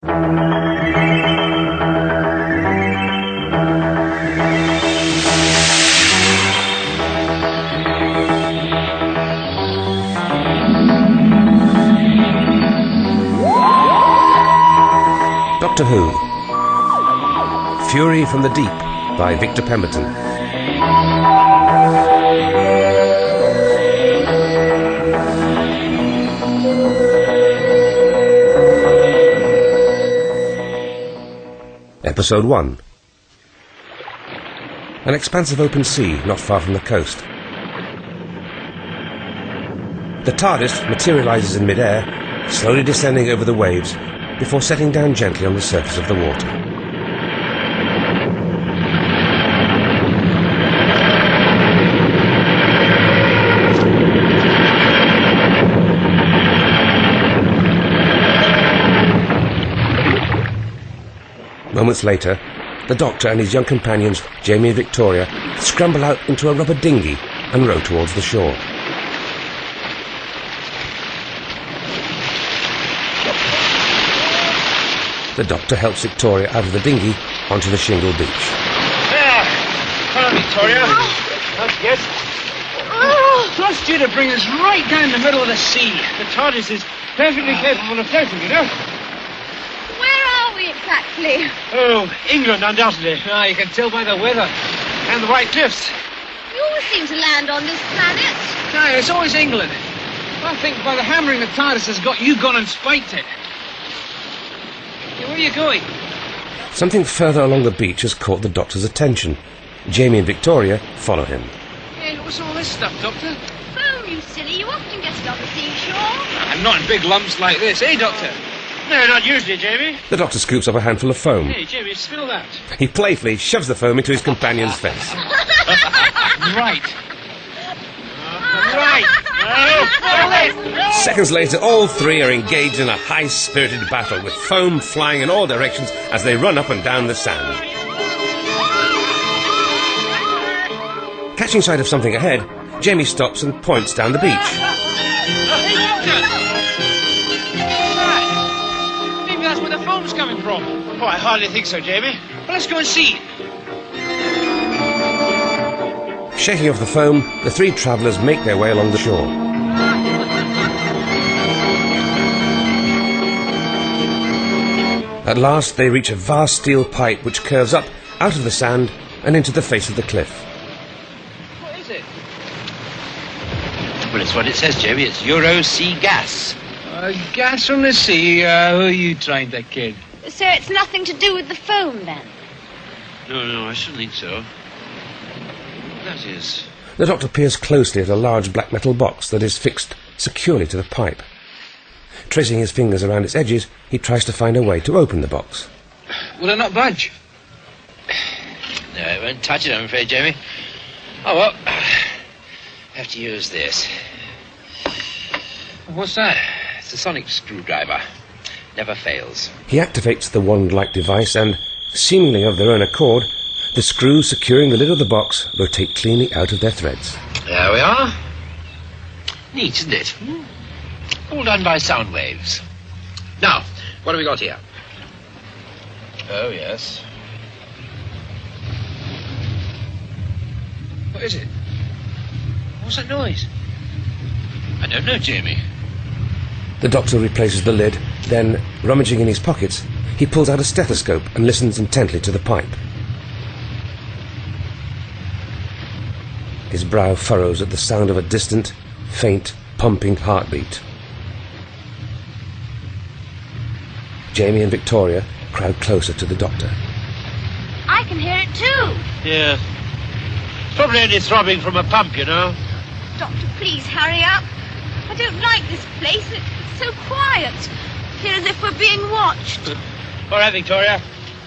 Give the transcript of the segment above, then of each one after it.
Doctor Who. Fury from the Deep by Victor Pemberton. Episode 1. An expanse of open sea not far from the coast. The TARDIS materialises in mid-air, slowly descending over the waves, before settling down gently on the surface of the water. Moments later, the Doctor and his young companions, Jamie and Victoria, scramble out into a rubber dinghy and row towards the shore. The Doctor helps Victoria out of the dinghy onto the shingle beach. There! Hello, Victoria. Yes? Trust you to bring us right down the middle of the sea. The TARDIS is perfectly capable of floating, you know. Where are we exactly? Oh, England, undoubtedly. You can tell by the weather. And the white cliffs. You always seem to land on this planet. No, it's always England. I think by the hammering the TARDIS has got, you've gone and spiked it. Where are you going? Something further along the beach has caught the Doctor's attention. Jamie and Victoria follow him. Hey, what's all this stuff, Doctor? Foam, you silly. You often get it on the seashore. I'm not in big lumps like this, eh, Doctor? No, not usually, Jamie. The Doctor scoops up a handful of foam. Hey, Jamie, spill that. He playfully shoves the foam into his companion's face. Right. Right. Seconds later, all three are engaged in a high-spirited battle, with foam flying in all directions as they run up and down the sand. Catching sight of something ahead, Jamie stops and points down the beach. Maybe that's where the foam's coming from. Oh, I hardly think so, Jamie. Well, let's go and see. Shaking off the foam, the three travellers make their way along the shore. At last they reach a vast steel pipe which curves up out of the sand and into the face of the cliff. What is it? Well, it's what it says, Jamie. It's Euro Sea gas. Gas from the sea? Who are you trying to kid? So it's nothing to do with the foam, then? No, I shouldn't think so. That is... The Doctor peers closely at a large black metal box that is fixed securely to the pipe. Tracing his fingers around its edges, he tries to find a way to open the box. Will it not budge? No, it won't touch it, I'm afraid, Jamie. Oh, well, have to use this. What's that? It's a sonic screwdriver. Never fails. He activates the wand-like device and, seemingly of their own accord, the screws securing the lid of the box rotate cleanly out of their threads. There we are. Neat, isn't it? All done by sound waves. Now, what have we got here? Oh, yes. What is it? What's that noise? I don't know, Jamie. The Doctor replaces the lid, then, rummaging in his pockets, he pulls out a stethoscope and listens intently to the pipe. His brow furrows at the sound of a distant, faint, pumping heartbeat. Jamie and Victoria crowd closer to the Doctor. I can hear it too. Yeah. It's probably only throbbing from a pump, you know. Doctor, please hurry up. I don't like this place. It's so quiet. I feel as if we're being watched. All right, Victoria.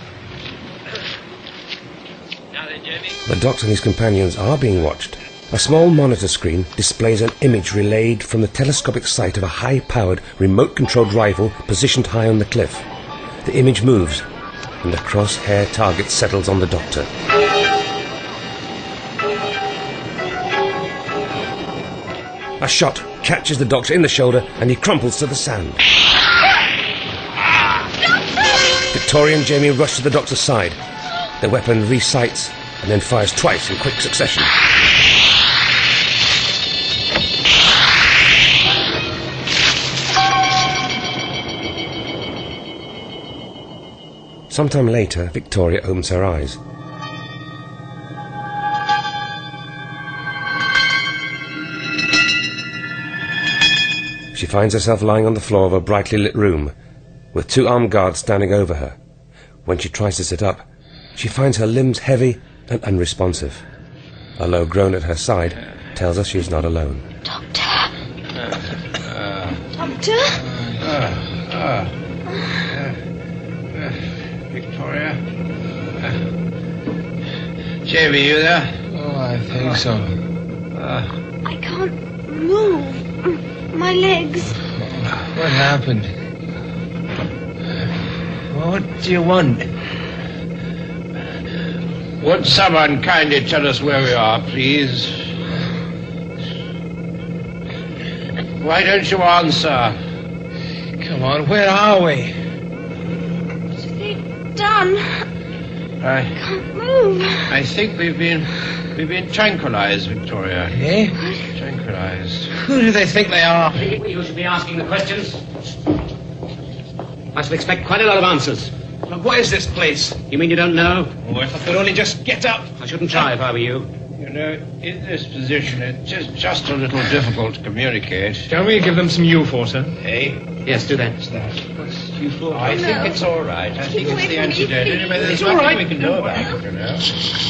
Now then, Jamie. The Doctor and his companions are being watched. A small monitor screen displays an image relayed from the telescopic sight of a high-powered, remote-controlled rifle positioned high on the cliff. The image moves, and the cross-hair target settles on the Doctor. A shot catches the Doctor in the shoulder, and he crumples to the sand. Doctor! Victoria and Jamie rush to the doctor's side. The weapon resights and then fires twice in quick succession. Sometime later, Victoria opens her eyes. She finds herself lying on the floor of a brightly lit room, with 2 armed guards standing over her. When she tries to sit up, she finds her limbs heavy and unresponsive. A low groan at her side tells us she is not alone. Doctor? Doctor? Victoria? Jamie, you there? Oh, I think so. I can't move. My legs. What happened? What do you want? Would someone kindly tell us where we are, please? Why don't you answer? Come on, where are we? What have they done? I Can't move. I think we've been tranquilized, Victoria. Eh? Tranquilized. Who do they think they are? You should be asking the questions. I should expect quite a lot of answers. Look, what is this place? You mean you don't know? Oh, if I could only just get up. I shouldn't try if I were you. You know, in this position, it's just a little difficult to communicate. Shall we give them some U-force, sir? Eh? Yes, do that. What's U-force? I think it's all right. I think it's the antidote. Anyway, there's It's all nothing right. we can do about it, you know.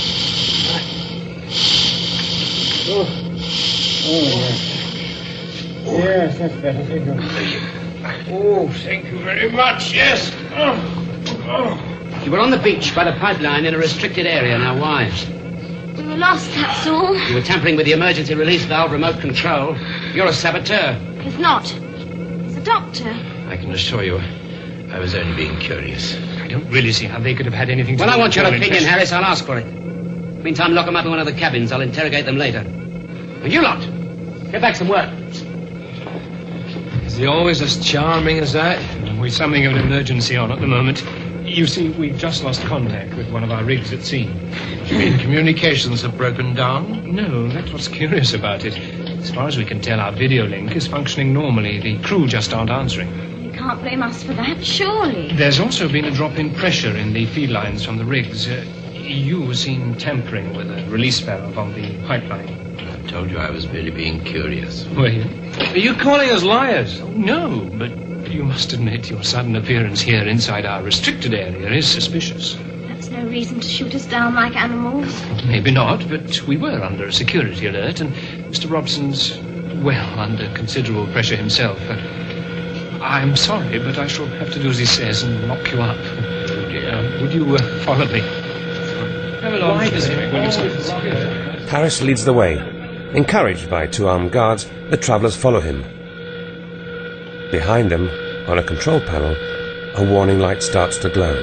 Yes, that's better. Thank you. Oh, thank you very much. Yes. You were on the beach by the pipeline in a restricted area. Now, why? We were lost, that's all. You were tampering with the emergency release valve remote control. You're a saboteur. He's not. He's a doctor. I can assure you, I was only being curious. I don't really see how they could have had anything to Well, do I with want your our opinion, interest. Harris. I'll ask for it. Meantime, lock them up in one of the cabins. I'll interrogate them later. And you lot, get back some work. Is he always as charming as that? We've something of an emergency on at the moment. You see, we've just lost contact with one of our rigs at sea. You mean communications have broken down? No, that's what's curious about it. As far as we can tell, our video link is functioning normally. The crew just aren't answering. You can't blame us for that, surely. There's also been a drop in pressure in the feed lines from the rigs. You were seen tampering with a release valve on the pipeline. I told you I was merely being curious. Were you? Are you calling us liars? No, but you must admit your sudden appearance here inside our restricted area is suspicious. That's no reason to shoot us down like animals. Maybe not, but we were under a security alert, and Mr. Robson's, well, under considerable pressure himself. I'm sorry, but I shall have to do as he says and lock you up. Would you follow me? Come along. Why does it make Harris leads the way. Encouraged by 2 armed guards, the travellers follow him. Behind them, on a control panel, a warning light starts to glow.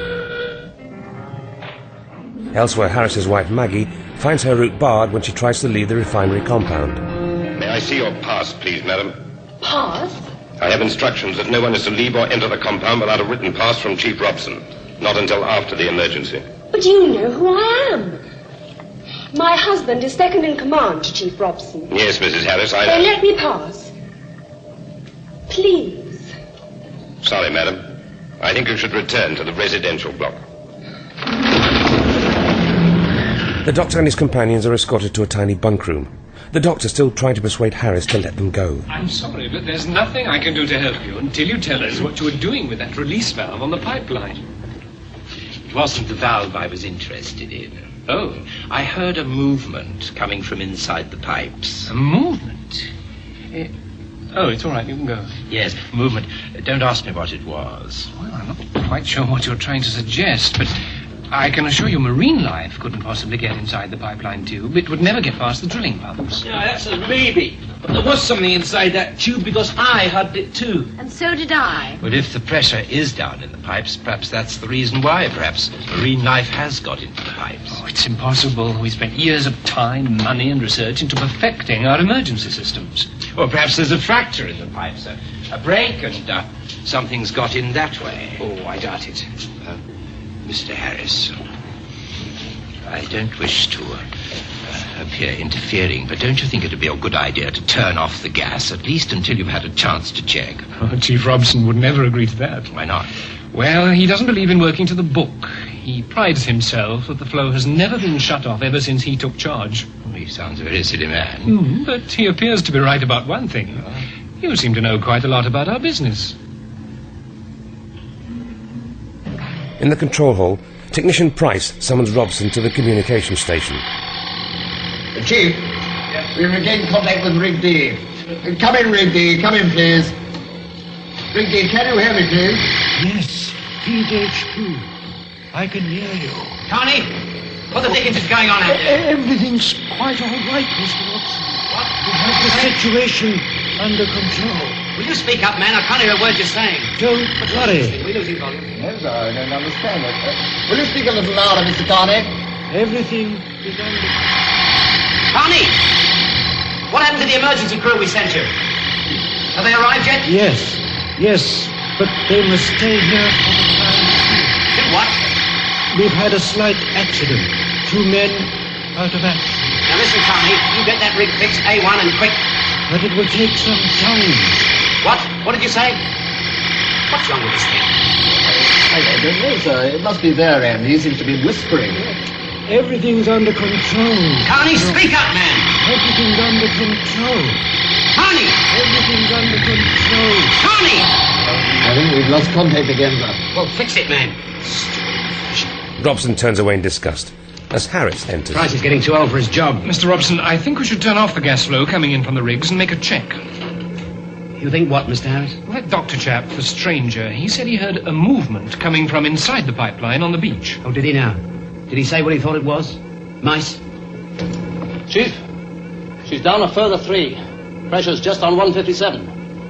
Elsewhere, Harris's wife Maggie finds her route barred when she tries to leave the refinery compound. May I see your pass, please, madam? Pass? I have instructions that no one is to leave or enter the compound without a written pass from Chief Robson. Not until after the emergency. But you know who I am. My husband is second in command to Chief Robson. Yes, Mrs. Harris, I So know. let me pass. Please. Sorry, madam. I think you should return to the residential block. The doctor and his companions are escorted to a tiny bunk room. The doctor still trying to persuade Harris to let them go. I'm sorry, but there's nothing I can do to help you until you tell us what you were doing with that release valve on the pipeline. It wasn't the valve I was interested in. Oh, I heard a movement coming from inside the pipes. a movement. Oh, it's all right, you can go. Yes, movement. Don't ask me what it was. Well, I'm not quite sure what you're trying to suggest, but I can assure you marine life couldn't possibly get inside the pipeline tube. It would never get past the drilling pumps. Yeah, that's a maybe. But there was something inside that tube because I had it too. And so did I. But if the pressure is down in the pipes, perhaps that's the reason why. Perhaps marine life has got into the pipes. Oh, it's impossible. We spent years of time, money, and research into perfecting our emergency systems. Or perhaps there's a fracture in the pipes, a break, and something's got in that way. Oh, I doubt it. Mr. Harris, I don't wish to appear interfering, but don't you think it would be a good idea to turn off the gas, at least until you've had a chance to check? Oh, Chief Robson would never agree to that. Why not? Well, he doesn't believe in working to the book. He prides himself that the flow has never been shut off ever since he took charge. He sounds a very silly man. But he appears to be right about one thing. You seem to know quite a lot about our business. In the control hall, Technician Price summons Robson to the communication station. Chief, we've regained contact with Rig D. Come in, Rig D. Come in, please. Rig D, can you hear me, please? Yes, PHQ. I can hear you. Connie, what the dickens is going on out there? Everything's quite all right, Mr. Watson. What? We have the situation under control. Will you speak up, man? I can't hear a word you're saying. Don't worry. We're losing volume. Yes, I don't understand it. Will you speak a little louder, Mr. Carney? Everything is under Connie! What happened to the emergency crew we sent you? Have they arrived yet? Yes, but they must stay here for the time being. Do what? We've had a slight accident. 2 men out of action. Now listen, Connie, you get that rig fixed A1 and quick. But it will take some time. What? What did you say? What's wrong with this thing? I don't know, sir. It must be their end. He seems to be whispering. Everything's under control. Connie, speak up, man! Everything's under control. Connie! Everything's under control. Connie! I think we've lost contact again, sir. Well, fix it, man. Robson turns away in disgust as Harris enters. Price is getting too old for his job. Mr. Robson, I think we should turn off the gas flow coming in from the rigs and make a check. You think what, Mr. Harris? That doctor chap, the stranger, he said he heard a movement coming from inside the pipeline on the beach. Oh, did he now? Did he say what he thought it was? Mice? Chief, she's down a further 3. Pressure's just on 157.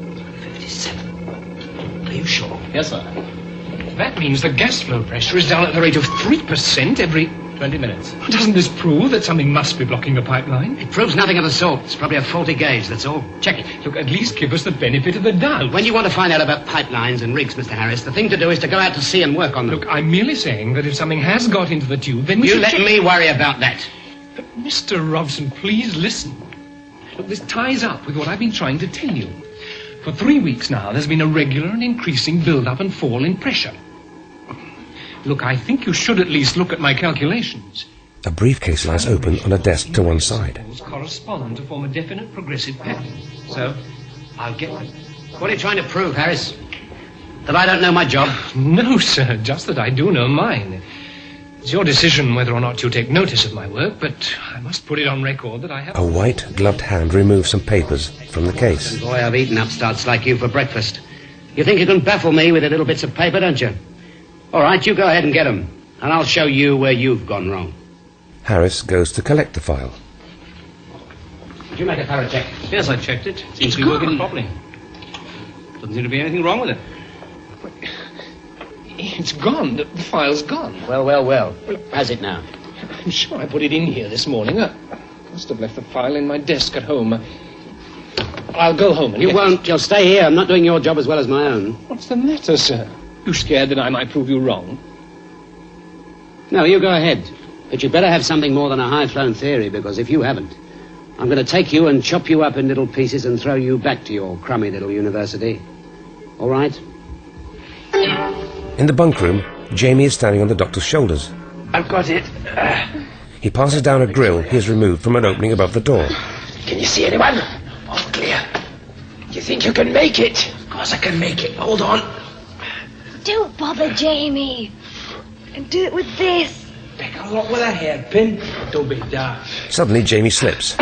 157? Are you sure? Yes, sir. That means the gas flow pressure is down at the rate of 3% every 20 minutes. Doesn't this prove that something must be blocking the pipeline? It proves nothing of the sort. It's probably a faulty gauge, that's all. Check it. Look, at least give us the benefit of the doubt. When you want to find out about pipelines and rigs, Mr. Harris, the thing to do is to go out to sea and work on them. Look, I'm merely saying that if something has got into the tube, then we You should let check. me worry about that. But Mr. Robson, please listen. Look, this ties up with what I've been trying to tell you. For 3 weeks now, there's been a regular and increasing build-up and fall in pressure. Look, I think you should at least look at my calculations. A briefcase lies open on a desk to one side. Correspond to form a definite progressive pattern. So, I'll get them. What are you trying to prove, Harris? That I don't know my job? No, sir, just that I do know mine. It's your decision whether or not you take notice of my work, but I must put it on record that I have... A white, gloved hand removes some papers from the case. Boy, I've eaten upstarts like you for breakfast. You think you can baffle me with the little bits of paper, don't you? All right, you go ahead and get them, and I'll show you where you've gone wrong. Harris goes to collect the file. Did you make a thorough check? Yes, I checked it. Seems to be working properly. Doesn't seem to be anything wrong with it. It's gone. The file's gone. Well. Has it now? I'm sure I put it in here this morning. I must have left the file in my desk at home. I'll go home and You get won't. You'll stay here. I'm not doing your job as well as my own. What's the matter, sir? You scared that I might prove you wrong? No, you go ahead. But you better have something more than a high-flown theory, because if you haven't, I'm going to take you and chop you up in little pieces and throw you back to your crummy little university. All right? In the bunk room, Jamie is standing on the doctor's shoulders. I've got it. He passes down a grill he has removed from an opening above the door. Can you see anyone? All clear. You think you can make it? Of course I can make it. Hold on. Don't bother, Jamie. And do it with this. Take a lot with a hairpin. Don't be daft. Suddenly, Jamie slips.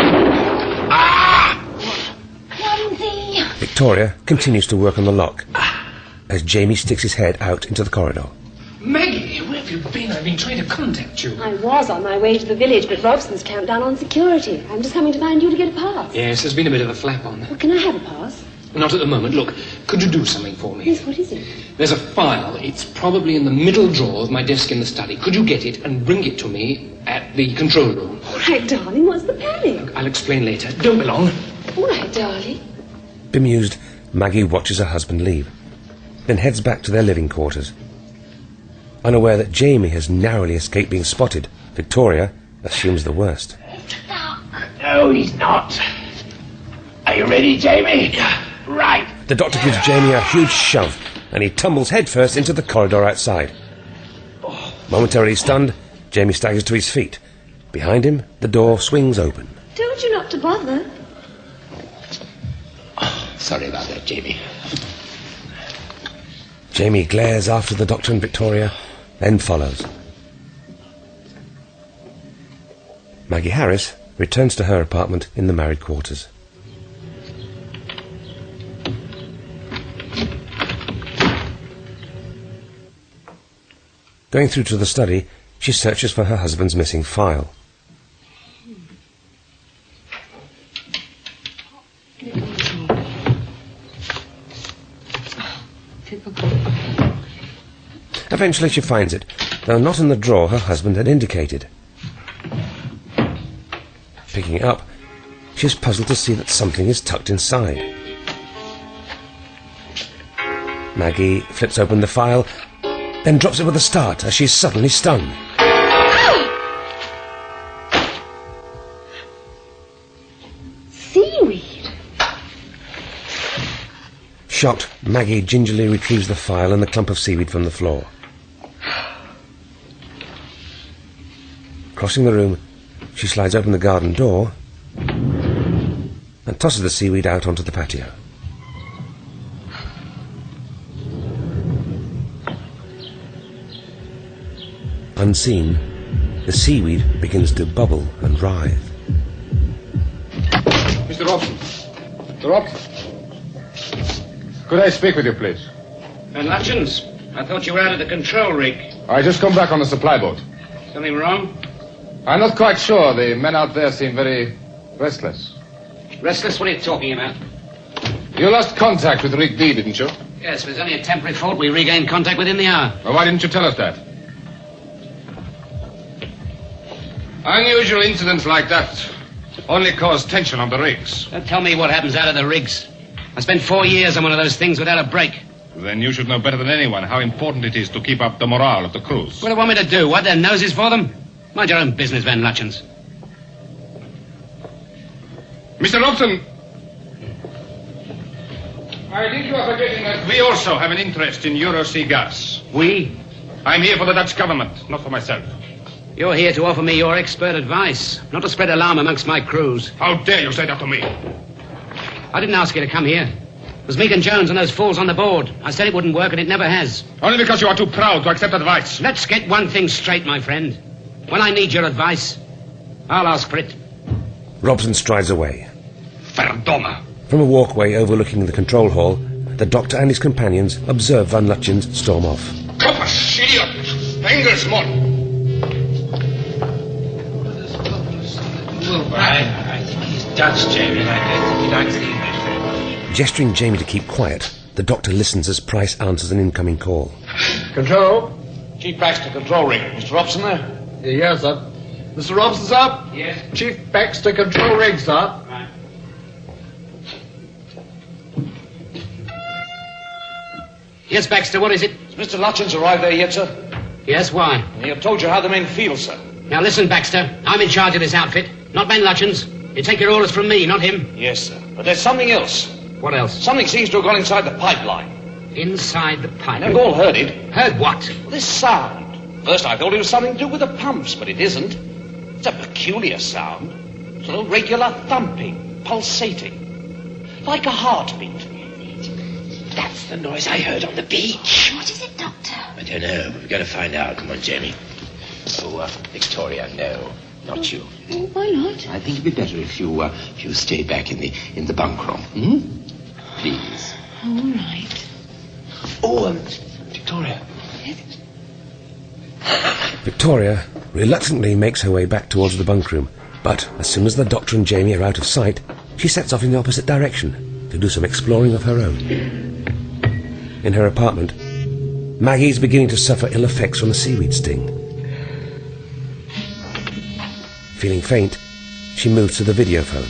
Clumsy. Victoria continues to work on the lock as Jamie sticks his head out into the corridor. Maggie, where have you been? I've been trying to contact you. I was on my way to the village, but Robson's clamped down on security. I'm just coming to find you to get a pass. Yes, there's been a bit of a flap on. Well, can I have a pass? Not at the moment. Look, could you do something for me? Yes, what is it? There's a file. It's probably in the middle drawer of my desk in the study. Could you get it and bring it to me at the control room? All right, darling, what's the panic? I'll explain later. Don't be long. All right, darling. Bemused, Maggie watches her husband leave, then heads back to their living quarters. Unaware that Jamie has narrowly escaped being spotted, Victoria assumes the worst. No, he's not. Are you ready, Jamie? Right. The doctor gives Jamie a huge shove, and he tumbles headfirst into the corridor outside. Momentarily stunned, Jamie staggers to his feet. Behind him, the door swings open. Told you not to bother. Sorry about that, Jamie. Jamie glares after the doctor and Victoria, then follows. Maggie Harris returns to her apartment in the married quarters. Going through to the study, she searches for her husband's missing file. Eventually she finds it, though not in the drawer her husband had indicated. Picking it up, she is puzzled to see that something is tucked inside. Maggie flips open the file, then drops it with a start as she is suddenly stunned. Seaweed. Shocked, Maggie gingerly retrieves the file and the clump of seaweed from the floor. Crossing the room, she slides open the garden door and tosses the seaweed out onto the patio. Unseen, the seaweed begins to bubble and writhe. Mr. Robson. Mr. Robson. Could I speak with you, please? And Hutchins, I thought you were out of the control rig. I just come back on the supply boat. Something wrong? I'm not quite sure. The men out there seem very restless. Restless? What are you talking about? You lost contact with Rick D, didn't you? Yes, it was only a temporary fault. We regained contact within the hour. Well, why didn't you tell us that? Unusual incidents like that only cause tension on the rigs. Don't tell me what happens out of the rigs. I spent 4 years on one of those things without a break. Then you should know better than anyone how important it is to keep up the morale of the crews. What do you want me to do? Wipe their noses for them? Mind your own business, Van Lutchens. Mr. Robson, I think you are forgetting that we also have an interest in Euro-Sea gas. We? I'm here for the Dutch government, not for myself. You're here to offer me your expert advice, not to spread alarm amongst my crews. How dare you say that to me? I didn't ask you to come here. It was Meek and Jones and those fools on the board. I said it wouldn't work, and it never has. Only because you are too proud to accept advice. Let's get one thing straight, my friend. When I need your advice, I'll ask for it. Robson strides away. Verdomme! From a walkway overlooking the control hall, the doctor and his companions observe Van Lutchens storm off. Koppers, idiot! Engelsman! Well, I think he's Dutch, Jamie, and I don't think he likes the English very much. Gesturing Jamie to keep quiet, the doctor listens as Price answers an incoming call. Control? Chief Baxter, control ring. Mr. Robson there? Yes, sir. Mr. Robson, sir? Yes? Chief Baxter, control rig, sir. Right. Yes, Baxter, what is it? Has Mr. Lutchens arrived there yet, sir? Yes, why? He have told you how the men feel, sir. Now listen, Baxter. I'm in charge of this outfit, not Ben Lutchens. You take your orders from me, not him. Yes, sir. But there's something else. What else? Something seems to have gone inside the pipeline. Inside the pipe? You've all heard it. Heard what? Well, this sound. First I thought it was something to do with the pumps, but it isn't. It's a peculiar sound. Sort of regular thumping, pulsating. Like a heartbeat. That's the noise I heard on the beach. What is it, Doctor? I don't know. We've got to find out. Come on, Jamie. Oh, Victoria, no. Not you. Oh, why not? I think it'd be better if you stay back in the bunk room. Please. All right. Oh, Victoria. Yes? Victoria reluctantly makes her way back towards the bunk room, but as soon as the doctor and Jamie are out of sight, she sets off in the opposite direction to do some exploring of her own. In her apartment, Maggie is beginning to suffer ill effects from the seaweed sting. Feeling faint, she moves to the videophone.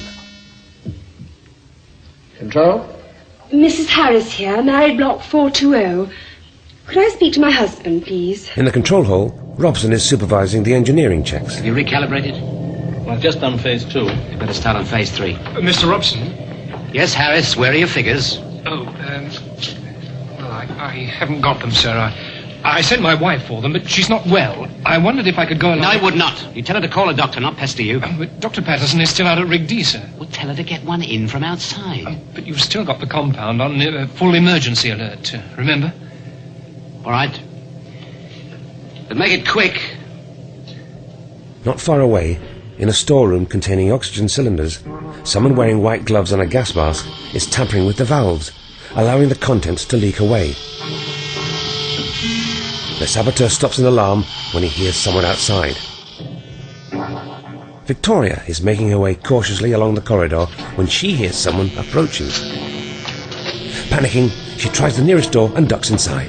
Control? Mrs. Harris here, married block 420. Could I speak to my husband, please? In the control hall, Robson is supervising the engineering checks. Have you recalibrated? Well, I've just done phase 2. You better start on phase 3. Mr. Robson? Yes, Harris, where are your figures? Oh, well, I haven't got them, sir. I sent my wife for them, but she's not well. I wondered if I could go along... No, I would not. You tell her to call a doctor, not pester you. Oh, but Dr. Patterson is still out at Rig D, sir. Well, tell her to get one in from outside. But you've still got the compound on full emergency alert, remember? All right. But make it quick. Not far away, in a storeroom containing oxygen cylinders, someone wearing white gloves and a gas mask is tampering with the valves, allowing the contents to leak away. The saboteur stops an alarm when he hears someone outside. Victoria is making her way cautiously along the corridor when she hears someone approaching. Panicking, she tries the nearest door and ducks inside.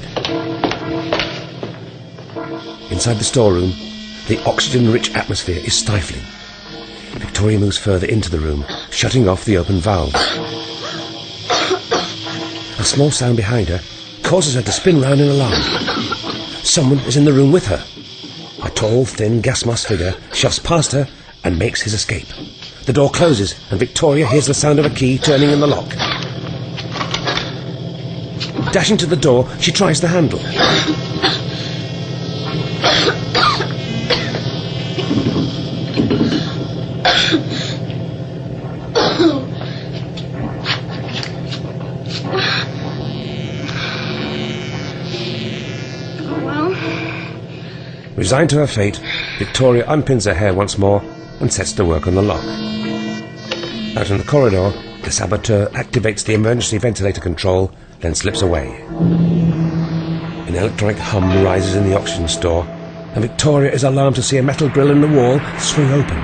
Inside the storeroom, the oxygen-rich atmosphere is stifling. Victoria moves further into the room, shutting off the open valve. A small sound behind her causes her to spin round in alarm. Someone is in the room with her. A tall, thin, gas mask figure shoves past her and makes his escape. The door closes, and Victoria hears the sound of a key turning in the lock. Dashing to the door, she tries the handle. Resigned to her fate, Victoria unpins her hair once more and sets to work on the lock. Out in the corridor, the saboteur activates the emergency ventilator control, then slips away. An electronic hum rises in the oxygen store, and Victoria is alarmed to see a metal grill in the wall swing open.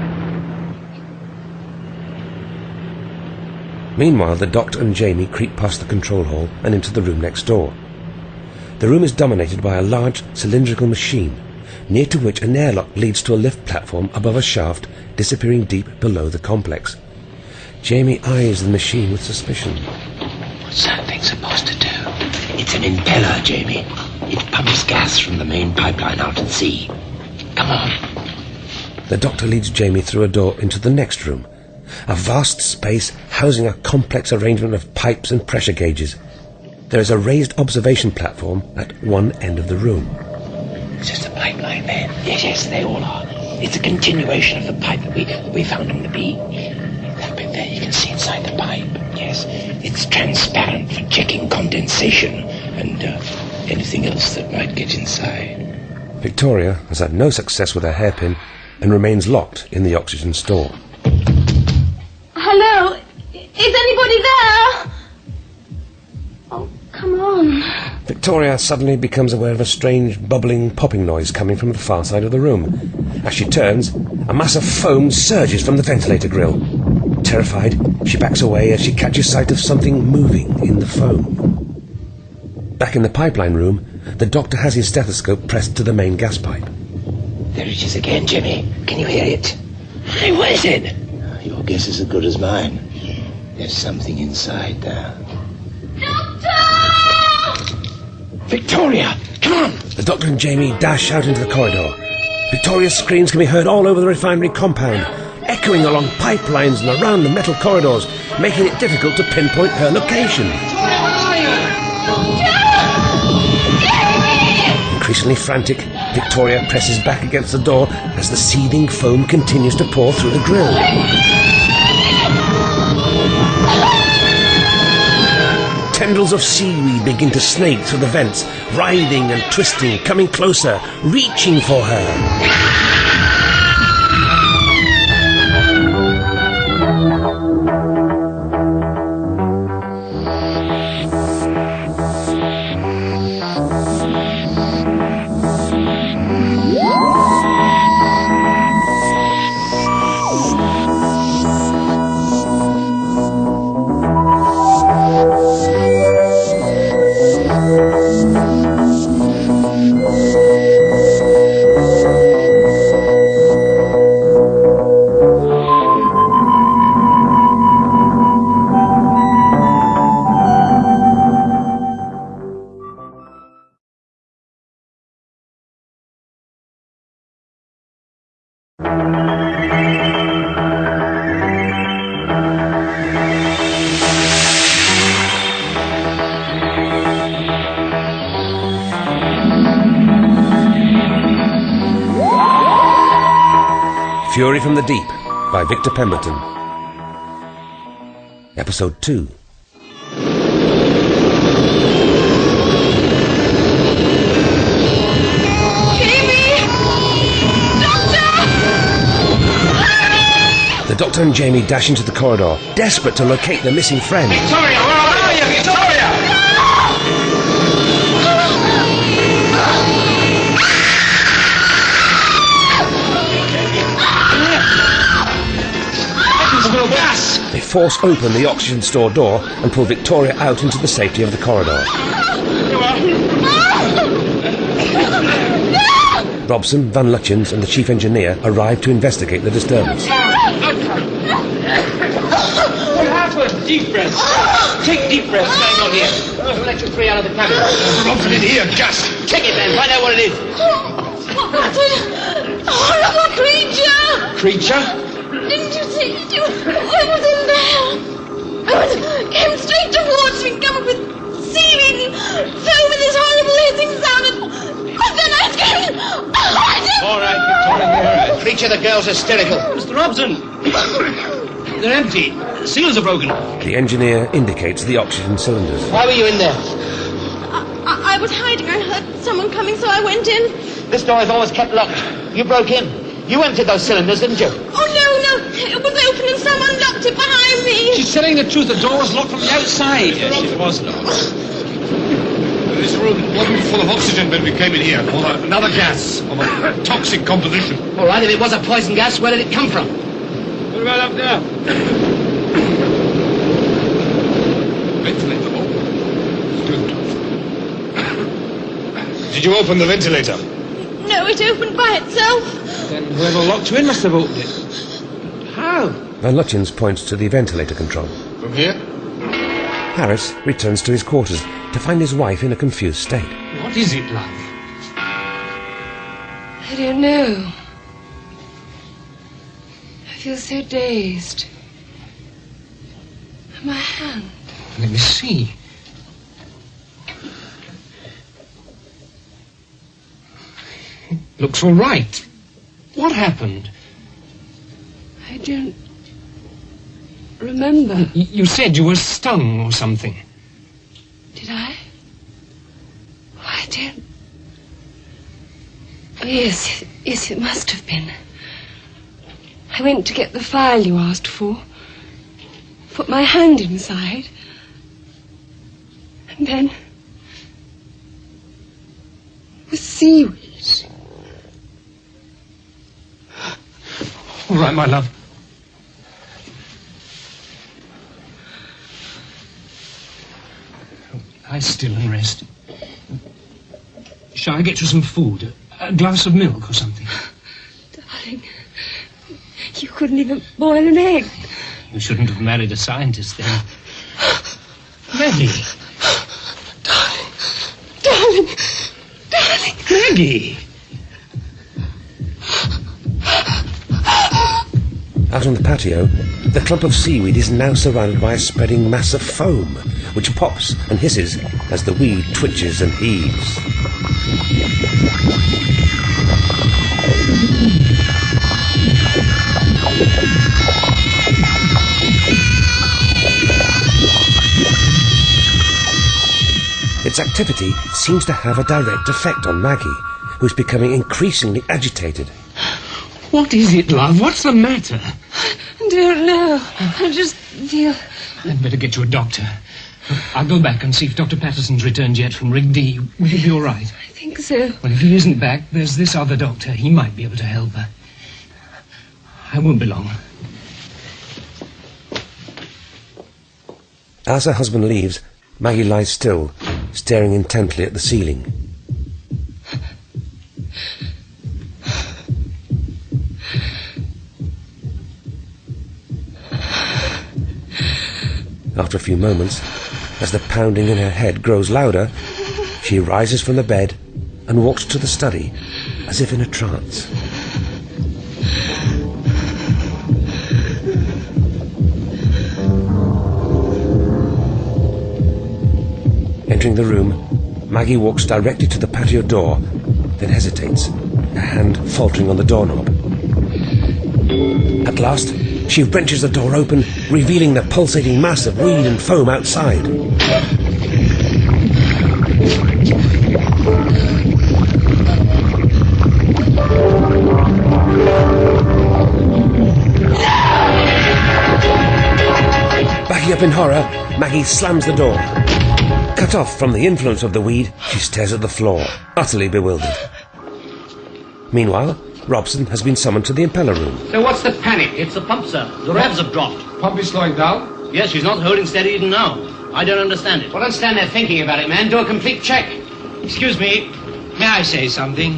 Meanwhile, the doctor and Jamie creep past the control hall and into the room next door. The room is dominated by a large cylindrical machine, near to which an airlock leads to a lift platform above a shaft disappearing deep below the complex. Jamie eyes the machine with suspicion. What's that thing supposed to do? It's an impeller, Jamie. It pumps gas from the main pipeline out at sea. Come on. The doctor leads Jamie through a door into the next room, a vast space housing a complex arrangement of pipes and pressure gauges. There is a raised observation platform at one end of the room. Is this the pipeline there? Yes, they all are. It's a continuation of the pipe that we found on the beach. That bit there, you can see inside the pipe. Yes, it's transparent for checking condensation and anything else that might get inside. Victoria has had no success with her hairpin and remains locked in the oxygen store. Hello? Is anybody there? Oh, come on. Victoria suddenly becomes aware of a strange, bubbling, popping noise coming from the far side of the room. As she turns, a mass of foam surges from the ventilator grill. Terrified, she backs away as she catches sight of something moving in the foam. Back in the pipeline room, the doctor has his stethoscope pressed to the main gas pipe. There it is again, Jimmy. Can you hear it? Hey, what is it? Your guess is as good as mine. There's something inside there. Doctor! Victoria, come on! The doctor and Jamie dash out into the corridor. Victoria's screams can be heard all over the refinery compound, echoing along pipelines and around the metal corridors, making it difficult to pinpoint her location. Increasingly frantic, Victoria presses back against the door as the seething foam continues to pour through the grill. Tendrils of seaweed begin to snake through the vents, writhing and twisting, coming closer, reaching for her. Fury from the Deep by Victor Pemberton. Episode 2. The Doctor and Jamie dash into the corridor, desperate to locate their missing friend. Victoria, where are you? Victoria! There's no gas! They force open the oxygen store door and pull Victoria out into the safety of the corridor. Robson, Van Lutyens and the chief engineer arrive to investigate the disturbance. What happened? Deep breaths. Take deep breaths. What's going on here? We'll let you free out of the cabin. Robson in here, gas! Check it then, find out what it is. What a horrible creature! Creature? Didn't you see? I was in there. Came straight towards me, covered with seaweed, and fell with this horrible hissing sound, and then I screamed. All right, Victoria, all right. Creature, the girl's hysterical. Mr. Robson! They're empty. The seals are broken. The engineer indicates the oxygen cylinders. Why were you in there? I was hiding. I heard someone coming, so I went in. This door is always kept locked. You broke in. You emptied those cylinders, didn't you? Oh, no. It was open and someone locked it behind me. She's telling the truth. The door was locked from the outside. Yes, it was locked. This room wasn't full of oxygen when we came in here, or another gas of a toxic composition. All right, if it was a poison gas, where did it come from? What about up there? Ventilator. Did you open the ventilator? No, it opened by itself. Then whoever locked you in must have opened it. How? Van Lutyens points to the ventilator control. From here? Harris returns to his quarters to find his wife in a confused state. What is it, love? I don't know. I feel so dazed. My hand. Let me see. It looks all right. What happened? I don't remember. You said you were stung or something. Did I? I don't... Oh, yes, it must have been. I went to get the file you asked for, put my hand inside, and then... the seaweed. All right, my love. Lie still and rest. Shall I get you some food? A glass of milk or something? Darling, you couldn't even boil an egg. You shouldn't have married a scientist then. Maggie. Darling. Maggie. Out on the patio, the clump of seaweed is now surrounded by a spreading mass of foam, which pops and hisses as the weed twitches and heaves. Its activity seems to have a direct effect on Maggie, who is becoming increasingly agitated. What is it, love? What's the matter? I don't know. I just feel... I'd better get you a doctor. I'll go back and see if Dr. Patterson's returned yet from Rig D. Will he be all right? I think so. Well, if he isn't back, there's this other doctor. He might be able to help her. I won't be long. As her husband leaves, Maggie lies still, staring intently at the ceiling. After a few moments, as the pounding in her head grows louder, she rises from the bed and walks to the study, as if in a trance. Entering the room, Maggie walks directly to the patio door, then hesitates, her hand faltering on the doorknob. At last, she wrenches the door open, revealing the pulsating mass of weed and foam outside. Backing up in horror, Maggie slams the door. Cut off from the influence of the weed, she stares at the floor, utterly bewildered. Meanwhile, Robson has been summoned to the impeller room. So what's the panic? It's the pump, sir. The revs have dropped. Pump is slowing down? Yes, she's not holding steady even now. I don't understand it. Well, don't stand there thinking about it, man. Do a complete check. Excuse me, may I say something?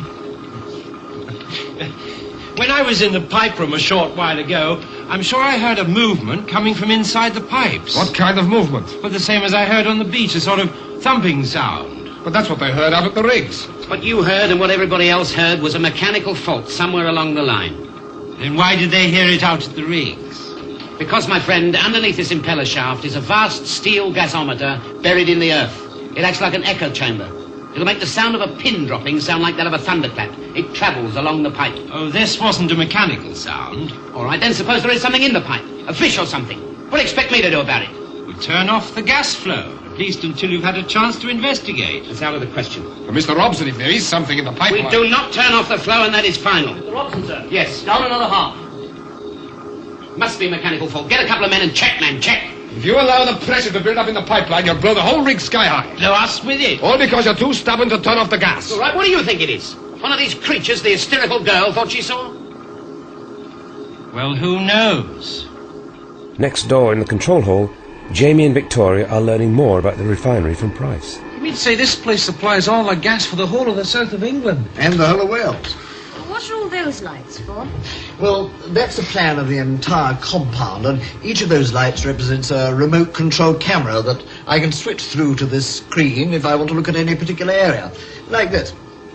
When I was in the pipe room a short while ago, I'm sure I heard a movement coming from inside the pipes. What kind of movement? Well, the same as I heard on the beach, a sort of thumping sound. But that's what they heard out at the rigs. What you heard and what everybody else heard was a mechanical fault somewhere along the line. Then why did they hear it out at the rigs? Because, my friend, underneath this impeller shaft is a vast steel gasometer buried in the earth. It acts like an echo chamber. It'll make the sound of a pin dropping sound like that of a thunderclap. It travels along the pipe. Oh, this wasn't a mechanical sound. All right, then suppose there is something in the pipe. A fish or something. What do you expect me to do about it? Well, turn off the gas flow. At least until you've had a chance to investigate. That's out of the question. Well, Mr. Robson, if there is something in the pipeline... We do not turn off the flow, and that is final. Mr. Robson, sir. Yes. Down another half. Must be a mechanical fault. Get a couple of men and check, man, check. If you allow the pressure to build up in the pipeline, you'll blow the whole rig sky high. Blow us with it. All because you're too stubborn to turn off the gas. All right, what do you think it is? One of these creatures the hysterical girl thought she saw? Well, who knows? Next door in the control hall, Jamie and Victoria are learning more about the refinery from Price. You mean to say this place supplies all the gas for the whole of the south of England? And the whole of Wales. What are all those lights for? Well, that's a plan of the entire compound, and each of those lights represents a remote-controlled camera that I can switch through to this screen if I want to look at any particular area. Like this.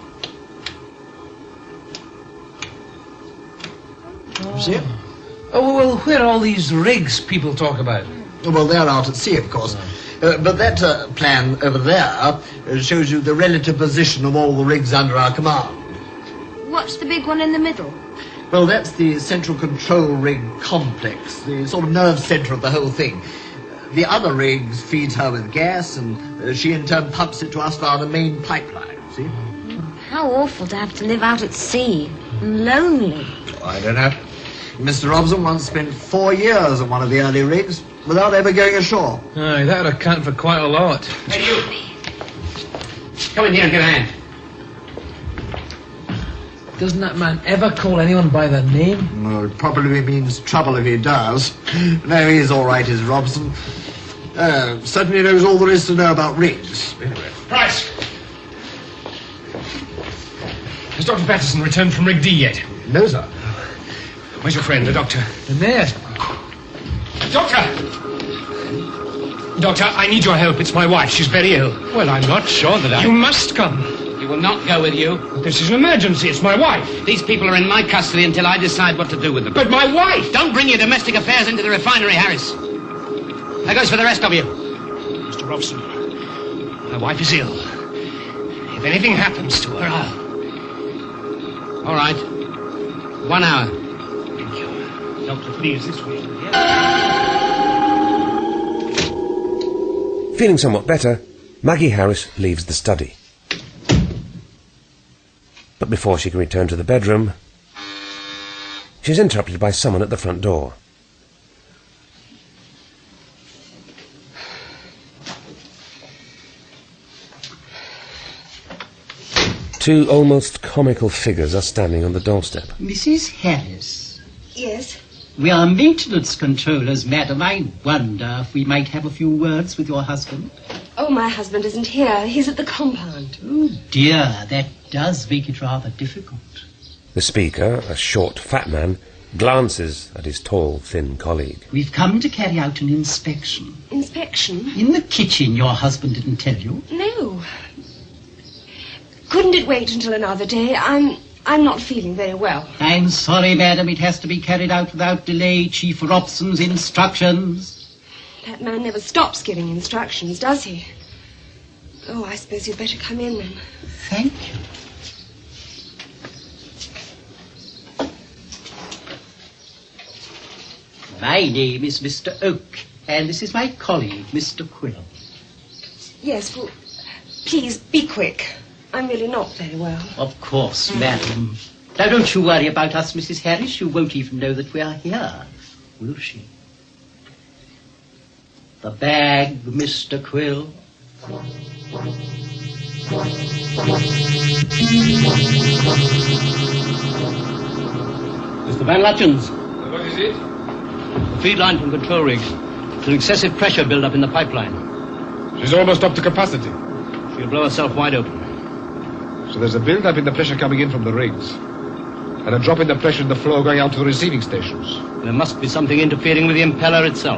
You see it? Oh, well, where are all these rigs people talk about? Well, they're out at sea, of course. But that plan over there shows you the relative position of all the rigs under our command. What's the big one in the middle? Well, that's the central control rig complex, the sort of nerve centre of the whole thing. The other rigs feeds her with gas, and she in turn pumps it to us via the main pipeline, see? How awful to have to live out at sea. And lonely. Oh, I don't know. Mr. Robson once spent 4 years on one of the early rigs without ever going ashore. Aye, that would account for quite a lot. Hey, you! Come in here and get a hand. Doesn't that man ever call anyone by their name? No, it probably means trouble if he does. No, he's all right, is Robson. Certainly knows all there is to know about rigs. Anyway. Price! Has Dr. Patterson returned from Rig D yet? No, sir. Where's your friend, the doctor? In there. Doctor! Doctor, I need your help. It's my wife. She's very ill. Well, I'm not sure that You must come. He will not go with you. This is an emergency. It's my wife. These people are in my custody until I decide what to do with them. But my wife! Don't bring your domestic affairs into the refinery, Harris. That goes for the rest of you. Mr. Robson, my wife is ill. If anything happens to her, I'll... All right. 1 hour. Thank you. Doctor, please, this way. Feeling somewhat better, Maggie Harris leaves the study. But before she can return to the bedroom, she's interrupted by someone at the front door. Two almost comical figures are standing on the doorstep. Mrs. Harris. Yes? We are maintenance controllers, madam. I wonder if we might have a few words with your husband. Oh, my husband isn't here. He's at the compound. Oh, dear, that does make it rather difficult. The speaker, a short, fat man, glances at his tall, thin colleague. We've come to carry out an inspection. Inspection? In the kitchen, your husband didn't tell you? No. Couldn't it wait until another day? I'm I'm not feeling very well. I'm sorry, madam. It has to be carried out without delay. Chief Robson's instructions. That man never stops giving instructions, does he? Oh, I suppose you'd better come in then. Thank you. My name is Mr. Oak, and this is my colleague, Mr. Quill. Yes, well, please be quick. I'm really not very well. Of course, madam. Now, don't you worry about us, Mrs. Harris. You won't even know that we are here, will she? The bag, Mr. Quill. Mr. Van Lutyens. What is it? The feed line from control rig. There's an excessive pressure build-up in the pipeline. She's almost up to capacity. She'll blow herself wide open. So there's a build-up in the pressure coming in from the rigs, and a drop in the pressure in the flow going out to the receiving stations. There must be something interfering with the impeller itself.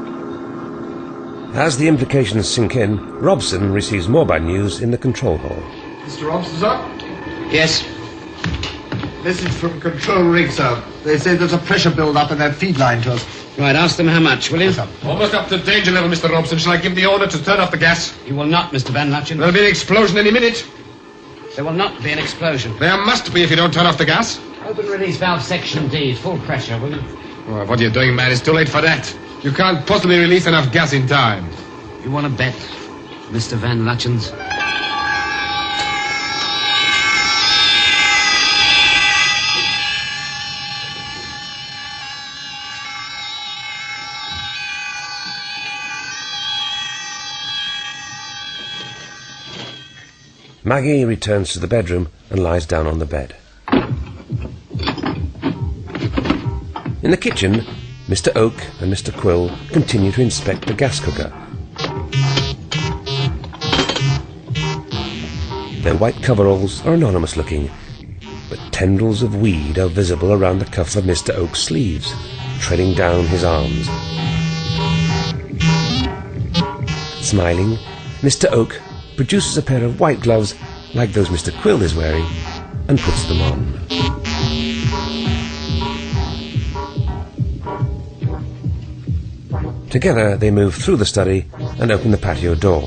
As the implications sink in, Robson receives more bad news in the control hall. Mr. Robson, sir? Yes? Message from control rig, sir. They say there's a pressure build-up in that feed line to us. Right, ask them how much, will you? Yes, sir. Almost up to danger level, Mr. Robson. Shall I give the order to turn off the gas? You will not, Mr. Van Lutyens. There'll be an explosion any minute. There will not be an explosion. There must be if you don't turn off the gas. Open release valve section D, full pressure, will you? Oh, what are you doing, man? It's too late for that. You can't possibly release enough gas in time. You want to bet, Mr. Van Lutyens? Maggie returns to the bedroom and lies down on the bed. In the kitchen, Mr. Oak and Mr. Quill continue to inspect the gas cooker. Their white coveralls are anonymous looking, but tendrils of weed are visible around the cuff of Mr. Oak's sleeves, trailing down his arms. Smiling, Mr. Oak produces a pair of white gloves like those Mr. Quill is wearing and puts them on. Together they move through the study and open the patio door.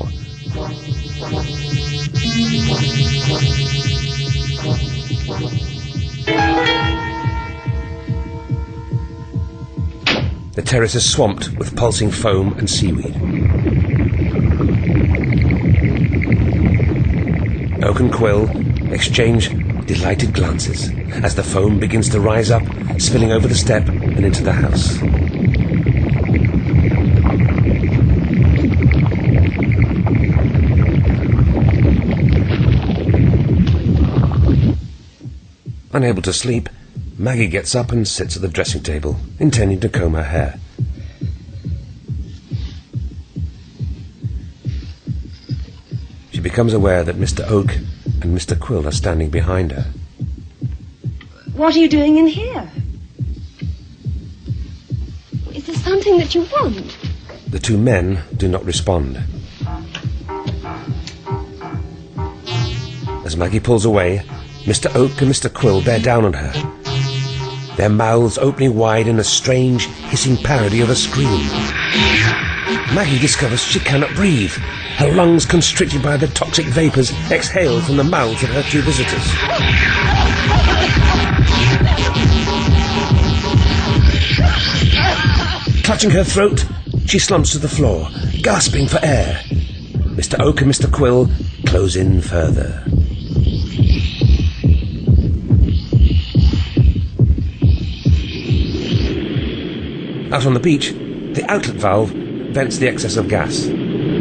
The terrace is swamped with pulsing foam and seaweed. Oak and Quill exchange delighted glances as the foam begins to rise up, spilling over the step and into the house. Unable to sleep, Maggie gets up and sits at the dressing table, intending to comb her hair. She becomes aware that Mr. Oak and Mr. Quill are standing behind her. What are you doing in here? Is there something that you want? The two men do not respond. As Maggie pulls away, Mr. Oak and Mr. Quill bear down on her, their mouths opening wide in a strange, hissing parody of a scream. Maggie discovers she cannot breathe. Her lungs, constricted by the toxic vapours, exhale from the mouths of her two visitors. Clutching her throat, she slumps to the floor, gasping for air. Mr. Oak and Mr. Quill close in further. Out on the beach, the outlet valve vents the excess of gas.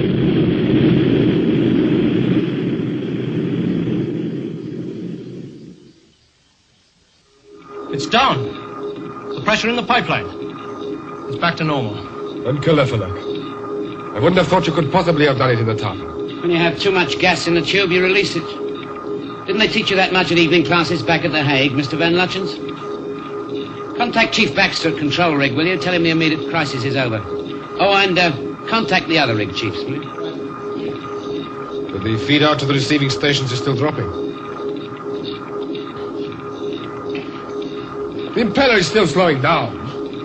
It's down. The pressure in the pipeline. It's back to normal. Uncolorful. I wouldn't have thought you could possibly have done it in the tub. When you have too much gas in the tube, you release it. Didn't they teach you that much at evening classes back at The Hague, Mr. Van Lutyens? Contact Chief Baxter at Control Rig, will you? Tell him the immediate crisis is over. Oh, and contact the other rig chiefs, will you? But the feed out to the receiving stations is still dropping. The impeller is still slowing down.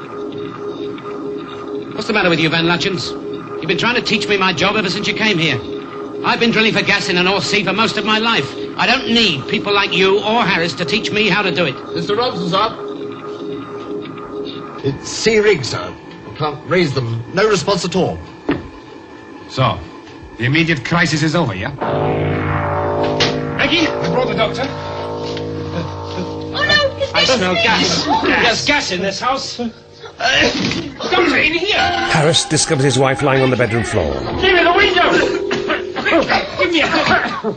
What's the matter with you, Van Lutjens? You've been trying to teach me my job ever since you came here. I've been drilling for gas in the North Sea for most of my life. I don't need people like you or Harris to teach me how to do it. Mr. Robson, sir. It's sea rig, sir. I can't raise them. No response at all. So, the immediate crisis is over, yeah? Maggie, I brought the doctor. Oh, no! I smell gas. There's gas in this house. Doctor, in here! Harris discovers his wife lying on the bedroom floor. Give me the window! Give me a hand!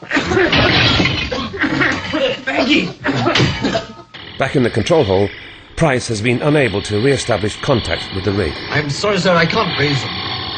Maggie! Back in the control hall, Price has been unable to re-establish contact with the rig. I'm sorry, sir, I can't raise them.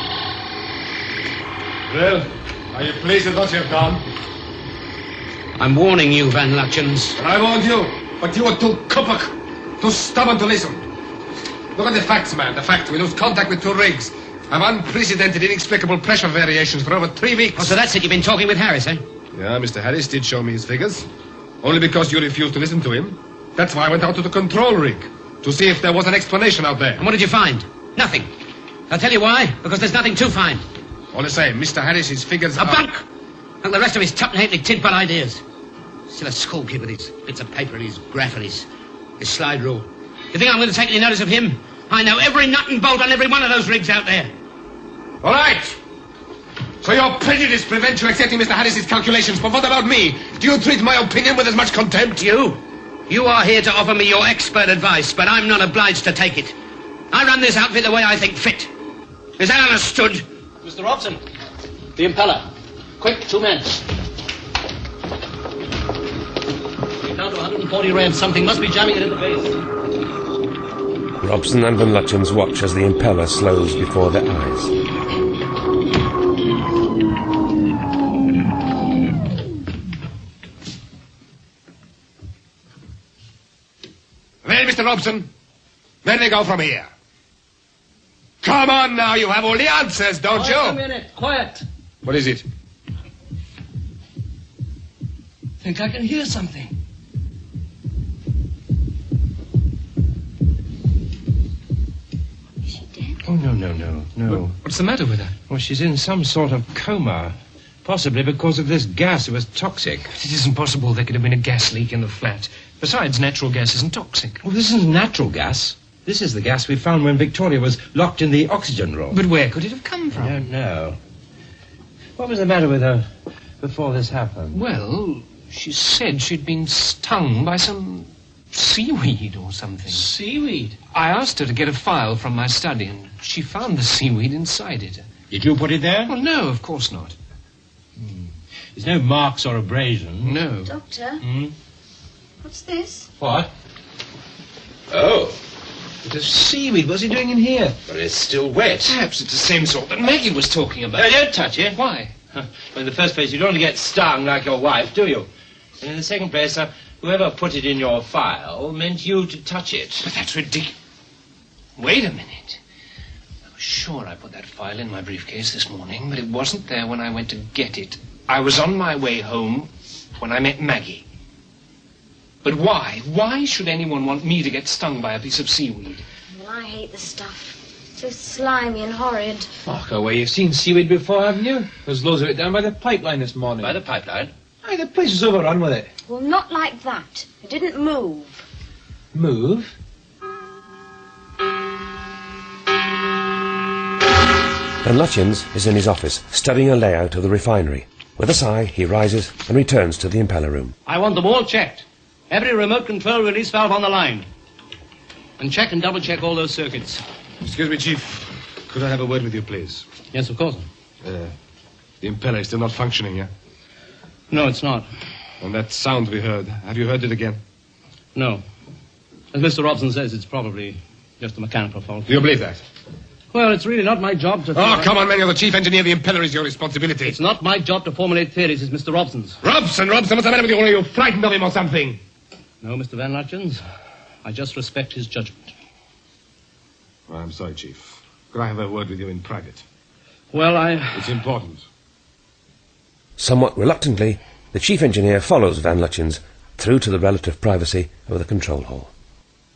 Well, are you pleased with what you've done? I'm warning you, Van Lutjens. I warned you, but you were too kupuk, too stubborn to listen. Look at the facts, man. The facts. We lose contact with 2 rigs. Have unprecedented, inexplicable pressure variations for over 3 weeks. Oh, so that's it. You've been talking with Harris, eh? Yeah, Mr. Harris did show me his figures. Only because you refused to listen to him. That's why I went out to the control rig, to see if there was an explanation out there. And what did you find? Nothing. I'll tell you why. Because there's nothing to find. All the same, Mr. Harris's figures A bunk! And the rest of his tut-and-halfpenny tidbit ideas. Still a school kid with his bits of paper and his graph and his slide rule. You think I'm going to take any notice of him? I know every nut and bolt on every one of those rigs out there. All right. So your prejudice prevents you accepting Mr. Harris's calculations, but what about me? Do you treat my opinion with as much contempt? You are here to offer me your expert advice, but I'm not obliged to take it. I run this outfit the way I think fit. Is that understood? Mr. Robson, the impeller. Quick, 2 men. We're down to 140 revs. Something must be jamming it in the base. Robson and Van Lutjens watch as the impeller slows before their eyes. Well, Mr. Robson, where do we go from here? Come on now, you have all the answers, don't you? Wait a minute, quiet. What is it? Think I can hear something. Oh, no. What's the matter with her? Well, she's in some sort of coma. Possibly because of this gas. It was toxic. It isn't possible there could have been a gas leak in the flat. Besides, natural gas isn't toxic. Well, this isn't natural gas. This is the gas we found when Victoria was locked in the oxygen room. But where could it have come from? I don't know. What was the matter with her before this happened? Well, she said she'd been stung by some seaweed or something. Seaweed? I asked her to get a file from my study, and she found the seaweed inside it. Did you put it there? Well, no, of course not. There's no marks or abrasion. No. Doctor? What's this? What? Oh. Bit of seaweed. What's he doing in here? But it's still wet. Perhaps it's the same sort that Maggie was talking about. No, don't touch it. Why? Well, in the first place, you don't want to get stung like your wife, do you? And in the second place, whoever put it in your file meant you to touch it. But that's ridiculous. Wait a minute. I was sure I put that file in my briefcase this morning, but it wasn't there when I went to get it. I was on my way home when I met Maggie. But why? Why should anyone want me to get stung by a piece of seaweed? Well, I hate the stuff. So slimy and horrid. Oh, go away. You've seen seaweed before, haven't you? There's loads of it down by the pipeline this morning. By the pipeline? Aye, the place is overrun with it. Well, not like that. It didn't move. Move? Van Lutjens is in his office, studying a layout of the refinery. With a sigh, he rises and returns to the impeller room. I want them all checked. Every remote control release valve on the line. And check and double-check all those circuits. Excuse me, Chief. Could I have a word with you, please? Yes, of course. The impeller is still not functioning, yeah? No, it's not. And that sound we heard, have you heard it again? No. As Mr. Robson says, it's probably just a mechanical fault. Do you believe that? Well, it's really not my job to... Oh, come on, man, you're the chief engineer. The impeller is your responsibility. It's not my job to formulate theories. It's Mr. Robson's. Robson, what's the matter with you? Are you frightened of him or something? No, Mr. Van Lutjens. I just respect his judgment. Well, I'm sorry, Chief. Could I have a word with you in private? Well, It's important. Somewhat reluctantly, the chief engineer follows Van Lutjens through to the relative privacy of the control hall.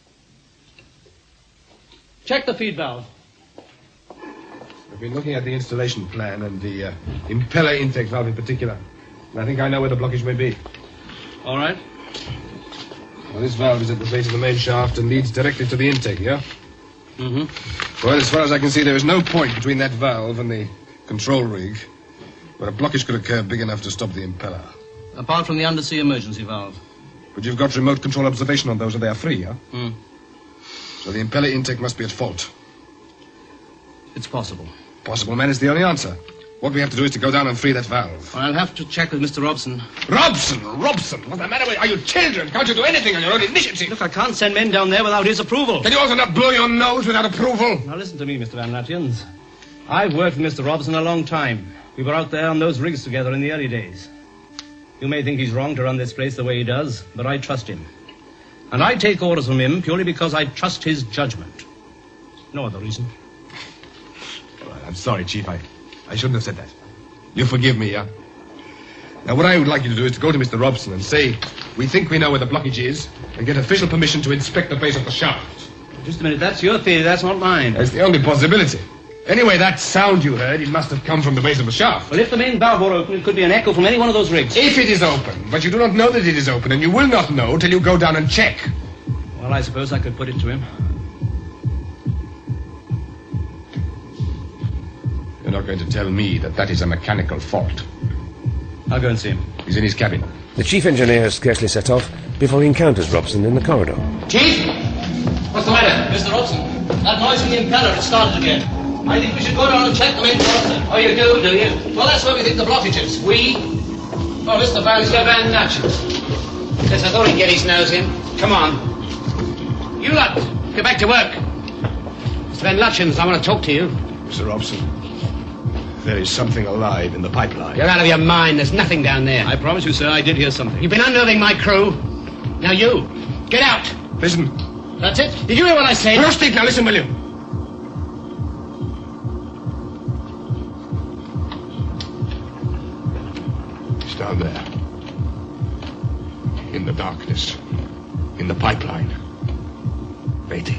Check the feed valve. I've been looking at the installation plan and the impeller intake valve in particular. And I think I know where the blockage may be. All right. Well, this valve is at the base of the main shaft and leads directly to the intake, yeah? Mm-hmm. Well, as far as I can see, there is no point between that valve and the control rig where a blockage could occur big enough to stop the impeller. Apart from the undersea emergency valve. But you've got remote control observation on those, and they are free, yeah? Hmm. So the impeller intake must be at fault. It's possible. Possible, man, is the only answer. What we have to do is to go down and free that valve. I'll have to check with Mr. Robson. Robson! What's the matter with you? Are you children? Can't you do anything on your own initiative? Look, I can't send men down there without his approval. Can you also not blow your nose without approval? Now listen to me, Mr. Van Latjens. I've worked with Mr. Robson a long time. We were out there on those rigs together in the early days. You may think he's wrong to run this place the way he does, but I trust him. And I take orders from him purely because I trust his judgment. No other reason. All right, I'm sorry, Chief. I shouldn't have said that. You forgive me, yeah? Now, what I would like you to do is to go to Mr. Robson and say, we think we know where the blockage is, and get official permission to inspect the base of the shaft. Just a minute, that's your theory, that's not mine. That's the only possibility. Anyway, that sound you heard, it must have come from the base of the shaft. Well, if the main valve were open, it could be an echo from any one of those rigs. If it is open, but you do not know that it is open, and you will not know till you go down and check. Well, I suppose I could put it to him. You're not going to tell me that that is a mechanical fault. I'll go and see him. He's in his cabin. The chief engineer has scarcely set off before he encounters Robson in the corridor. Chief! What's the matter? Mr. Robson, that noise in the impeller, it started again. I think we should go down and check the main Robson. Oh, you do you? Well, that's where we think the blockage is. We? Oh, Mr. Van Latjens. Yes, I thought he'd get his nose in. Come on. You lot, get back to work. Mr. Van Latjens, I want to talk to you. Mr. Robson, there is something alive in the pipeline. You're out of your mind. There's nothing down there. I promise you, sir, I did hear something. You've been unnerving my crew. Now you, get out. Listen. That's it. Did you hear what I said? No, speak now. Listen, will you? He's down there. In the darkness. In the pipeline. Waiting.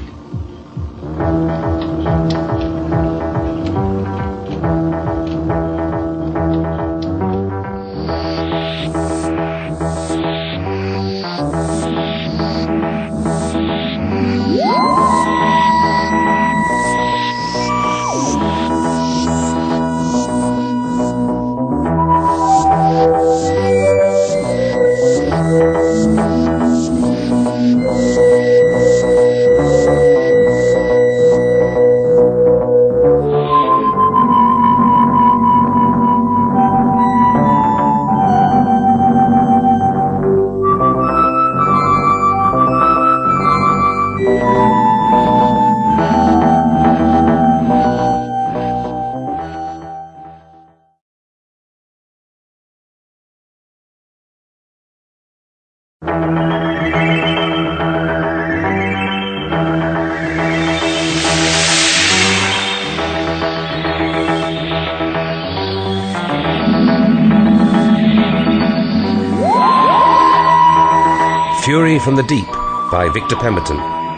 Fury from the Deep by Victor Pemberton.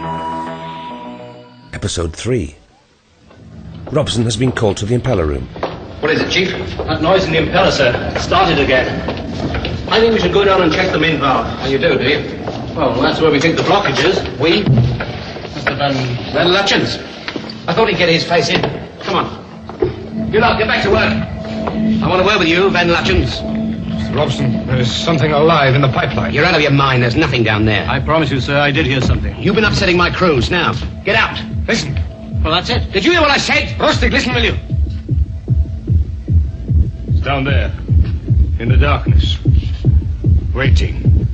Episode 3. Robson has been called to the impeller room. What is it, Chief? That noise in the impeller, sir. It started again. I think we should go down and check the main valve. Oh, you do you? Well, that's where we think the blockage is. We? Mr. Van Latjens. I thought he'd get his face in. Come on. You lot, get back to work. I want a word with you, Van Latjens. Mr. Robson, there is something alive in the pipeline. You're out of your mind. There's nothing down there. I promise you, sir, I did hear something. You've been upsetting my crews. Now, get out. Listen. Well, that's it. Did you hear what I said? Rostig, listen, will you? It's down there. In the darkness. Waiting.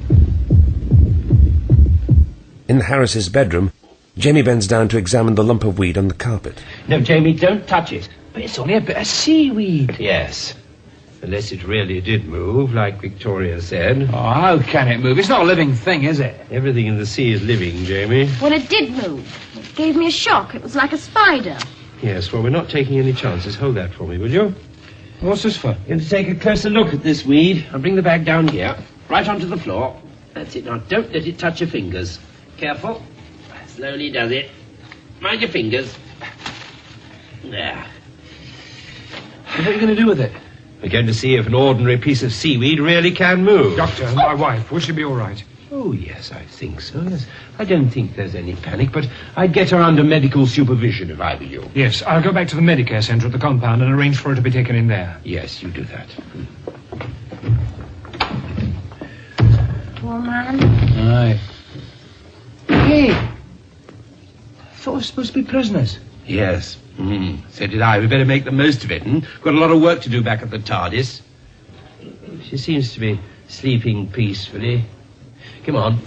In Harris's bedroom, Jamie bends down to examine the lump of weed on the carpet. No, Jamie, don't touch it. But it's only a bit of seaweed. Yes. Unless it really did move, like Victoria said. Oh, how can it move? It's not a living thing, is it? Everything in the sea is living, Jamie. Well, it did move. It gave me a shock. It was like a spider. Yes, well, we're not taking any chances. Hold that for me, will you? What's this for? You're to take a closer look at this weed. I'll bring the bag down here, right onto the floor. That's it. Now, don't let it touch your fingers. Careful. Slowly does it. Mind your fingers. There. What are you going to do with it? We're going to see if an ordinary piece of seaweed really can move. Doctor, my wife, will she be all right? Oh, yes, I think so, yes. I don't think there's any panic, but I'd get her under medical supervision if I were you. Yes, I'll go back to the Medicare centre at the compound and arrange for her to be taken in there. Yes, you do that. Poor man. Aye. Hey! I thought we were supposed to be prisoners. Yes. So did I. We better make the most of it, Got a lot of work to do back at the TARDIS. She seems to be sleeping peacefully. Come on.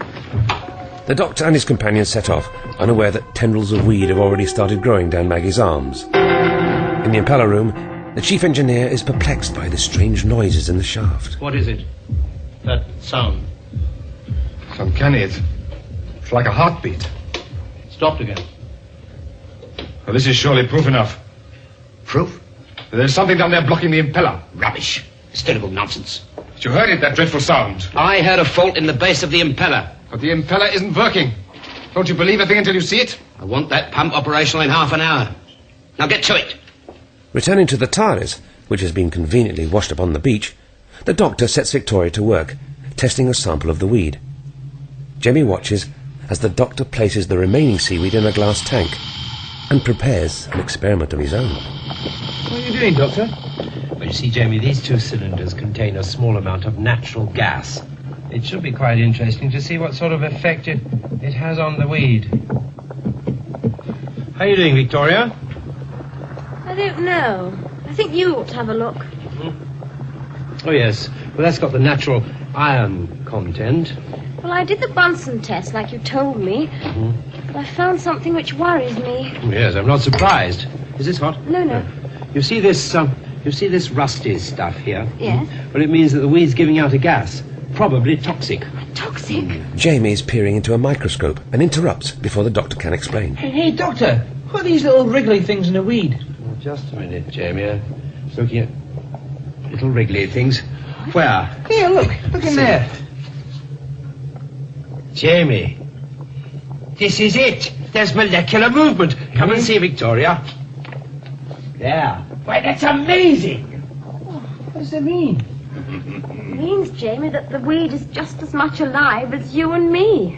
The doctor and his companion set off, unaware that tendrils of weed have already started growing down Maggie's arms. In the impeller room, the chief engineer is perplexed by the strange noises in the shaft. What is it? That sound. It's uncanny. It's like a heartbeat. Stopped again. Well, this is surely proof enough. Proof? There's something down there blocking the impeller. Rubbish. Hysterical nonsense. But you heard it, that dreadful sound. I heard a fault in the base of the impeller. But the impeller isn't working. Don't you believe a thing until you see it? I want that pump operational in half an hour. Now get to it. Returning to the TARDIS, which has been conveniently washed up on the beach, the doctor sets Victoria to work, testing a sample of the weed. Jamie watches as the doctor places the remaining seaweed in a glass tank and prepares an experiment of his own. What are you doing, Doctor? Well, you see, Jamie, these two cylinders contain a small amount of natural gas. It should be quite interesting to see what sort of effect it has on the weed. How are you doing, Victoria? I don't know. I think you ought to have a look. Oh, yes. Well, that's got the natural iron content. Well, I did the Bunsen test like you told me, but I found something which worries me. Yes, I'm not surprised. Is this hot? No. You see this rusty stuff here? Yes. Well, it means that the weed's giving out a gas, probably toxic. Toxic? Jamie is peering into a microscope and interrupts before the doctor can explain. Hey, Doctor, what are these little wriggly things in the weed? Well, just a minute, Jamie. I'm looking at little wriggly things. Where? Here, look in there. Jamie, this is it. There's molecular movement. Come and see, Victoria. There. Why, that's amazing. What does that mean? It means, Jamie, that the weed is just as much alive as you and me.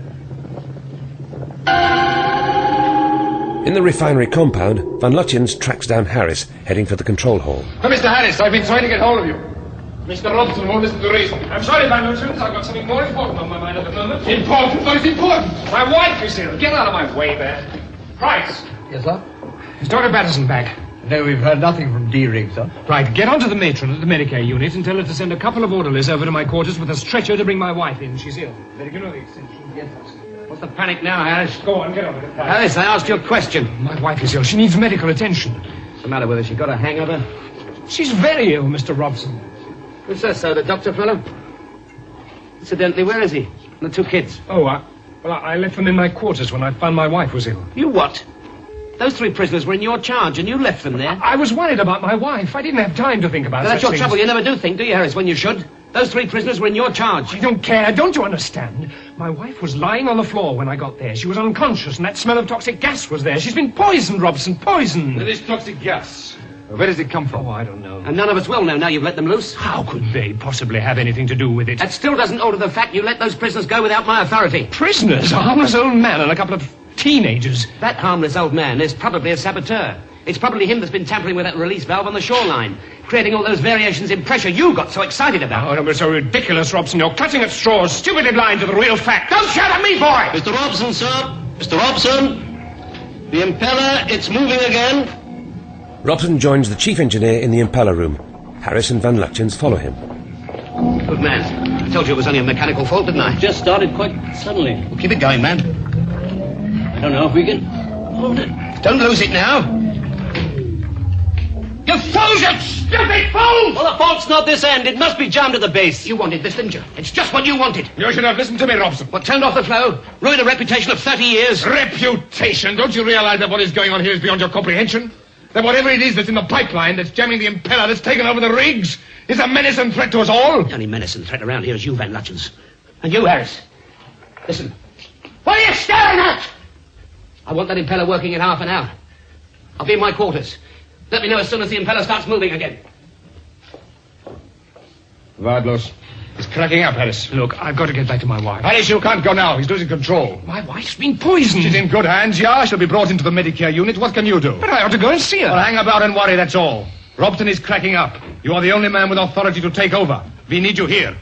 In the refinery compound, Van Lutyens tracks down Harris, heading for the control hall. Oh, Mr. Harris, I've been trying to get hold of you. Mr. Robson won't listen to reason. I'm sorry, Van Lutyens. I've got something more important on my mind at the moment. Important? What is important? My wife is ill. Get out of my way there. Price. Yes, sir? Is Dr. Batterson back? No, we've heard nothing from D-Rig, sir. Right, get onto the matron at the Medicare unit and tell her to send a couple of orderlies over to my quarters with a stretcher to bring my wife in. She's ill. Better get her the extension. Yes, What's the panic now, Harris? Go on, get on with it. Harris, I asked you a question. My wife is ill. She needs medical attention. What's the matter with her? She got a hangover? She's very ill, Mr. Robson. Who says so? The doctor fellow? Incidentally, where is he? And the two kids? Oh, I left them in my quarters when I found my wife was ill. You what? Those three prisoners were in your charge and you left them there? I was worried about my wife. I didn't have time to think about That's such your trouble. You never do think, do you, Harris, when you should? Those three prisoners were in your charge. I don't care. Don't you understand? My wife was lying on the floor when I got there. She was unconscious, and that smell of toxic gas was there. She's been poisoned, Robson, poisoned. There is toxic gas. Where does it come from? Oh, I don't know. And none of us will know now you've let them loose. How could they possibly have anything to do with it? That still doesn't alter the fact you let those prisoners go without my authority. Prisoners? A harmless old man and a couple of teenagers. That harmless old man is probably a saboteur. It's probably him that's been tampering with that release valve on the shoreline, creating all those variations in pressure you got so excited about. Oh, don't be so ridiculous, Robson. You're clutching at straws, stupidly blind to the real fact. Don't shout at me, boy! Mr. Robson, sir. Mr. Robson. The impeller, it's moving again. Robson joins the chief engineer in the impeller room. Harris and Van Lutyens follow him. Good man. I told you it was only a mechanical fault, didn't I? Just started quite suddenly. Well, keep it going, man. I don't know if we can hold it. Don't lose it now. You fools, you stupid fools! Well, the fault's not this end. It must be jammed at the base. You wanted this, didn't you? It's just what you wanted. You should have listened to me, Robson. What turned off the flow? Ruined a reputation of 30 years. Reputation? Don't you realize that what is going on here is beyond your comprehension? That whatever it is that's in the pipeline that's jamming the impeller that's taken over the rigs is a menace and threat to us all? The only menace and threat around here is you, Van Lutyens. And you, Harris. Listen. What are you staring at? I want that impeller working in half an hour. I'll be in my quarters. Let me know as soon as the impeller starts moving again. Vardlos. He's cracking up, Harris. Look, I've got to get back to my wife. Harris, you can't go now. He's losing control. My wife's been poisoned. She's in good hands, yeah. She'll be brought into the Medicare unit. What can you do? But I ought to go and see her. Well, hang about and worry, that's all. Robson is cracking up. You are the only man with authority to take over. We need you here.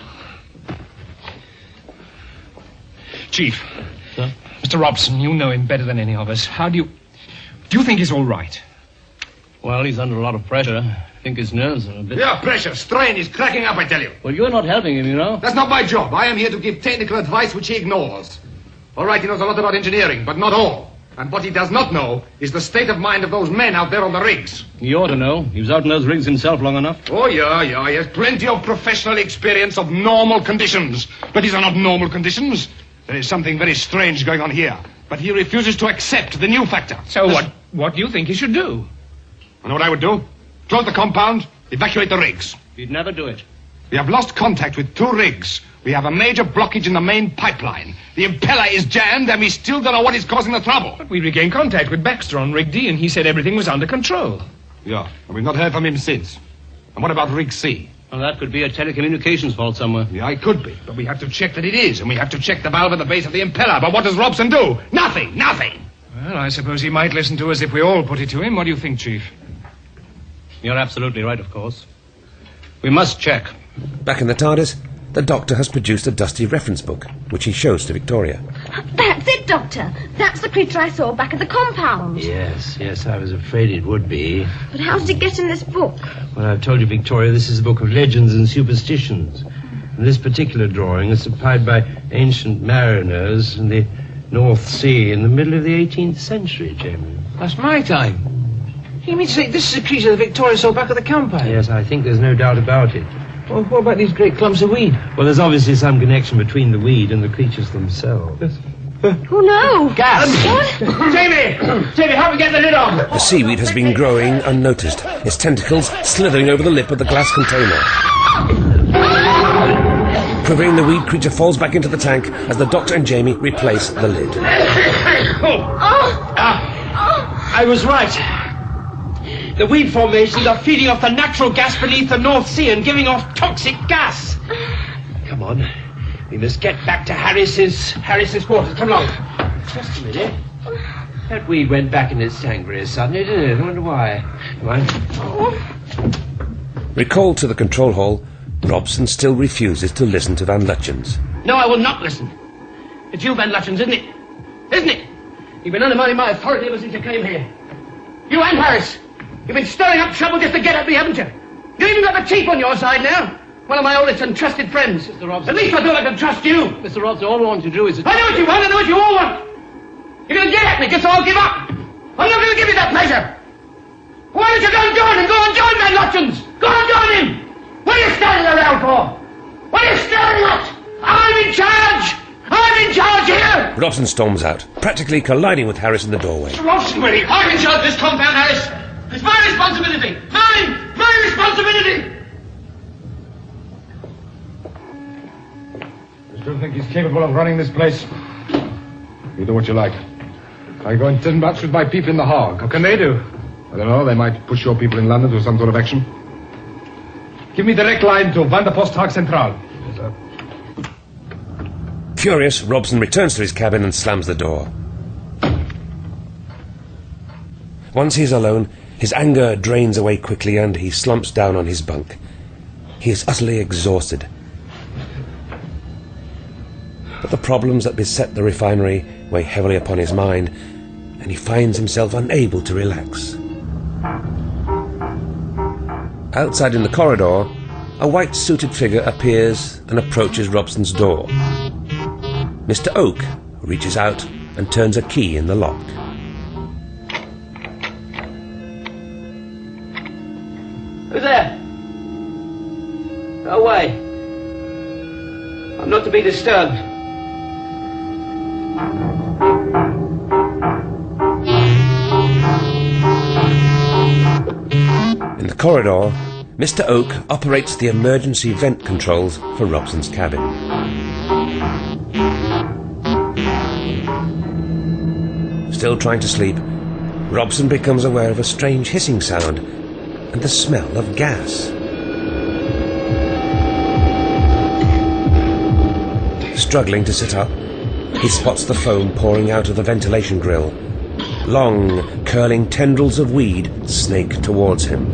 Chief. Huh? Mr. Robson, you know him better than any of us. Do you think he's all right? Well, he's under a lot of pressure. I think his nerves are a bit... Yeah, pressure, strain. He's cracking up, I tell you. Well, you're not helping him, you know. That's not my job. I am here to give technical advice which he ignores. All right, he knows a lot about engineering, but not all. And what he does not know is the state of mind of those men out there on the rigs. He ought to know. He was out in those rigs himself long enough. Oh, yeah. He has plenty of professional experience of normal conditions. But these are not normal conditions. There is something very strange going on here. But he refuses to accept the new factor. So what do you think he should do? I know what I would do. Close the compound, evacuate the rigs. He'd never do it. We have lost contact with 2 rigs. We have a major blockage in the main pipeline. The impeller is jammed, and we still don't know what is causing the trouble. But we regained contact with Baxter on Rig D, and he said everything was under control. Yeah, and we've not heard from him since. And what about Rig C? Well, that could be a telecommunications fault somewhere. Yeah, it could be. But we have to check that it is, and we have to check the valve at the base of the impeller. But what does Robson do? Nothing! Well, I suppose he might listen to us if we all put it to him. What do you think, Chief? You're absolutely right, of course. We must check. Back in the TARDIS, the Doctor has produced a dusty reference book, which he shows to Victoria. That's it, Doctor. That's the creature I saw back at the compound. Yes, I was afraid it would be. But how did it get in this book? Well, I've told you, Victoria, this is a book of legends and superstitions. And this particular drawing is supplied by ancient mariners in the North Sea in the middle of the 18th century, Jamie. That's my time. You mean to say this is a creature that Victoria saw back at the compound? Yes, I think there's no doubt about it. Well, what about these great clumps of weed? Well, there's obviously some connection between the weed and the creatures themselves. Oh, no. Gas! What? Jamie, help me get the lid on! The seaweed has been growing unnoticed, its tentacles slithering over the lip of the glass container. Quivering, the weed creature falls back into the tank as the Doctor and Jamie replace the lid. I was right. The weed formations are feeding off the natural gas beneath the North Sea and giving off toxic gas. Come on. We must get back to Harris's quarters. Come along. Just a minute. That weed went back in its tank very suddenly, didn't it? I wonder why. Come on. Recalled to the control hall, Robson still refuses to listen to Van Lutyens. No, I will not listen. It's you, Van Lutyens, isn't it? Isn't it? You've been undermining my authority ever since you came here. You and Harris. You've been stirring up trouble just to get at me, haven't you? You even got the chief on your side now. One of my oldest and trusted friends. Mr. Robson. At least I feel I can trust you. Mr. Robson, all I want you to do is... I know what you want. I know what you all want. You're going to get at me, so I'll give up. I'm not going to give you that pleasure. Why don't you go and join him? Go and join Van Lutyens. Go and join him. What are you standing around for? What are you staring at? I'm in charge. I'm in charge here. Robson storms out, practically colliding with Harris in the doorway. Mr. Robson, will you? I'm in charge of this compound, Harris. It's my responsibility. Mine. My responsibility. I still think he's capable of running this place. You do what you like. I go and turn bats with my people in the Hague. What can they do? I don't know. They might push your people in London to some sort of action. Give me direct line to Van der Post Hague Central. Yes, sir. Furious, Robson returns to his cabin and slams the door. Once he's alone, his anger drains away quickly and he slumps down on his bunk. He is utterly exhausted. But the problems that beset the refinery weigh heavily upon his mind, and he finds himself unable to relax. Outside in the corridor, a white-suited figure appears and approaches Robson's door. Mr. Oak reaches out and turns a key in the lock. Who's there? Go away. I'm not to be disturbed. In the corridor, Mr. Oak operates the emergency vent controls for Robson's cabin. Still trying to sleep, Robson becomes aware of a strange hissing sound and the smell of gas. Struggling to sit up, he spots the foam pouring out of the ventilation grill. Long, curling tendrils of weed snake towards him.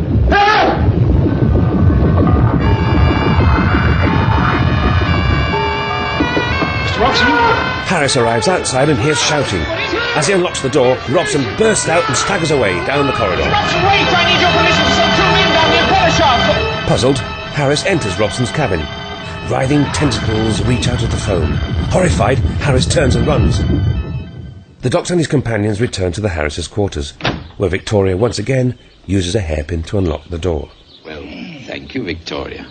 Mr. Robson? Harris arrives outside and hears shouting. As he unlocks the door, Robson bursts out and staggers away down the corridor. Robson, wait! I need your permission to send 2 men down the impeller shaft! Puzzled, Harris enters Robson's cabin. Writhing tentacles reach out of the foam. Horrified, Harris turns and runs. The Doctor and his companions return to the Harris' quarters, where Victoria once again uses a hairpin to unlock the door. Well, thank you, Victoria.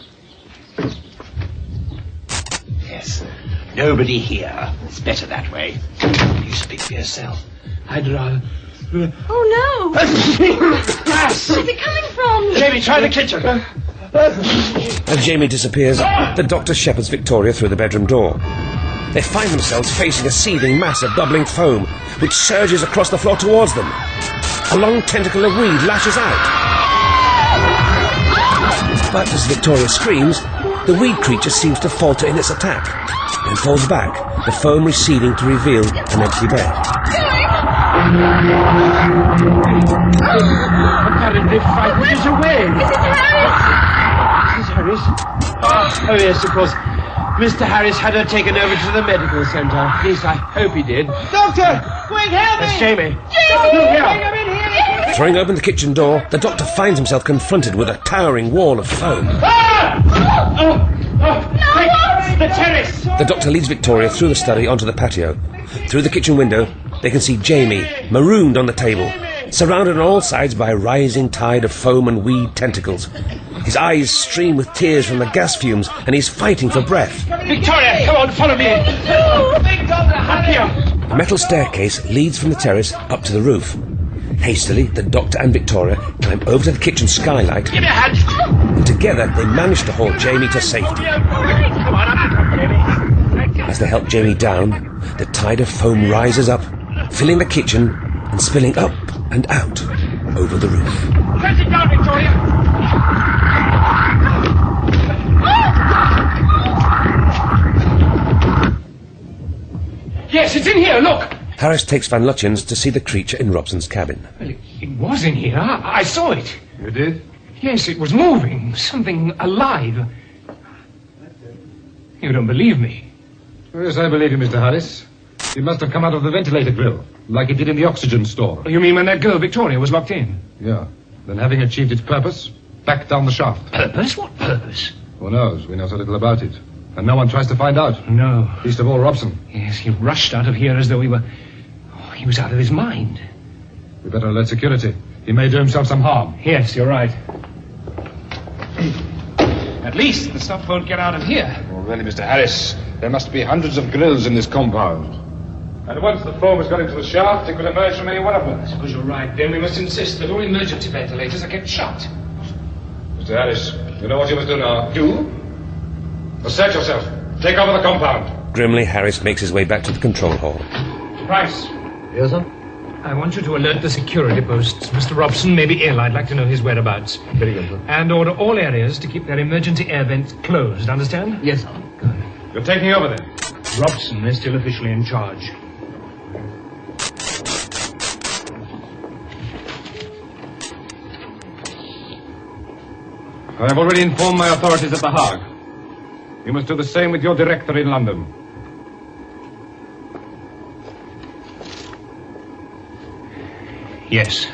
Yes. Nobody here. It's better that way. You speak for yourself. I'd rather... Oh, no! Gas! Where's it coming from? Jamie, try the kitchen. As Jamie disappears, the Doctor shepherds Victoria through the bedroom door. They find themselves facing a seething mass of bubbling foam, which surges across the floor towards them. A long tentacle of weed lashes out. But as Victoria screams, the weed creature seems to falter in its attack and falls back, the foam receding to reveal an empty bed. Apparently frightened us away. Mrs. Harris? Mrs. Harris? Oh, yes, of course. Mr. Harris had her taken over to the medical centre. At least I hope he did. Doctor! Quick, help me! That's Jamie. Jamie! Throwing open the kitchen door, the Doctor finds himself confronted with a towering wall of foam. Quick! The terrace! The Doctor leads Victoria through the study onto the patio. Through the kitchen window, they can see Jamie, marooned on the table, surrounded on all sides by a rising tide of foam and weed tentacles. His eyes stream with tears from the gas fumes, and he's fighting for breath. Victoria, come on, follow me. Big Doctor, up here. A metal staircase leads from the terrace up to the roof. Hastily, the Doctor and Victoria climb over to the kitchen skylight. Give me a hand. And together, they manage to haul Jamie to safety. Come on, up, Jamie. As they help Jamie down, the tide of foam rises up, filling the kitchen and spilling up and out over the roof. Press it down, Victoria. Yes, it's in here, look! Harris takes Van Lutyens to see the creature in Robson's cabin. Well, it was in here. I saw it. You did? Yes, it was moving. Something alive. You don't believe me? Yes, I believe you, Mr. Harris. It must have come out of the ventilator grill, like it did in the oxygen store. You mean when that girl, Victoria, was locked in? Yeah. Then having achieved its purpose, back down the shaft. Purpose? What purpose? Who knows? We know so little about it. And no one tries to find out. No. Least of all Robson. Yes, he rushed out of here as though he were... Oh, he was out of his mind. We better alert security. He may do himself some harm. Yes, you're right. At least the stuff won't get out of here. Well, really, Mr. Harris, there must be hundreds of grills in this compound. And once the foam has got into the shaft, it could emerge from any one of them. I suppose you're right. Then we must insist that all emergency ventilators are kept shut. Mr. Harris, you know what you must do now? Do? Assert yourself. Take over the compound. Grimly, Harris makes his way back to the control hall. Price. Yes, sir? I want you to alert the security posts. Mr. Robson may be ill. I'd like to know his whereabouts. Very good, sir. And order all areas to keep their emergency air vents closed. Understand? Yes, sir. Good. You're taking over then? Robson is still officially in charge. I have already informed my authorities at The Hague. You must do the same with your director in London. Yes.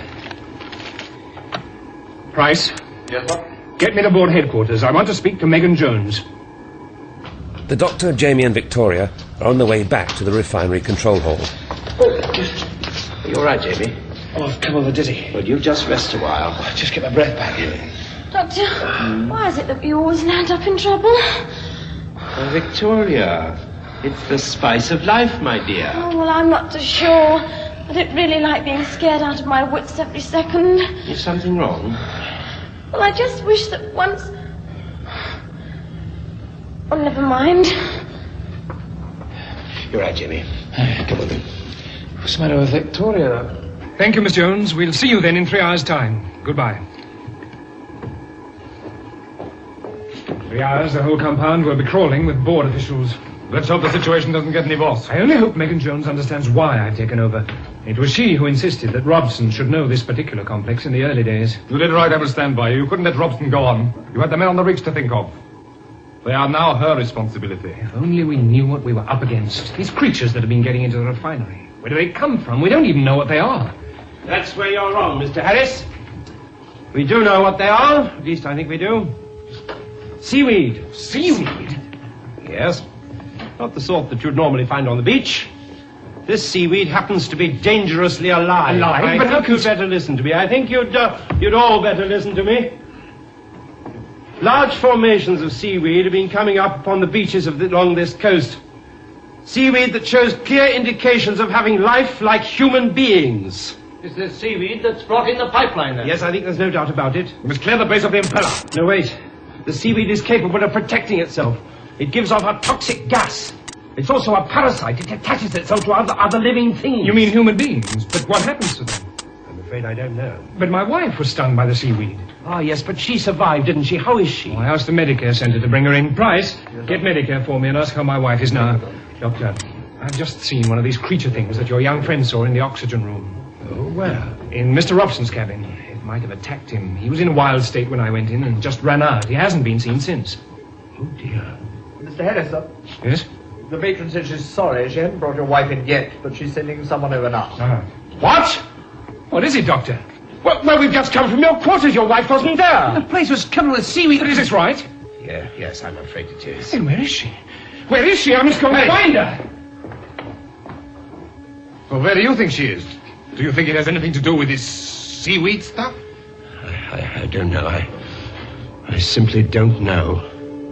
Price? Yes, sir? Get me to board headquarters. I want to speak to Megan Jones. The Doctor, Jamie and Victoria are on the way back to the refinery control hall. Are you all right, Jamie? Oh, I've come over dizzy. Well, you just rest a while. Just get my breath back. Doctor, why is it that we always land up in trouble? Oh, Victoria, it's the spice of life, my dear. Oh, well, I'm not too sure. I don't really like being scared out of my wits every second. Is something wrong? Well, I just wish that once... Oh, never mind. You're right, Jamie. Come on, then. What's the matter with Victoria? Thank you, Miss Jones. We'll see you then in 3 hours' time. Goodbye. 3 hours, the whole compound will be crawling with board officials. Let's hope the situation doesn't get any worse. I only hope Megan Jones understands why I've taken over. It was she who insisted that Robson should know this particular complex in the early days. You did right, I will stand by you. You couldn't let Robson go on. You had the men on the rigs to think of. They are now her responsibility. If only we knew what we were up against. These creatures that have been getting into the refinery. Where do they come from? We don't even know what they are. That's where you're wrong, Mr. Harris. We do know what they are. At least I think we do. Seaweed. Seaweed? Yes. Not the sort that you'd normally find on the beach. This seaweed happens to be dangerously alive. Alive? I think you'd better listen to me. I think you'd all better listen to me. Large formations of seaweed have been coming up upon the beaches along this coast. Seaweed that shows clear indications of having life like human beings. Is this seaweed that's blocking the pipeline then? Yes, I think there's no doubt about it. We must clear the base of the impeller. No, wait. The seaweed is capable of protecting itself. It gives off a toxic gas. It's also a parasite. It attaches itself to other living things. You mean human beings? But what happens to them? I'm afraid I don't know. But my wife was stung by the seaweed. Ah, yes, but she survived, didn't she? How is she? I asked the Medicare Centre to bring her in. Price, get Medicare for me and ask how my wife is now. Doctor, I've just seen one of these creature things that your young friend saw in the oxygen room. Oh, where? In Mr. Robson's cabin. It might have attacked him. He was in a wild state when I went in and just ran out. He hasn't been seen since. Oh, dear. Mr. Harris, sir. Yes? The matron said she's sorry. She hadn't brought your wife in yet, but she's sending someone over now. Ah. What? What is it, Doctor? Well, we've just come from your quarters. Your wife wasn't there. The place was covered with seaweed. But is this right? Yes, I'm afraid it is. Then where is she? Where is she? I must go and find her. Well, where do you think she is? Do you think it has anything to do with this seaweed stuff? I don't know. I simply don't know.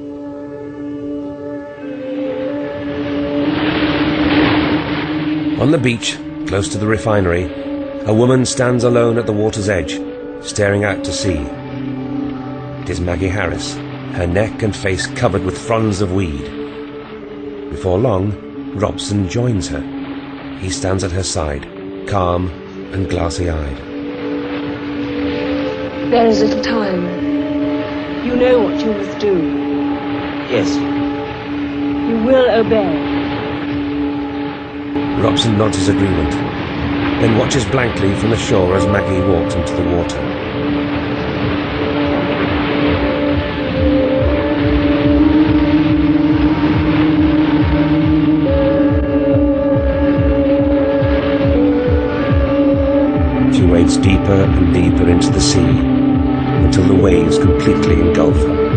On the beach, close to the refinery, a woman stands alone at the water's edge, staring out to sea. It is Maggie Harris, her neck and face covered with fronds of weed. Before long, Robson joins her. He stands at her side, calm and glassy-eyed. There is little time. You know what you must do. Yes. You will obey. Robson nods his agreement, then watches blankly from the shore as Maggie walks into the water. She wades deeper and deeper into the sea until the waves completely engulf her.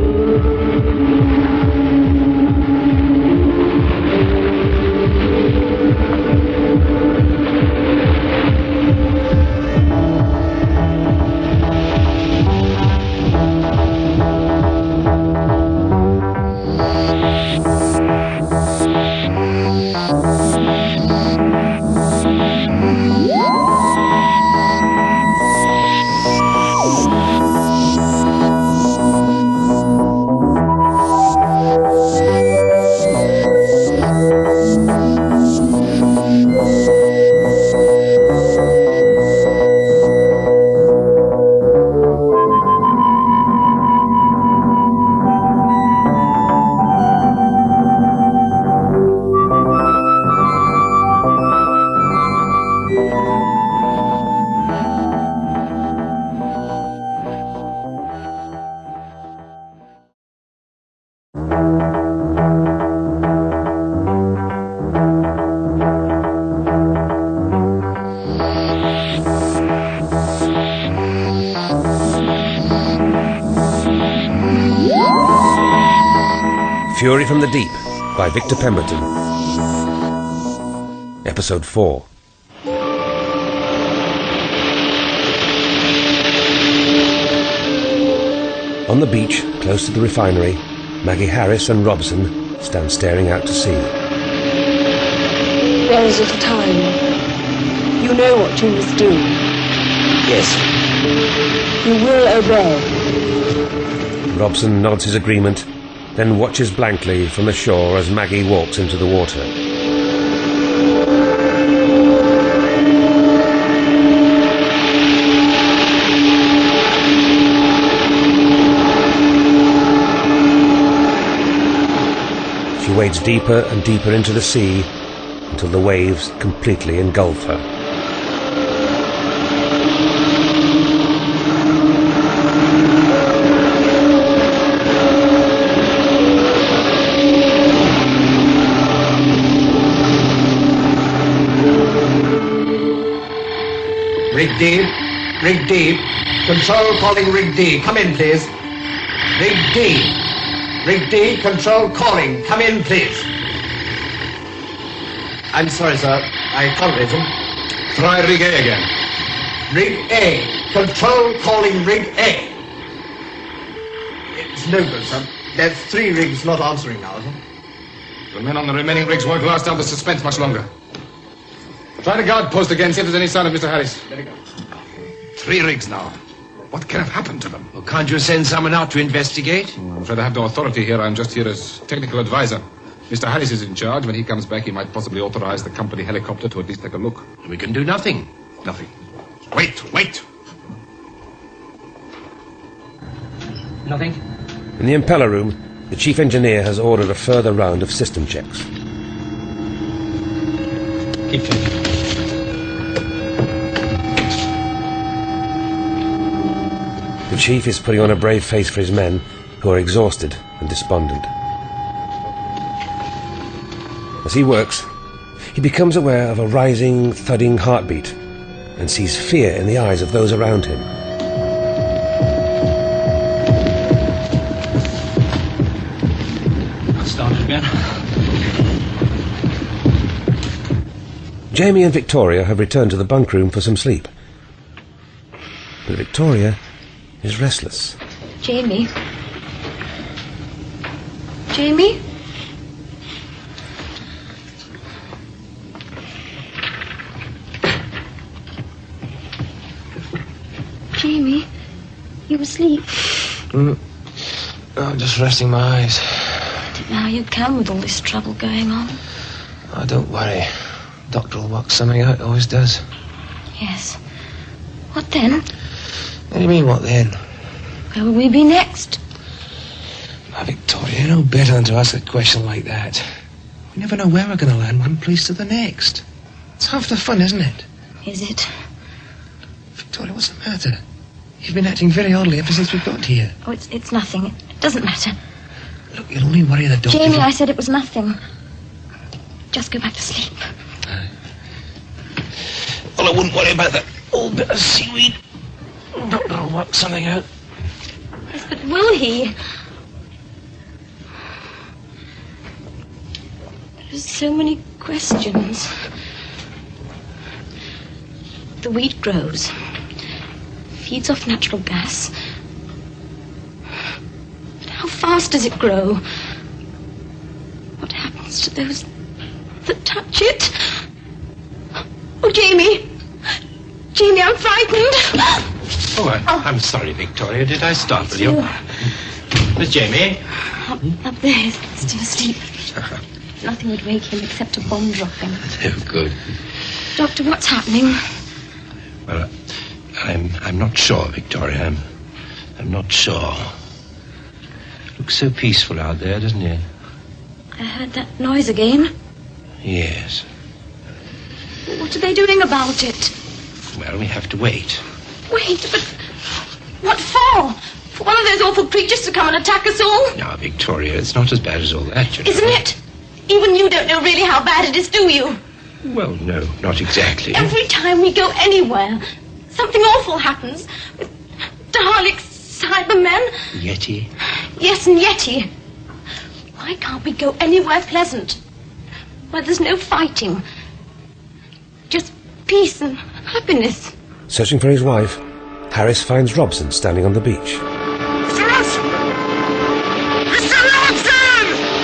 Fury from the Deep by Victor Pemberton. Episode 4. On the beach, close to the refinery, Maggie Harris and Robson stand staring out to sea. There is little time. You know what you must do. Yes. You will obey. Robson nods his agreement, then watches blankly from the shore as Maggie walks into the water. wades deeper and deeper into the sea until the waves completely engulf her. Rig D. Control calling Rig D. Come in, please. Rig D. Rig D, control calling. Come in, please. I'm sorry, sir. I can't read them. Try Rig A again. Rig A. Control calling Rig A. It's no good, sir. There's 3 rigs not answering now, sir. The men on the remaining rigs won't last out the suspense much longer. Try the guard post again, see if there's any sign of Mr. Harris. There we go. 3 rigs now. What can have happened to them? Well, can't you send someone out to investigate? I'm afraid I have no authority here. I'm just here as technical advisor. Mr. Harris is in charge. When he comes back, he might possibly authorize the company helicopter to at least take a look. We can do nothing. Nothing. Wait! Nothing? In the impeller room, the chief engineer has ordered a further round of system checks. Keep checking. The chief is putting on a brave face for his men, who are exhausted and despondent. As he works, he becomes aware of a rising, thudding heartbeat and sees fear in the eyes of those around him. I'll start it again. Jamie and Victoria have returned to the bunk room for some sleep. But Victoria is restless. Jamie? Jamie? Jamie, you asleep? I'm just resting my eyes. Didn't know how you can with all this trouble going on. Oh, don't worry. Doctor will work something out, always does. Yes. What then? What do you mean, what then? Where will we be next? Now, Victoria, you know better than to ask a question like that. We never know where we're going to land, one place to the next. It's half the fun, isn't it? Is it? Victoria, what's the matter? You've been acting very oddly ever since we got here. Oh, it's nothing. It doesn't matter. Look, you'll only worry the doctor. Jamie, I said it was nothing. Just go back to sleep. Well, I wouldn't worry about that old bit of seaweed. Doctor will work something out. Yes, but will he? There's so many questions. The wheat grows. Feeds off natural gas. But how fast does it grow? What happens to those that touch it? Oh, Jamie! Jamie, I'm frightened! Oh, I'm sorry, Victoria. Did I startle you? Miss Jamie? Up there, he's still asleep. Nothing would wake him except a bomb dropping. Oh, good. Doctor, what's happening? Well, I'm not sure, Victoria. I'm not sure. Looks so peaceful out there, doesn't it? I heard that noise again. Yes. What are they doing about it? Well, we have to wait. Wait, but what for? For one of those awful creatures to come and attack us all? Now, Victoria, it's not as bad as all that, you know. Isn't it? Even you don't know really how bad it is, do you? Well, no, not exactly. Every time we go anywhere, something awful happens. With Daleks, Cybermen. Yeti? Yes, and Yeti. Why can't we go anywhere pleasant? Where there's no fighting. Just peace and happiness. Searching for his wife, Harris finds Robson standing on the beach. Mr. Robson! Mr. Robson!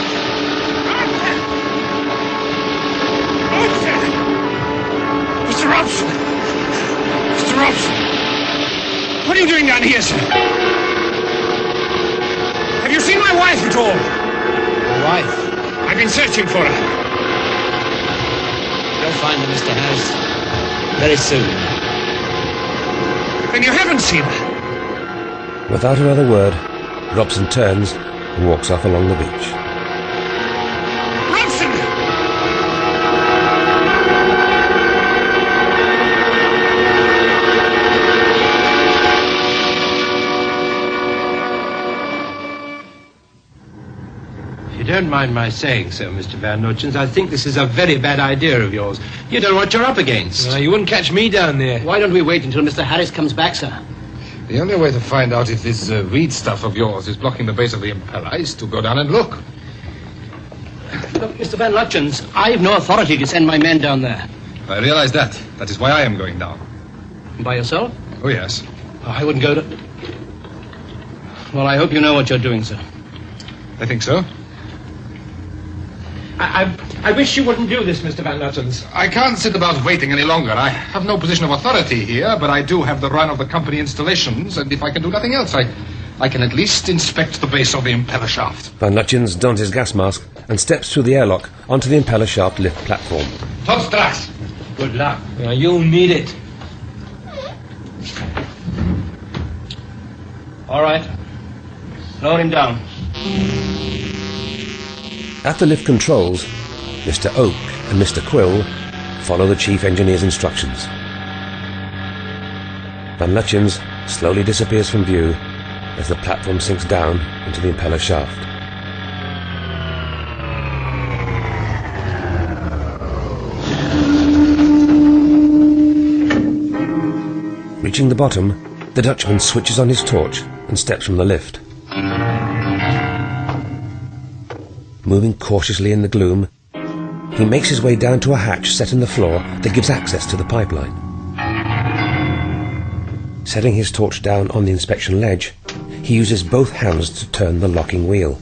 Mr. Robson! Mr. Robson! What are you doing down here, sir? Have you seen my wife at all? Your wife? I've been searching for her. You'll find her, Mr. Harris. Very soon. Then you haven't seen her? Without another word, Robson turns and walks off along the beach. don't mind my saying so, Mr. Van Lutyens, I think this is a very bad idea of yours. You don't know what you're up against. You wouldn't catch me down there. Why don't we wait until Mr. Harris comes back, sir? The only way to find out if this weed stuff of yours is blocking the base of the impeller is to go down and look. Look, Mr. Van Lutyens, I've no authority to send my men down there. I realize that. That is why I am going down. By yourself? Oh, yes. Oh, I wouldn't go to... Well, I hope you know what you're doing, sir. I think so. I wish you wouldn't do this, Mr. Van Lutyens. I can't sit about waiting any longer. I have no position of authority here, but I do have the run of the company installations, and if I can do nothing else, I can at least inspect the base of the impeller shaft. Van Lutyens dons his gas mask and steps through the airlock onto the impeller shaft lift platform. Tot straks. Good luck. Yeah, you'll need it. All right. Lower him down. At the lift controls, Mr. Oak and Mr. Quill follow the chief engineer's instructions. Van Lutyens slowly disappears from view as the platform sinks down into the impeller shaft. Reaching the bottom, the Dutchman switches on his torch and steps from the lift. Moving cautiously in the gloom, he makes his way down to a hatch set in the floor that gives access to the pipeline. Setting his torch down on the inspection ledge, he uses both hands to turn the locking wheel.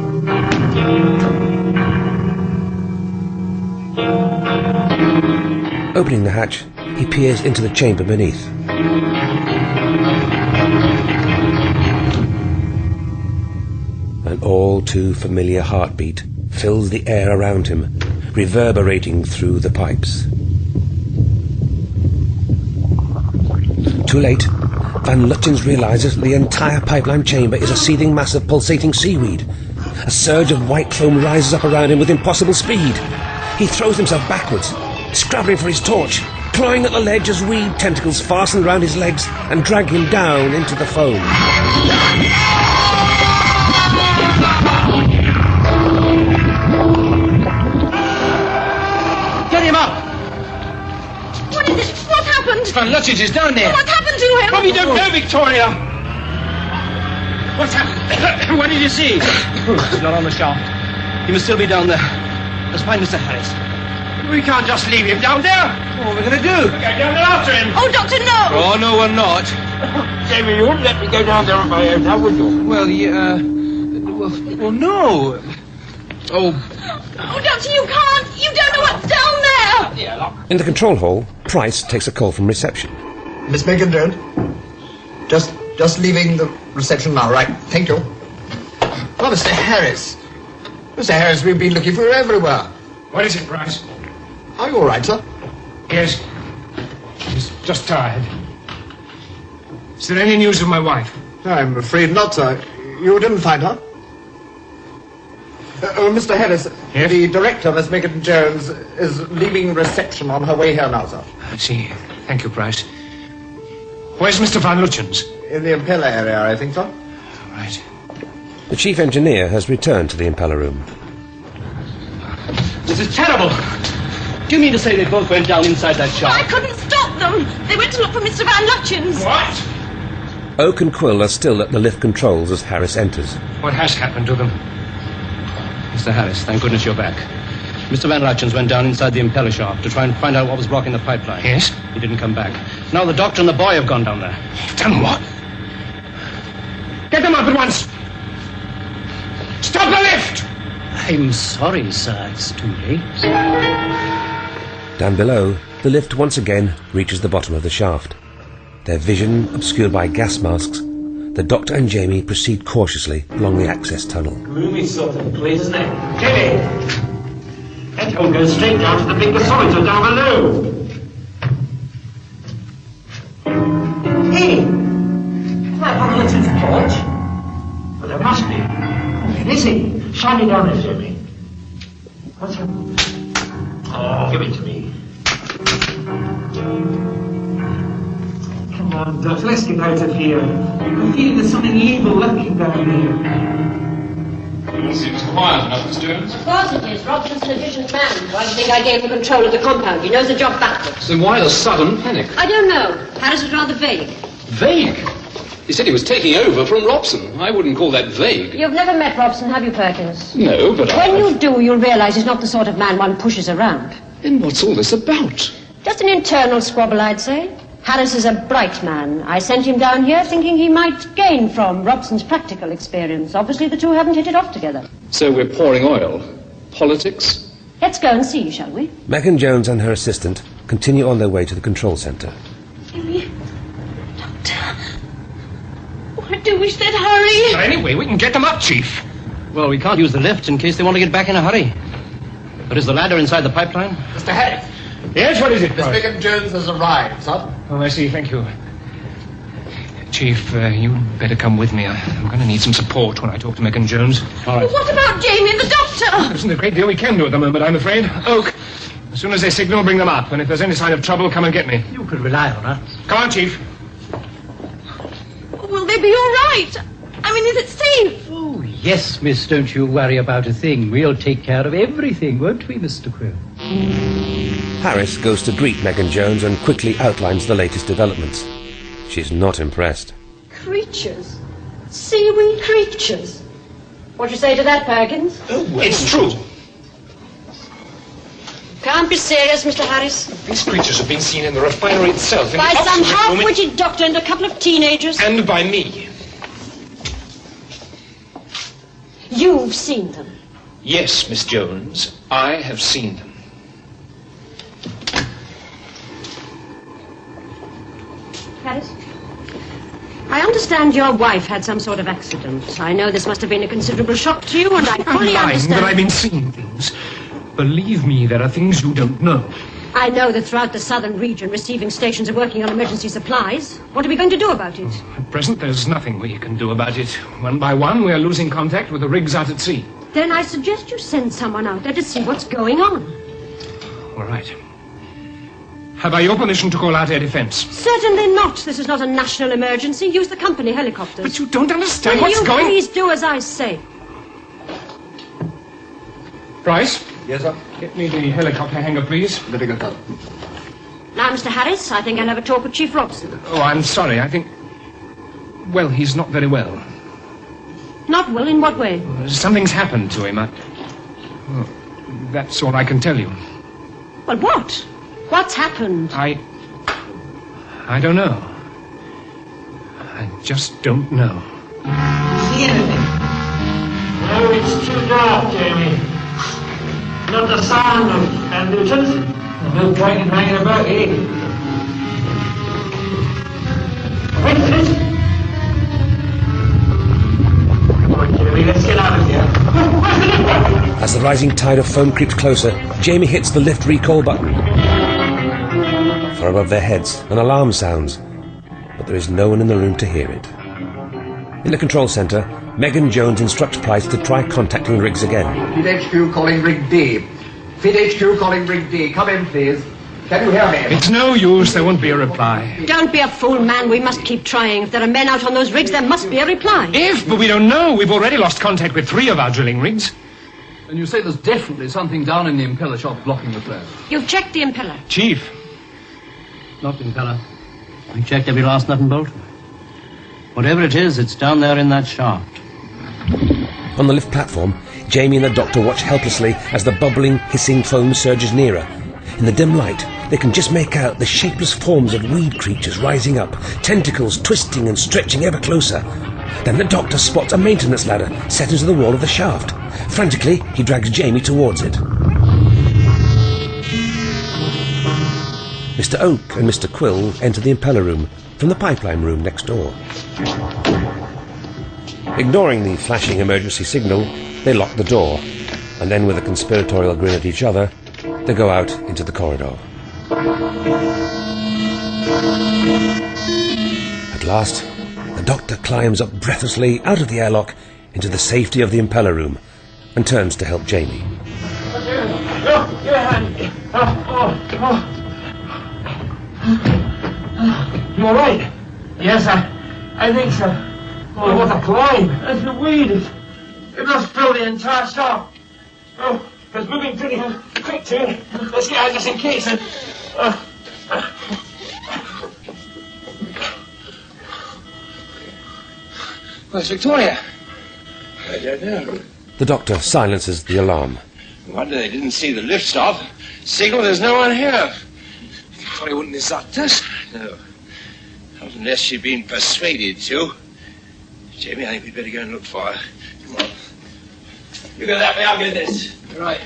Opening the hatch, he peers into the chamber beneath. An all too familiar heartbeat fills the air around him, reverberating through the pipes. Too late, Van Lutyens realizes that the entire pipeline chamber is a seething mass of pulsating seaweed. A surge of white foam rises up around him with impossible speed. He throws himself backwards, scrabbling for his torch, clawing at the ledge as weed tentacles fasten around his legs and drag him down into the foam. Get him up! What is it? What happened? Van Lutyens is down there. What happened to him? Oh, we don't know, Victoria. What's happened? What did you see? He's not on the shaft. He must still be down there. Let's find Mr. Harris. We can't just leave him down there. What are we going to do? We're going down there after him. Oh, Doctor, no! Oh, no, we're not. Jamie, you wouldn't let me go down there on my own, now would you? Well, yeah. Well, no. Oh. Oh, Doctor, you can't! You don't know what's down there! Yeah, look. In the control hall, Price takes a call from reception. Miss Bacon-Jones? Just leaving the reception now, right? Thank you. Oh, Mr. Harris. Mr. Harris, we've been looking for you everywhere. What is it, Price? Are you all right, sir? Yes. She's just tired. Is there any news of my wife? I'm afraid not, sir. You didn't find her? Mr. Harris, yes? The director, Miss Bacon-Jones, is leaving reception on her way here now, sir. I see. Thank you, Price. Where's Mr. Van Lutyens? In the impeller area, I think, sir. All right. The chief engineer has returned to the impeller room. This is terrible. Do you mean to say they both went down inside that shaft? I couldn't stop them. They went to look for Mr. Van Lutyens. What? Oak and Quill are still at the lift controls as Harris enters. What has happened to them? Mr. Harris, thank goodness you're back. Mr. Van Lutyens went down inside the impeller shaft to try and find out what was blocking the pipeline. Yes? He didn't come back. Now the doctor and the boy have gone down there. Done what? Get them up at once! Stop the lift! I'm sorry, sir. It's too late. Down below, the lift once again reaches the bottom of the shaft. Their vision obscured by gas masks, the Doctor and Jamie proceed cautiously along the access tunnel. Gloomy sort of place, isn't it? Jamie! That hole goes straight down to the big gasometer down below. Hey! Is that Van Lutyens' torch? Well, there must be. Where is he? Shine it down there, Jamie. What's happened? Oh, give it to me. Come on, Doctor, let's get out of here. I'm feeling there's something evil lurking down here. Seems quiet enough, Miss Jones. Of course it is. Robson's an efficient man. Why do you think I gave him control of the compound? He knows the job backwards. Then why the sudden panic? I don't know. Harris was rather vague. Vague? He said he was taking over from Robson. I wouldn't call that vague. You've never met Robson, have you, Perkins? No, but When you do, you'll realize he's not the sort of man one pushes around. Then what's all this about? Just an internal squabble, I'd say. Harris is a bright man. I sent him down here thinking he might gain from Robson's practical experience. Obviously, the two haven't hit it off together. So we're pouring oil. Politics? Let's go and see, shall we? Megan Jones and her assistant continue on their way to the control centre. I do wish they'd hurry. Anyway, we can get them up, Chief. Well, we can't use the lift in case they want to get back in a hurry. But is the ladder inside the pipeline? Mr. Harris. Yes, what is it? Miss Megan Jones has arrived, sir. Oh, I see, thank you. Chief, you'd better come with me. I'm going to need some support when I talk to Megan Jones. All right. What about Jamie and the doctor? There isn't a great deal we can do at the moment, I'm afraid. Oak, as soon as they signal, bring them up. And if there's any sign of trouble, come and get me. You could rely on her. Come on, Chief. Will they be all right? I mean, is it safe? Oh, yes, miss, don't you worry about a thing. We'll take care of everything, won't we, Mr. Quill? Harris goes to greet Megan Jones and quickly outlines the latest developments. She's not impressed. Creatures? Seaweed creatures? What do you say to that, Perkins? It's true. Can't be serious, Mr. Harris. These creatures have been seen in the refinery itself. By some half-witted doctor and a couple of teenagers. And by me. You've seen them. Yes, Miss Jones, I have seen them. Harris? I understand your wife had some sort of accident. I know this must have been a considerable shock to you, and I fully understand... But I've been seeing things. Believe me, there are things you don't know. I know that throughout the southern region, receiving stations are working on emergency supplies. What are we going to do about it? At present, there's nothing we can do about it. One by one, we are losing contact with the rigs out at sea. Then I suggest you send someone out there to see what's going on. All right. Have I your permission to call out air defense? Certainly not. This is not a national emergency. Use the company helicopters. But you don't understand Will what's you going... please do as I say. Price? Yes, sir. Get me the helicopter hangar, please. Very good, sir. Now, Mr. Harris, I think I'll have a talk with Chief Robson. Oh, I'm sorry. I think... Well, he's not very well. Not well? In what way? Something's happened to him. Well, that's all I can tell you. Well, what? What's happened? I don't know. I just don't know. See anything? No, it's too dark, Jamie. Not the sound of ambulances. And no dragon hanging about here. Wait a minute. Come on, Jamie, let's get out of here. Where's the lift? As the rising tide of foam creeps closer, Jamie hits the lift recall button. Far above their heads, an alarm sounds, but there is no one in the room to hear it. In the control centre, Megan Jones instructs Price to try contacting Riggs again. Feed HQ calling Rig D. Feed HQ calling Rig D. Come in, please. Can you hear me? It's no use. There won't be a reply. Don't be a fool, man. We must keep trying. If there are men out on those rigs, there must be a reply. If, but we don't know. We've already lost contact with 3 of our drilling rigs. And you say there's definitely something down in the impeller shop blocking the flow? You've checked the impeller? Chief. Not impeller. We checked every last nut and bolt. Whatever it is, it's down there in that shaft. On the lift platform, Jamie and the doctor watch helplessly as the bubbling, hissing foam surges nearer. In the dim light, they can just make out the shapeless forms of weed creatures rising up, tentacles twisting and stretching ever closer. Then the doctor spots a maintenance ladder set into the wall of the shaft. Frantically, he drags Jamie towards it. Mr. Oak and Mr. Quill enter the impeller room from the pipeline room next door. Ignoring the flashing emergency signal, they lock the door, and then with a conspiratorial grin at each other, they go out into the corridor. At last, the doctor climbs up breathlessly out of the airlock into the safety of the impeller room and turns to help Jamie. You all right? Yes, I think so. Oh, what a climb. That's the weed. It must blow the entire shaft. Oh, it's moving pretty quick, too. Let's get out just in case. Where's Victoria? I don't know. The doctor silences the alarm. No wonder they didn't see the lift stop. Signal, there's no one here. Victoria wouldn't desert us. No. Not unless she'd been persuaded to. Jamie, I think we'd better go and look for her. Come on. You go that way, I'll go this. Right.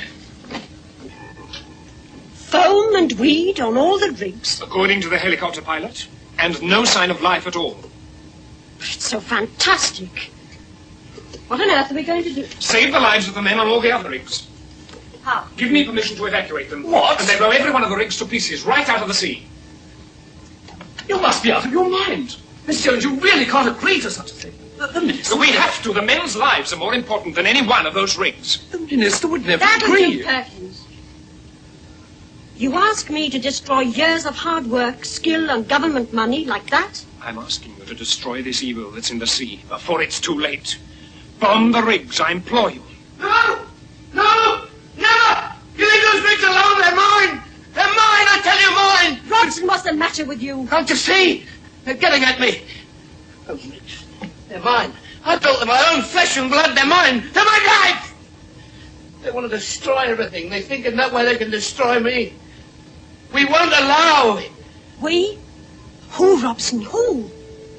Foam and weed on all the rigs. According to the helicopter pilot, and no sign of life at all. It's so fantastic. What on earth are we going to do? Save the lives of the men on all the other rigs. How? Give me permission to evacuate them. What? And then blow every one of the rigs to pieces, right out of the sea. You must be out of your mind. Miss Jones, you really can't agree to such a thing. The minister... We have to. The men's lives are more important than any one of those rigs. The minister would never That'll agree. do, Perkins. You ask me to destroy years of hard work, skill, and government money like that? I'm asking you to destroy this evil that's in the sea before it's too late. Bomb the rigs, I implore you. No! No! Never! You leave those rigs alone, they're mine! They're mine, I tell you, mine! Robson, what's the matter with you? Can't you see? They're getting at me. Those rigs, they're mine. I built them my own flesh and blood, they're mine. They're my life! They want to destroy everything. They think in that way they can destroy me. We won't allow. We? Who, Robson, who?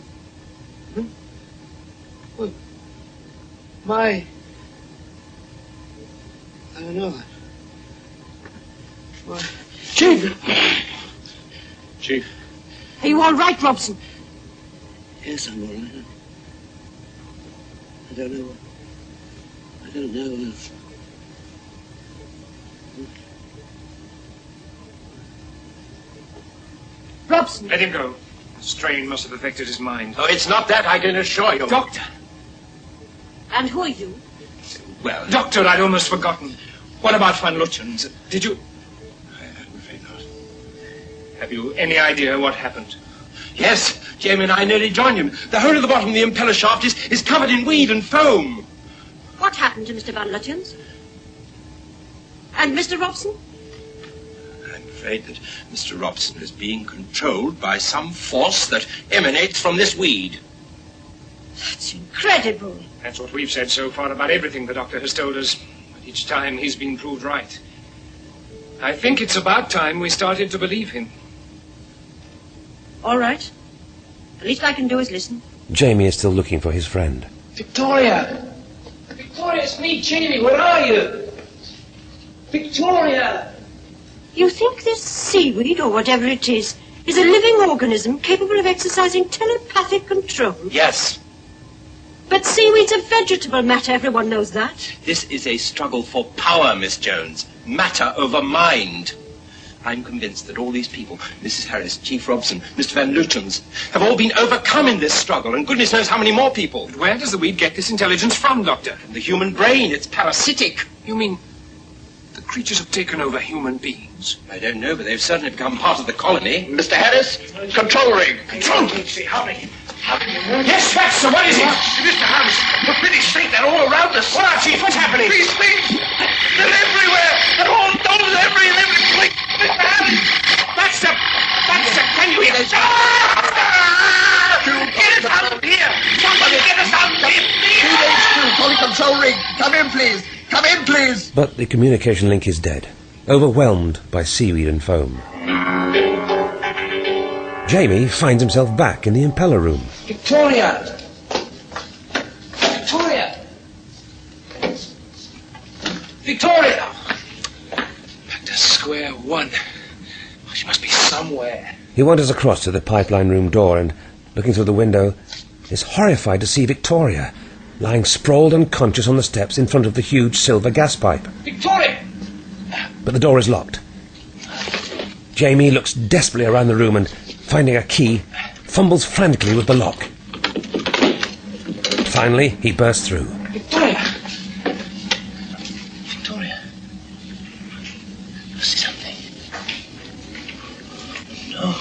Well, my... I don't know. My... Chief! Chief. Are you all right, Robson? Yes, I'm all right. I don't know. I don't know. Robson. Let him go. The strain must have affected his mind. Oh, it's not that, I can assure you. Doctor! And who are you? Well, Doctor, I'd almost forgotten. What about Van Lutyens? Did you... I'm afraid not. Have you any idea what happened? Yes, Jamie and I nearly joined him. The whole of the bottom of the impeller shaft is covered in weed and foam. What happened to Mr. Van Lutyens? And Mr. Robson? I'm afraid that Mr. Robson is being controlled by some force that emanates from this weed. That's incredible. That's what we've said so far about everything the doctor has told us. But each time he's been proved right. I think it's about time we started to believe him. All right. The least I can do is listen. Jamie is still looking for his friend. Victoria! Victoria, it's me, Jamie. Where are you? Victoria! You think this seaweed, or whatever it is a living organism capable of exercising telepathic control? Yes. But seaweed's a vegetable matter, everyone knows that. This is a struggle for power, Miss Jones. Matter over mind. I'm convinced that all these people, Mrs. Harris, Chief Robson, Mr. Van Lutyens, have all been overcome in this struggle, and goodness knows how many more people. But where does the weed get this intelligence from, Doctor? From the human brain. It's parasitic. You mean the creatures have taken over human beings? I don't know, but they've certainly become part of the colony. Mr. Harris, control rig. Control rig. How many? Yes, Baxter, what is it? Mr. Harris, for pity's sake, they're all around us. What are, Chief? What's happening? These things, they're everywhere. They're all dollars every place. Mr. Harris. Baxter, can you hear this? Get us out of here. Somebody get us out of here. HQ, calling control rig. Come in, please. Come in, please. But the communication link is dead, overwhelmed by seaweed and foam. Jamie finds himself back in the impeller room. Victoria! Victoria! Victoria! Back to square one. Oh, she must be somewhere. He wanders across to the pipeline room door and, looking through the window, is horrified to see Victoria lying sprawled unconscious on the steps in front of the huge silver gas pipe. Victoria! But the door is locked. Jamie looks desperately around the room and, finding a key, fumbles frantically with the lock. Finally, he bursts through. Victoria! Victoria! I see something. No.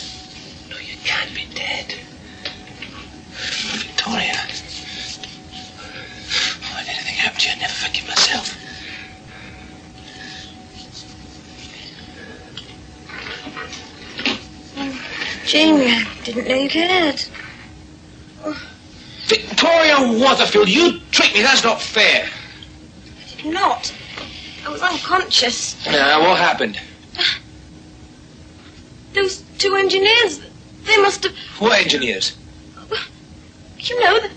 No, you can't be dead. Victoria! Jamie, I didn't know you cared. Victoria Waterfield, you tricked me. That's not fair. I did not. I was unconscious. Now, what happened? Those two engineers, they must have... What engineers? You know, the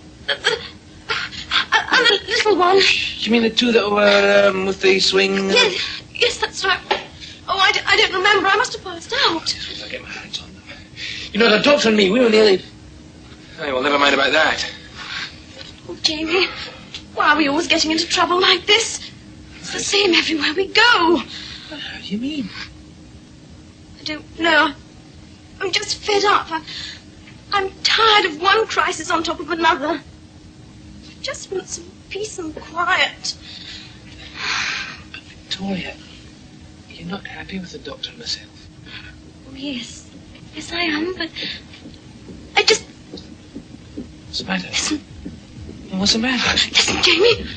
little one. You mean the two that were with the swing? Yes, that's right. Oh, I don't remember. I must have passed out. I'll get my hands on them. You know, the doctor and me, we were nearly... Oh, well, never mind about that. Oh, Jamie, why are we always getting into trouble like this? It's the same everywhere we go. How do you mean? I don't know. I'm just fed up. I'm tired of one crisis on top of another. I just want some peace and quiet. But Victoria, you're not happy with the doctor and myself. Oh, yes. Yes, I am, but I just... What's the matter? Listen. What's the matter? Listen, Jamie.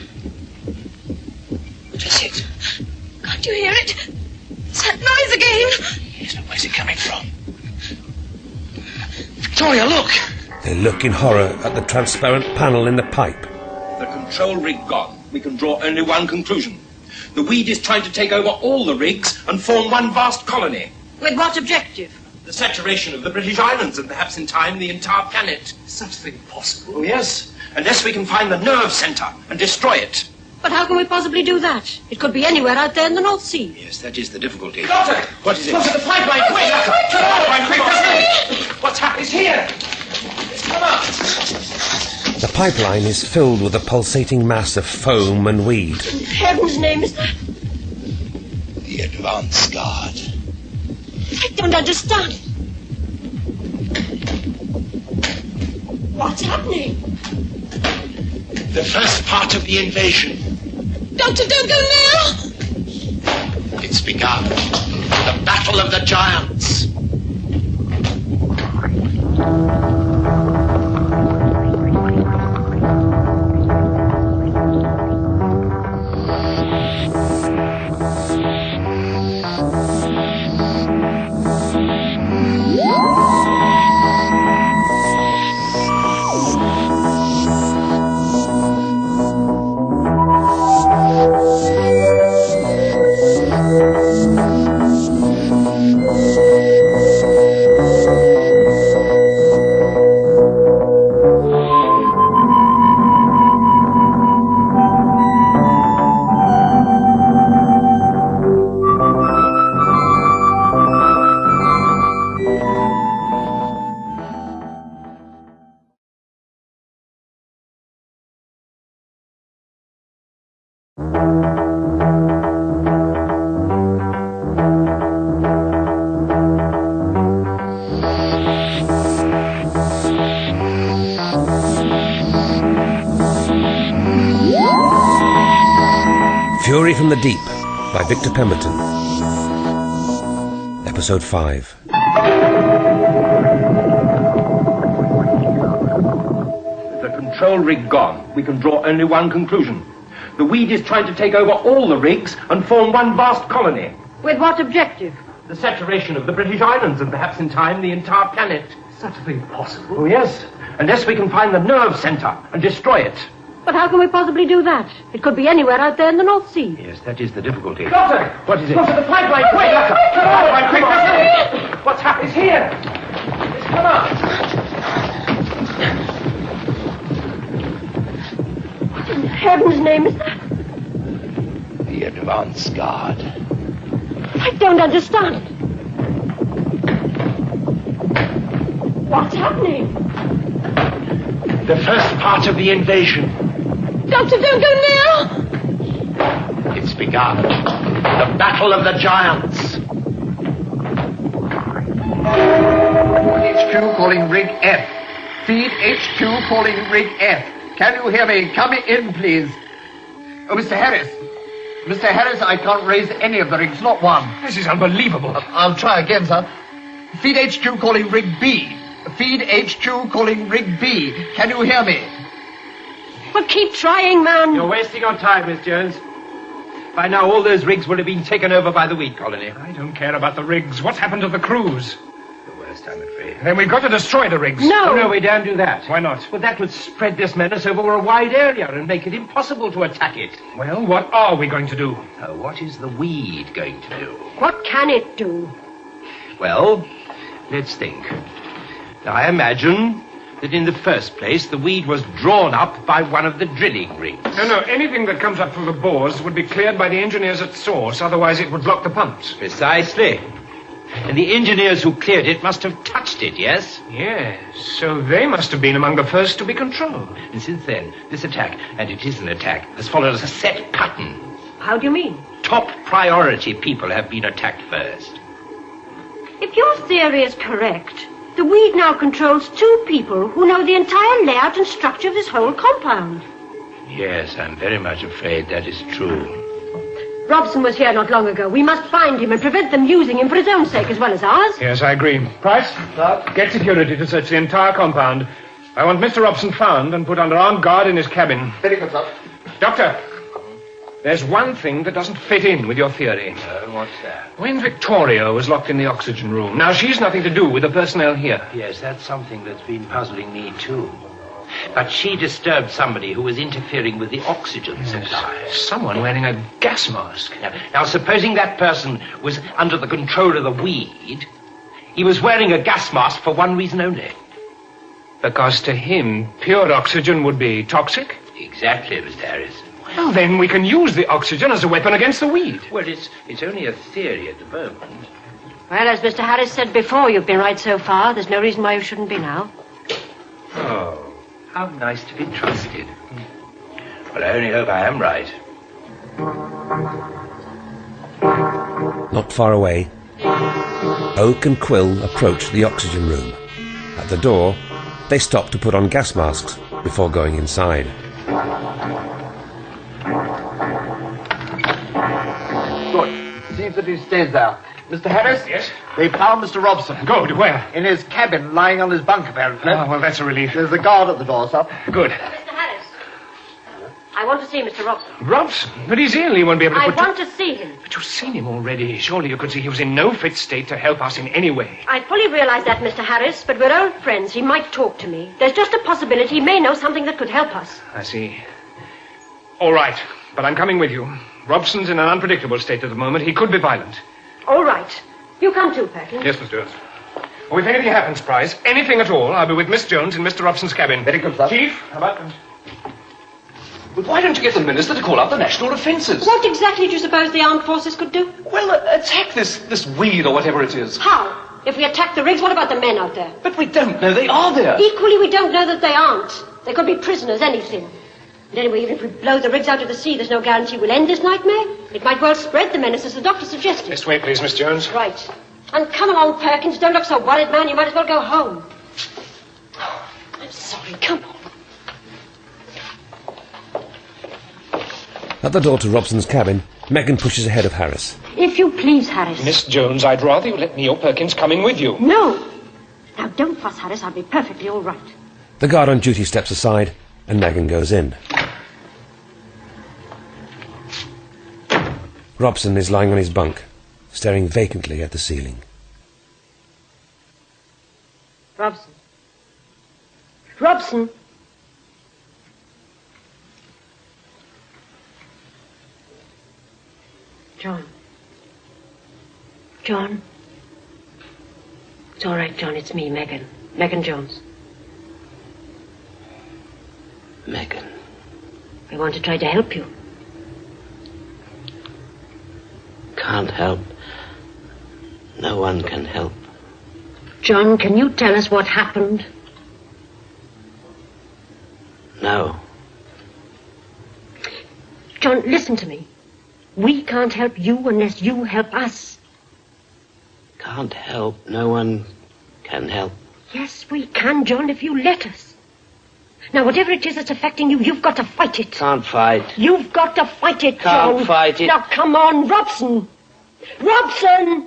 What is it? Can't you hear it? It's that noise again. Yes, but where's it coming from? Victoria, look! They look in horror at the transparent panel in the pipe. The control rig gone. We can draw only one conclusion. The weed is trying to take over all the rigs and form one vast colony. With what objective? The saturation of the British Islands and perhaps in time the entire planet. Is such a thing possible? Oh, yes. Unless we can find the nerve centre and destroy it. But how can we possibly do that? It could be anywhere out there in the North Sea. Yes, that is the difficulty. Doctor! What is it? Doctor, the pipeline! Quick! The pipeline, quick! What's happened? It's here! It's come up! The pipeline is filled with a pulsating mass of foam and weed. In heaven's name is that? The advance guard. I don't understand. What's happening? The first part of the invasion. Doctor, don't go now! It's begun. The battle of the giants. Fury from the Deep by Victor Pemberton. Episode 5. The control rig gone. We can draw only one conclusion. The weed is trying to take over all the rigs and form one vast colony. With what objective? The saturation of the British Islands and perhaps in time the entire planet. Is such a thing possible? Oh, yes. Unless we can find the nerve centre and destroy it. But how can we possibly do that? It could be anywhere out there in the North Sea. Yes, that is the difficulty. Doctor! What is it? Doctor, the pipeline! Quick! The pipeline! Quick! What's happened? It's here! It's come up! What in heaven's name is that? The advance guard. I don't understand. What's happening? The first part of the invasion. Doctor, don't go now! It's begun. The battle of the giants. HQ calling rig F. Feed HQ calling rig F. Can you hear me? Come in, please. Oh, Mr. Harris. Mr. Harris, I can't raise any of the rigs, not one. This is unbelievable. I'll try again, sir. Feed HQ calling rig B. Feed HQ calling rig B. Can you hear me? Well, keep trying, man. You're wasting your time, Miss Jones. By now, all those rigs will have been taken over by the weed colony. I don't care about the rigs. What's happened to the crews? There were best, I'm afraid. Then we've got to destroy the rigs. No! Oh, no, we don't do that. Why not? Well, that would spread this menace over a wide area and make it impossible to attack it. Well, what are we going to do? What is the weed going to do? What can it do? Well, let's think. I imagine that in the first place, the weed was drawn up by one of the drilling rigs. No, anything that comes up through the bores would be cleared by the engineers at source, otherwise it would block the pumps. Precisely. And the engineers who cleared it must have touched it, yes? Yes, so they must have been among the first to be controlled. And since then, this attack, and it is an attack, has followed a set pattern. How do you mean? Top priority people have been attacked first. If your theory is correct, the weed now controls two people who know the entire layout and structure of this whole compound. Yes, I'm very much afraid that is true. Robson was here not long ago. We must find him and prevent them using him for his own sake as well as ours. Yes, I agree. Price, get security to search the entire compound. I want Mr. Robson found and put under armed guard in his cabin. Very good, sir. Doctor, there's one thing that doesn't fit in with your theory. What's that? When Victoria was locked in the oxygen room, now she's nothing to do with the personnel here. Yes, that's something that's been puzzling me, too. But she disturbed somebody who was interfering with the oxygen supply. Someone wearing a gas mask. Now, supposing that person was under the control of the weed, he was wearing a gas mask for one reason only. Because to him, pure oxygen would be toxic? Exactly, Mr. Harris. Well, then we can use the oxygen as a weapon against the weed. Well, it's only a theory at the moment. Well, as Mr. Harris said before, you've been right so far. There's no reason why you shouldn't be now. Oh, how nice to be trusted. Well, I only hope I am right. Not far away, Oak and Quill approach the oxygen room. At the door, they stop to put on gas masks before going inside. Good. See that he stays there. Mr. Harris? Yes? They found Mr. Robson. Good. Where? In his cabin, lying on his bunk, apparently. Oh, well, that's a relief. There's a guard at the door, sir. Good. Mr. Harris, I want to see Mr. Robson. Robson? But he's ill. He won't be able to I put... want to see him. But you've seen him already. Surely you could see he was in no fit state to help us in any way. I fully realize that, Mr. Harris, but we're old friends. He might talk to me. There's just a possibility he may know something that could help us. I see. All right, but I'm coming with you. Robson's in an unpredictable state at the moment. He could be violent. All right. You come too, Perkins. Yes, Miss Jones. Oh, if anything happens, Price, anything at all, I'll be with Miss Jones in Mr. Robson's cabin. Very good, sir. Chief, how about... But why don't you get the minister to call out the national defences? What exactly do you suppose the armed forces could do? Well, attack this weed or whatever it is. How? If we attack the rigs, what about the men out there? But we don't know they are there. Equally, we don't know that they aren't. They could be prisoners, anything. And anyway, even if we blow the rigs out of the sea, there's no guarantee we'll end this nightmare. It might well spread the menace, as the doctor suggested. This way, please, Miss Jones. Right. And come along, Perkins. Don't look so worried, man. You might as well go home. I'm sorry. Come on. At the door to Robson's cabin, Megan pushes ahead of Harris. If you please, Harris. Miss Jones, I'd rather you let me or Perkins coming with you. No. Now, don't fuss, Harris. I'll be perfectly all right. The guard on duty steps aside, and Megan goes in. Robson is lying on his bunk, staring vacantly at the ceiling. Robson. Robson. John. John. It's all right, John. It's me, Megan. Megan Jones. Megan. I want to try to help you. Can't help. No one can help. John, can you tell us what happened? No. John, listen to me. We can't help you unless you help us. Can't help. No one can help. Yes, we can, John, if you let us. Now, whatever it is that's affecting you, you've got to fight it. Can't fight. You've got to fight it, John. Can't fight it. Now, come on, Robson. Robson!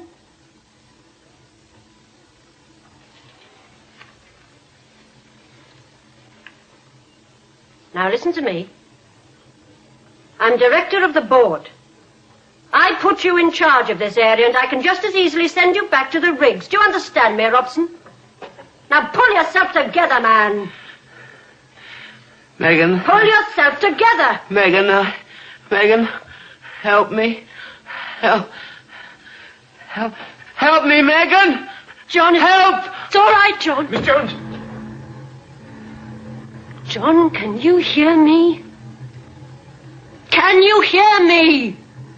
Now, listen to me. I'm director of the board. I put you in charge of this area, and I can just as easily send you back to the rigs. Do you understand me, Robson? Now pull yourself together, man. Megan. Pull yourself together. Megan, Megan, help me. Help me, Megan. John, help. It's all right, John. Miss Jones. John, can you hear me? Can you hear me?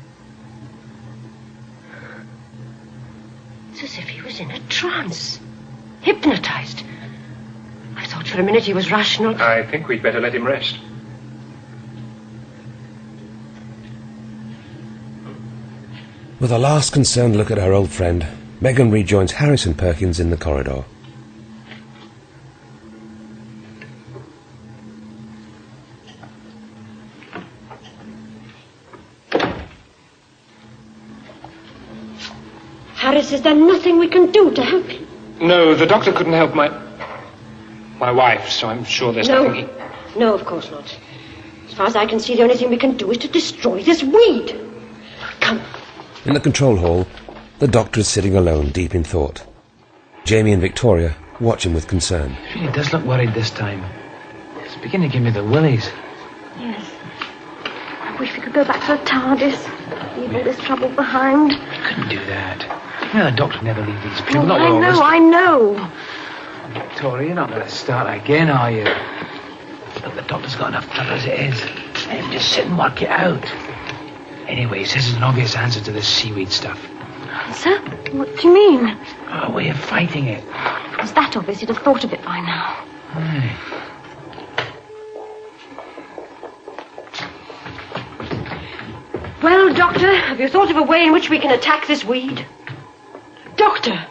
It's as if he was in a trance. Hypnotized. I thought for a minute he was rational. I think we'd better let him rest. With a last concerned look at her old friend, Megan rejoins Harris and Perkins in the corridor. Harris, is there nothing we can do to help him? No, the doctor couldn't help my wife, so I'm sure there's nothing he... No, of course not. As far as I can see, the only thing we can do is to destroy this weed. Come. In the control hall, the doctor is sitting alone, deep in thought. Jamie and Victoria watch him with concern. He really does look worried this time. It's beginning to give me the willies. Yes. I wish we could go back to the TARDIS. Leave all this trouble behind. We couldn't do that. You know, the doctor would never leave these people. Oh, not with all this. I know. Victoria, you're not going to start again, are you? Look, the doctor's got enough trouble as it is. Let him just sit and work it out. Anyway, he says there's an obvious answer to this seaweed stuff. Answer? What do you mean? A way of fighting it. If it was that obvious, you'd have thought of it by now. Aye. Well, Doctor, have you thought of a way in which we can attack this weed? Doctor!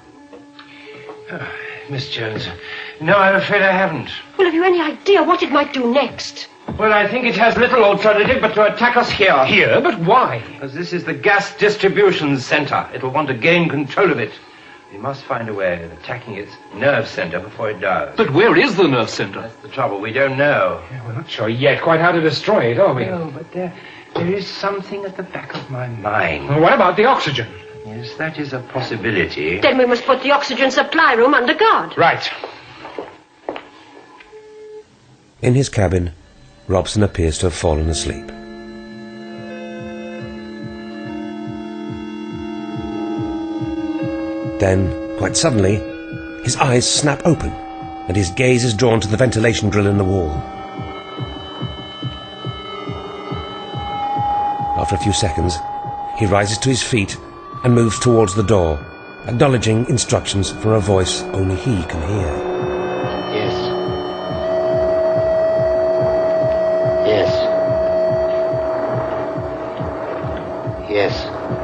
Miss Jones. No, I'm afraid I haven't. Well, have you any idea what it might do next? Well, I think it has little alternative but to attack us here. Here? But why? Because this is the gas distribution center. It'll want to gain control of it. We must find a way of attacking its nerve center before it does. But where is the nerve center? That's the trouble. We don't know. Yeah, we're not sure yet quite how to destroy it, are we? No, but there is something at the back of my mind. Well, what about the oxygen? Yes, that is a possibility. Then we must put the oxygen supply room under guard. Right. In his cabin, Robson appears to have fallen asleep. Then, quite suddenly, his eyes snap open, and his gaze is drawn to the ventilation grill in the wall. After a few seconds, he rises to his feet and moves towards the door, acknowledging instructions from a voice only he can hear. Yes. Yes. Yes.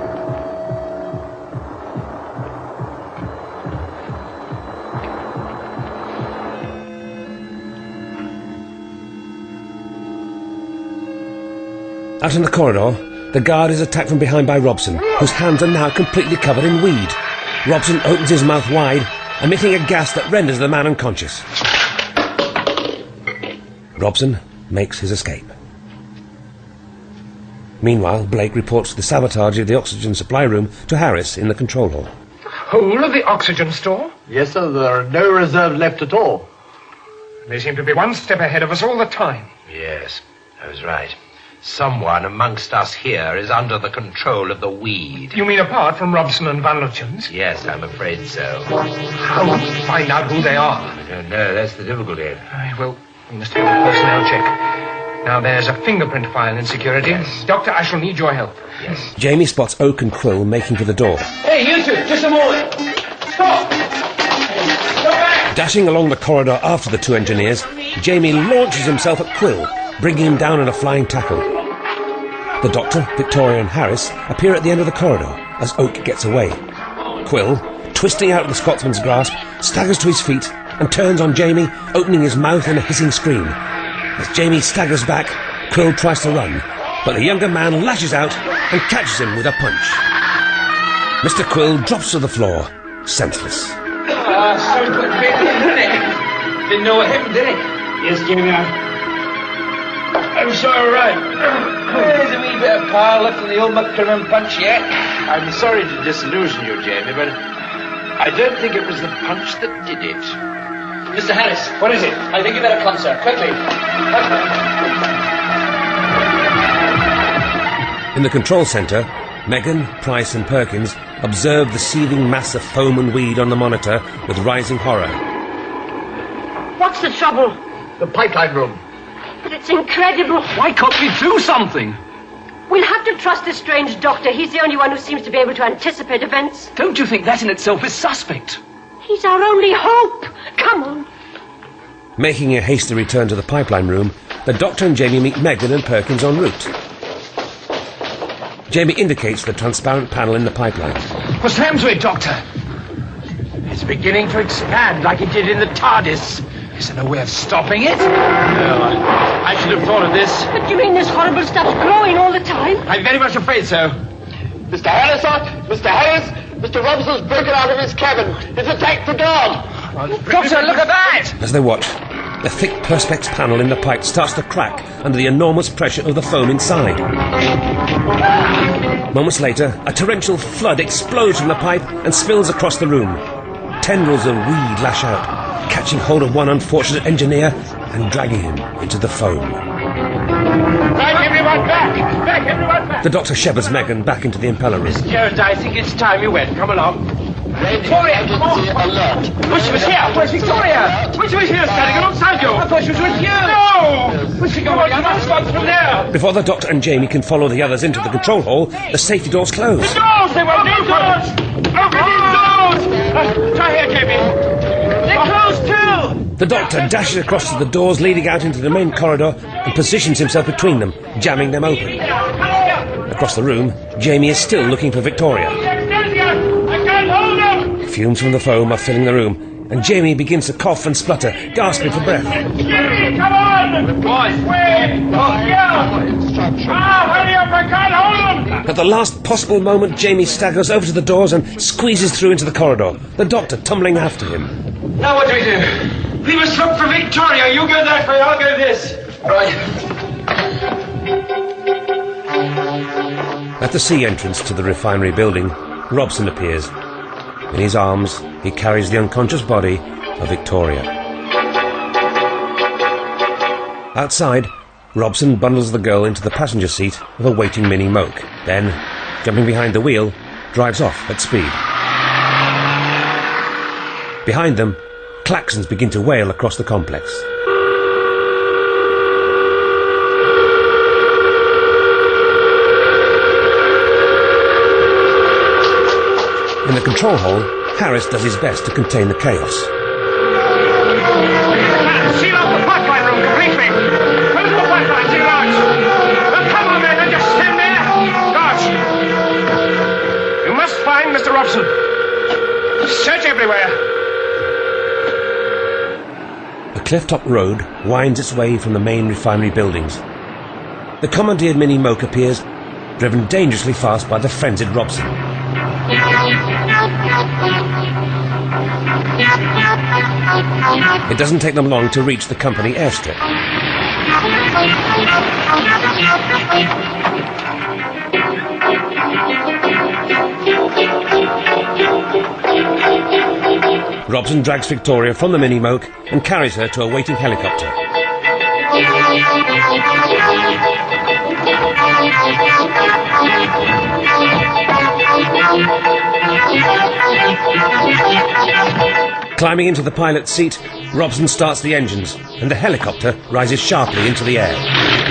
Out in the corridor, the guard is attacked from behind by Robson, whose hands are now completely covered in weed. Robson opens his mouth wide, emitting a gas that renders the man unconscious. Robson makes his escape. Meanwhile, Blake reports the sabotage of the oxygen supply room to Harris in the control hall. Whole of the oxygen store? Yes, sir. There are no reserves left at all. They seem to be one step ahead of us all the time. Yes, I was right. Someone amongst us here is under the control of the weed. You mean apart from Robson and Van Lutyens? Yes, I'm afraid so. How will we find out who they are? I don't know. That's the difficulty. Well, we must have a personnel check. Now, there's a fingerprint file in security. Yes. Doctor, I shall need your help. Yes. Jamie spots Oak and Quill making for the door. Hey, you two, just a moment. Stop! Go back! Dashing along the corridor after the two engineers, Jamie launches himself at Quill, bringing him down in a flying tackle. The Doctor, Victoria and Harris appear at the end of the corridor as Oak gets away. Quill, twisting out of the Scotsman's grasp, staggers to his feet and turns on Jamie, opening his mouth in a hissing scream. As Jamie staggers back, Quill tries to run, but the younger man lashes out and catches him with a punch. Mr. Quill drops to the floor, senseless. Sorry to put the baby in, didn't it? Didn't know what happened, did it? Yes, Jamie, I'm sorry, right. There's a wee bit of power left in the old McCrimmon punch yet. I'm sorry to disillusion you, Jamie, but I don't think it was the punch that did it. Mr. Harris. What is it? I think you better come, sir. Quickly. In the control centre, Megan, Price and Perkins observe the seething mass of foam and weed on the monitor with rising horror. What's the trouble? The pipeline room. But it's incredible. Why can't we do something? We'll have to trust this strange doctor. He's the only one who seems to be able to anticipate events. Don't you think that in itself is suspect? He's our only hope. Come on. Making a hasty return to the pipeline room, the Doctor and Jamie meet Megan and Perkins en route. Jamie indicates the transparent panel in the pipeline. What's happened to it, Doctor? It's beginning to expand like it did in the TARDIS. Is there no way of stopping it? No, I should have thought of this. But you mean this horrible stuff's growing all the time? I'm very much afraid so. Mr. Harris, Mr. Harris, Mr. Robson's broken out of his cabin. He's attacked the guard. Doctor, look at that! As they watch, the thick perspex panel in the pipe starts to crack under the enormous pressure of the foam inside. Moments later, a torrential flood explodes from the pipe and spills across the room. Tendrils of weed lash out, catching hold of one unfortunate engineer and dragging him into the foam. Right, everyone back! Back, everyone back! The Doctor shepherds Megan back into the impeller room. Jones, I think it's time you went. Come along. Victoria, come on! Alert. Wish she was here! Where's Victoria? Wish she was here, standing alongside you! I thought she was with you! No! Wish she go on, you must go through there! Before the Doctor and Jamie can follow the others into the control hall, the safety doors close. The doors! They won't open! Open these doors! Try here, Jamie. They're closed too! The Doctor dashes across to the doors leading out into the main corridor and positions himself between them, jamming them open. Across the room, Jamie is still looking for Victoria. I can't hold them! Fumes from the foam are filling the room, and Jamie begins to cough and splutter, gasping for breath. Jamie, come on! Boys, wait! Hurry up, I can't hold them! At the last possible moment, Jamie staggers over to the doors and squeezes through into the corridor, the Doctor tumbling after him. Now what do we do? We must look for Victoria. You go that way, I'll go this. Right. At the sea entrance to the refinery building, Robson appears. In his arms, he carries the unconscious body of Victoria. Outside, Robson bundles the girl into the passenger seat of a waiting Mini Moke. Then, jumping behind the wheel, drives off at speed. Behind them, klaxons begin to wail across the complex. In the control hall, Harris does his best to contain the chaos. Seal off the pipeline room completely. Close the pipeline, seal out. Well, come on, men, and just stand there. Guards. You must find Mr. Robson. Search everywhere. The cliff-top road winds its way from the main refinery buildings. The commandeered Mini Moke appears, driven dangerously fast by the frenzied Robson. It doesn't take them long to reach the company airstrip. Robson drags Victoria from the Mini Moke and carries her to a waiting helicopter. Climbing into the pilot's seat, Robson starts the engines, and the helicopter rises sharply into the air.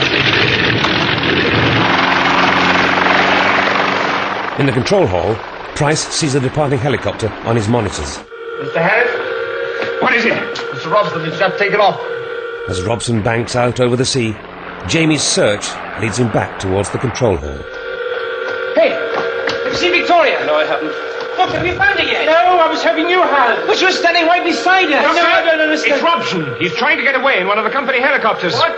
In the control hall, Price sees the departing helicopter on his monitors. Mr. Harris? What is it? Mr. Robson has just taken off. As Robson banks out over the sea, Jamie's search leads him back towards the control hall. Hey, have you seen Victoria? No, I haven't. What, have you found her yet? No, I was hoping you had. But she was standing right beside us. No, I don't understand. It's Robson. He's trying to get away in one of the company helicopters. What?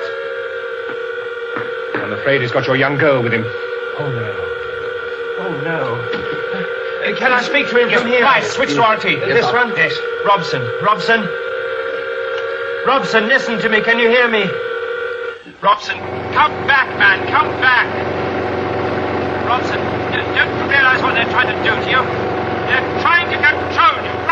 I'm afraid he's got your young girl with him. Oh, no. Oh, no. Can I speak to him from here? Right, switch to RT. This one? Yes. Robson. Robson. Robson, listen to me. Can you hear me? Robson, come back, man. Come back. Robson, don't you realize what they're trying to do to you? They're trying to control you.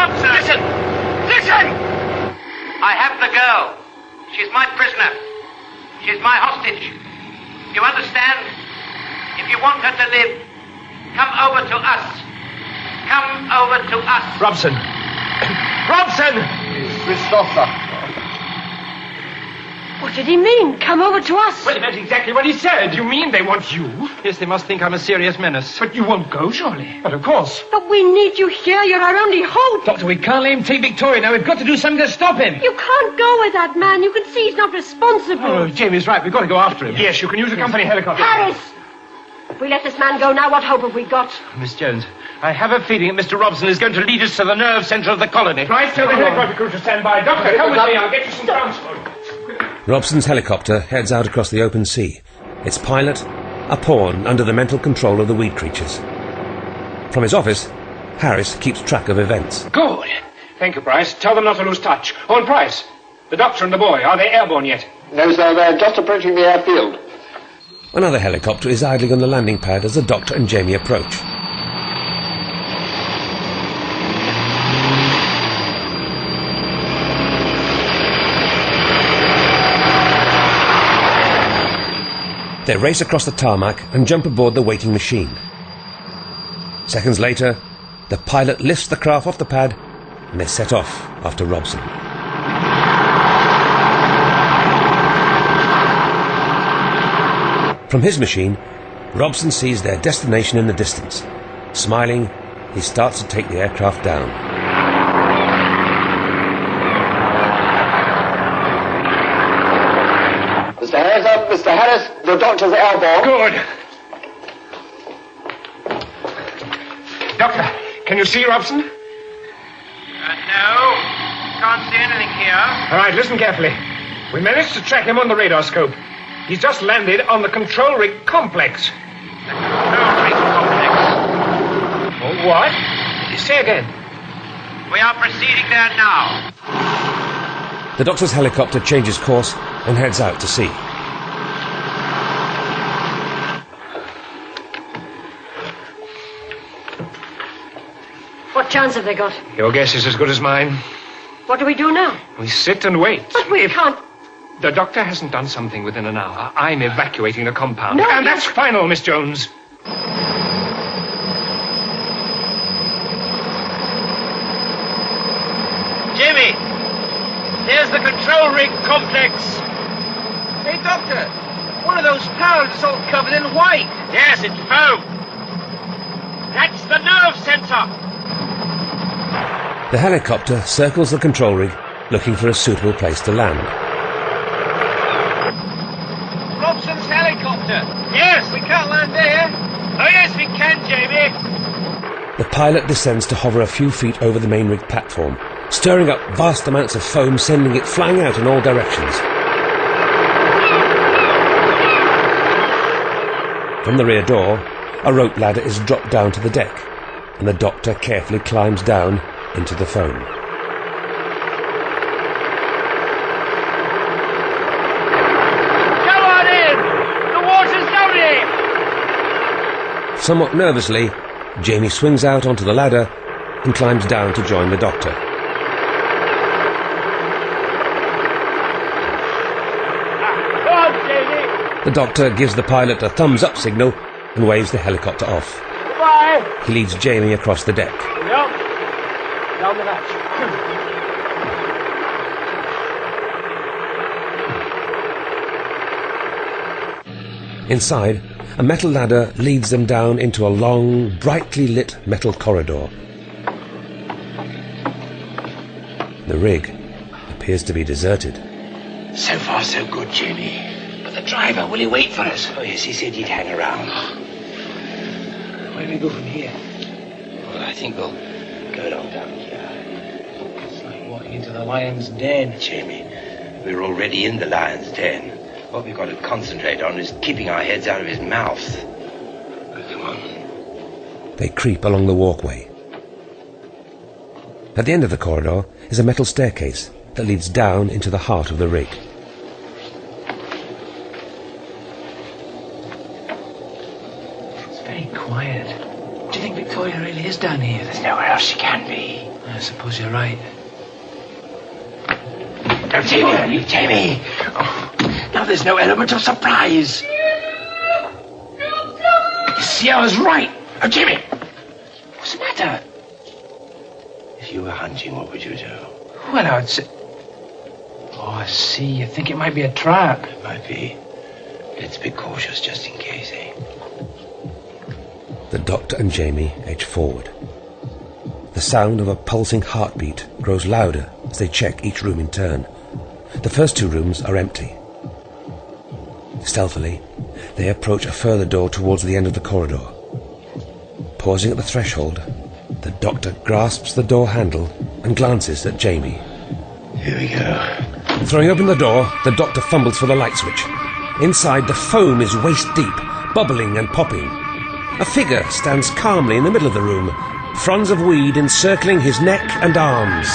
Robson! Listen! Listen! I have the girl. She's my prisoner. She's my hostage. You understand? If you want her to live, come over to us. Come over to us. Robson! Robson! Christopher. What did he mean? Come over to us? Well, that's exactly what he said. You mean they want you? Yes, they must think I'm a serious menace. But you won't go, surely? But of course. But we need you here. You're our only hope. Doctor, we can't let him take Victoria now. We've got to do something to stop him. You can't go with that man. You can see he's not responsible. Oh, Jamie's right. We've got to go after him. Yes, you can use a company helicopter. Harris! If we let this man go now, what hope have we got? Miss Jones, I have a feeling that Mr. Robson is going to lead us to the nerve centre of the colony. Right, tell the helicopter crew to stand by. Doctor, come with me. I'll get you some transport. Robson's helicopter heads out across the open sea, its pilot a pawn under the mental control of the weed creatures. From his office, Harris keeps track of events. Good. Thank you, Price. Tell them not to lose touch. Oh, and Price, the doctor and the boy, are they airborne yet? No, sir, they're just approaching the airfield. Another helicopter is idling on the landing pad as the Doctor and Jamie approach. They race across the tarmac and jump aboard the waiting machine. Seconds later, the pilot lifts the craft off the pad and they set off after Robson. From his machine, Robson sees their destination in the distance. Smiling, he starts to take the aircraft down. Mr. Harris, the doctor's airborne. Good. Doctor, can you see Robson? No. Can't see anything here. All right, listen carefully. We managed to track him on the radar scope. He's just landed on the control rig complex. The control rig complex? Oh, what? Say again. We are proceeding there now. The Doctor's helicopter changes course and heads out to sea. What chance have they got? Your guess is as good as mine. What do we do now? We sit and wait. But we can't. The doctor hasn't done something within an hour. I'm evacuating the compound. No, and that's final, Miss Jones. Jimmy! Here's the control rig complex. Hey, Doctor, one of those powers is all covered in white. Yes, it's foam. That's the nerve center. The helicopter circles the control rig, looking for a suitable place to land. Robson's helicopter. Yes. We can't land there. Oh, yes, we can, Jamie. The pilot descends to hover a few feet over the main rig platform, stirring up vast amounts of foam, sending it flying out in all directions. From the rear door, a rope ladder is dropped down to the deck, and the Doctor carefully climbs down into the foam. Go on in! The water's loaded! Somewhat nervously, Jamie swings out onto the ladder and climbs down to join the Doctor. Go on, Jamie! The Doctor gives the pilot a thumbs-up signal and waves the helicopter off. Goodbye! He leads Jamie across the deck. Yep. Down the hatch. Inside, a metal ladder leads them down into a long, brightly lit metal corridor. The rig appears to be deserted. So far, so good, Jamie. But the driver, will he wait for us? Oh, yes, he said he'd hang around. Where do we go from here? Well, I think we'll go along down here. It's like walking into the lion's den. Jamie, we're already in the lion's den. What we've got to concentrate on is keeping our heads out of his mouth. Come on. They creep along the walkway. At the end of the corridor is a metal staircase that leads down into the heart of the rig. It's very quiet. Do you think Victoria really is down here? There's nowhere else she can be. I suppose you're right. Don't take it on you, Jamie. Oh, now there's no element of surprise. Sierra's right. Oh, Jamie! What's the matter? If you were hunting, what would you do? Well, I'd say... Oh, I see. You think it might be a trap? It might be. Let's be cautious just in case, eh? The Doctor and Jamie edge forward. The sound of a pulsing heartbeat grows louder as they check each room in turn. The first two rooms are empty. Stealthily, they approach a further door towards the end of the corridor. Pausing at the threshold, the Doctor grasps the door handle and glances at Jamie. Here we go. Throwing open the door, the Doctor fumbles for the light switch. Inside, the foam is waist deep, bubbling and popping. A figure stands calmly in the middle of the room, fronds of weed encircling his neck and arms.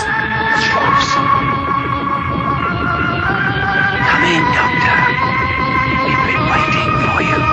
Come in, Doctor. We've been waiting for you.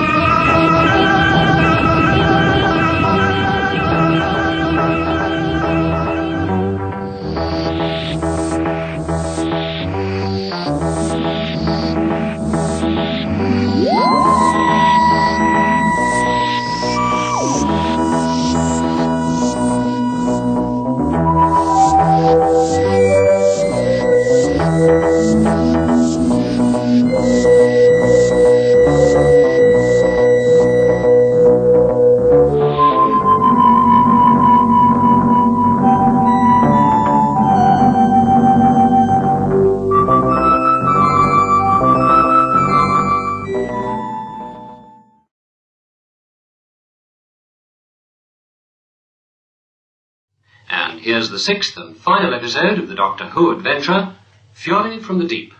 And here's the sixth and final episode of the Doctor Who adventure, Fury from the Deep.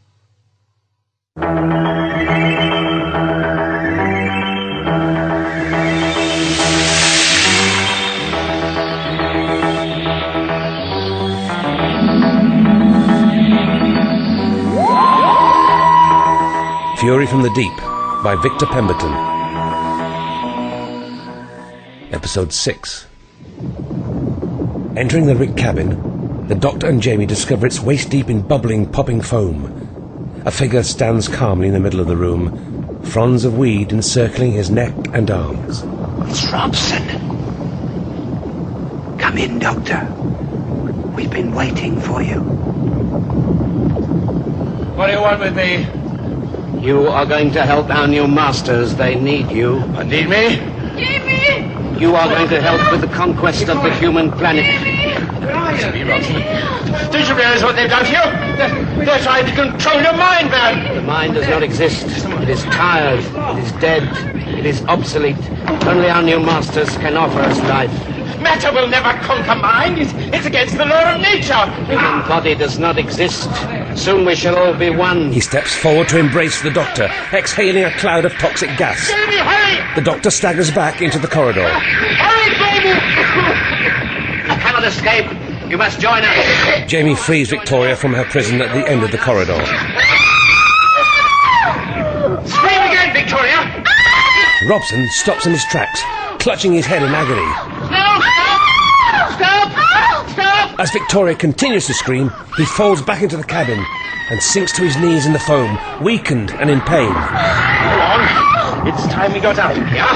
Fury from the Deep by Victor Pemberton. Episode 6. Entering the rig cabin, the Doctor and Jamie discover it's waist-deep in bubbling, popping foam. A figure stands calmly in the middle of the room, fronds of weed encircling his neck and arms. It's Robson. Come in, Doctor. We've been waiting for you. What do you want with me? You are going to help our new masters. They need you. Need me? Jamie! You are going to help with the conquest of the human planet. Where are you? Don't you realize what they've done to you? They're trying to control your mind, man. The mind does not exist. It is tired. It is dead. It is obsolete. Only our new masters can offer us life. Matter will never conquer mind. It's against the law of nature. Human body does not exist. Soon we shall all be one. He steps forward to embrace the Doctor, exhaling a cloud of toxic gas. Jamie, hurry! The Doctor staggers back into the corridor. Hurry, Jamie! You cannot escape. You must join us. Jamie frees Victoria from her prison at the end of the corridor. Scream again, Victoria! Robson stops in his tracks, clutching his head in agony. Stop! As Victoria continues to scream, he falls back into the cabin and sinks to his knees in the foam, weakened and in pain. Go on. It's time we got out of here.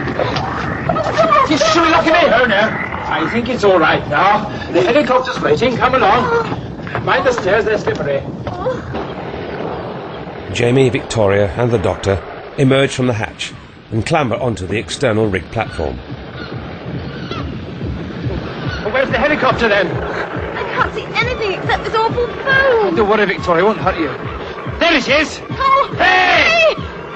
Should we lock him in? Oh, no. I think it's all right now. The helicopter's waiting. Come along. Mind the stairs, they're slippery. Jamie, Victoria and the Doctor emerge from the hatch and clamber onto the external rig platform. Well, where's the helicopter, then? I can't see anything except this awful foam. Don't worry, Victoria. It won't hurt you. There it is. Oh, Hey!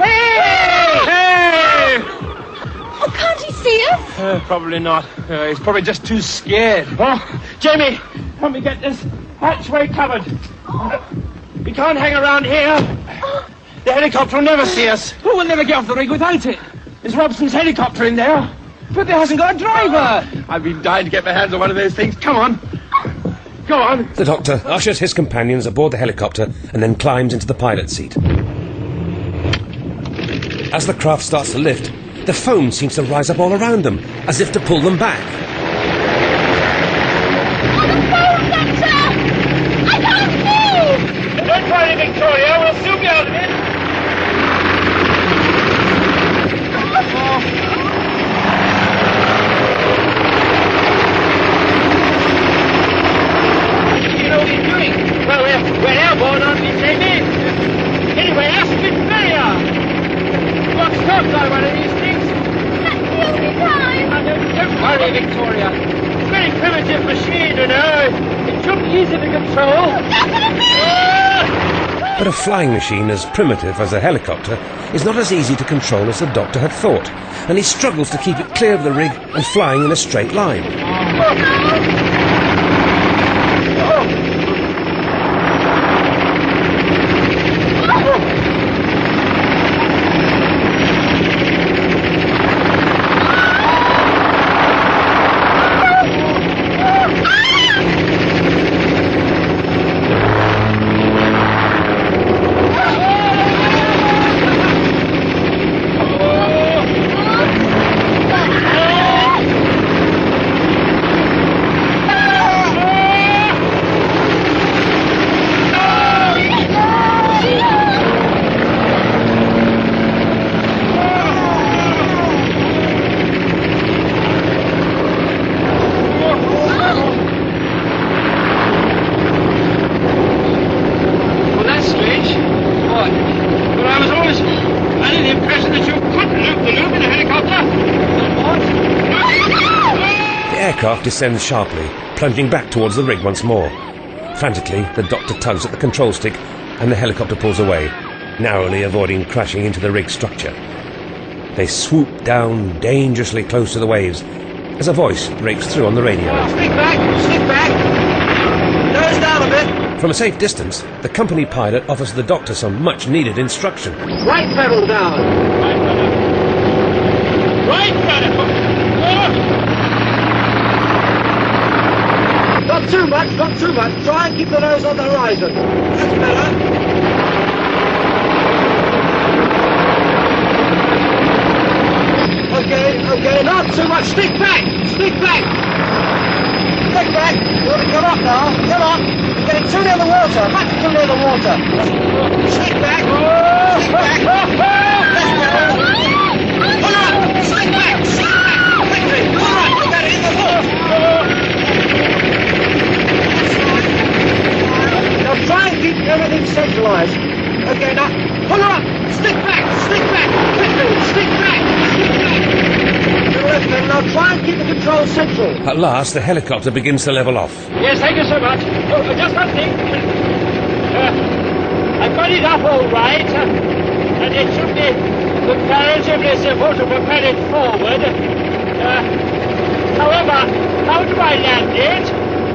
Hey! Oh, can't he see us? Probably not. He's probably just too scared. Oh, Jamie, help me get this hatchway covered. We can't hang around here. The helicopter will never see us. Oh, we'll never get off the rig without it. There's Robson's helicopter in there. But there hasn't got a driver. I've been dying to get my hands on one of those things. Come on. Go on. The Doctor ushers his companions aboard the helicopter and then climbs into the pilot's seat. As the craft starts to lift, The foam seems to rise up all around them, as if to pull them back. I can't move! Don't worry, Victoria. We'll soon be out of it. You know what he's doing? Well, we're airborne, aren't we, Jamie? Anyway, Aspen Barrier! Got stopped by one of these things. That's the only time. Don't worry, Victoria. It's a very primitive machine, you know. It should be easy to control. But a flying machine as primitive as a helicopter is not as easy to control as the doctor had thought, and he struggles to keep it clear of the rig and flying in a straight line. The aircraft descends sharply, plunging back towards the rig once more. Frantically, the doctor tugs at the control stick and the helicopter pulls away, narrowly avoiding crashing into the rig structure. They swoop down dangerously close to the waves as a voice breaks through on the radio. Stick back! Stick back! Nose down a bit! From a safe distance, the company pilot offers the doctor some much-needed instruction. Right pedal down! Right pedal! Right pedal! Not too much, not too much. Try and keep the nose on the horizon. That's better. Okay, not too much. Stick back! Stick back! Stick back! You want to come up now. Come on. You're getting too near the water. Much too near the water. Stick back! Stick back! That's better. Pull up! Stick back! Stick back! Quickly! All right, you got it in the boat. Now try and keep everything centralized. Okay, now pull her up! Stick back! Stick back! Quickly! Stick back! Stick back! Now try and keep the control central. At last, the helicopter begins to level off. Yes, thank you so much. Oh, just one thing. I've got it up all right, and it should be comparatively simple to propel it forward. However, how do I land it?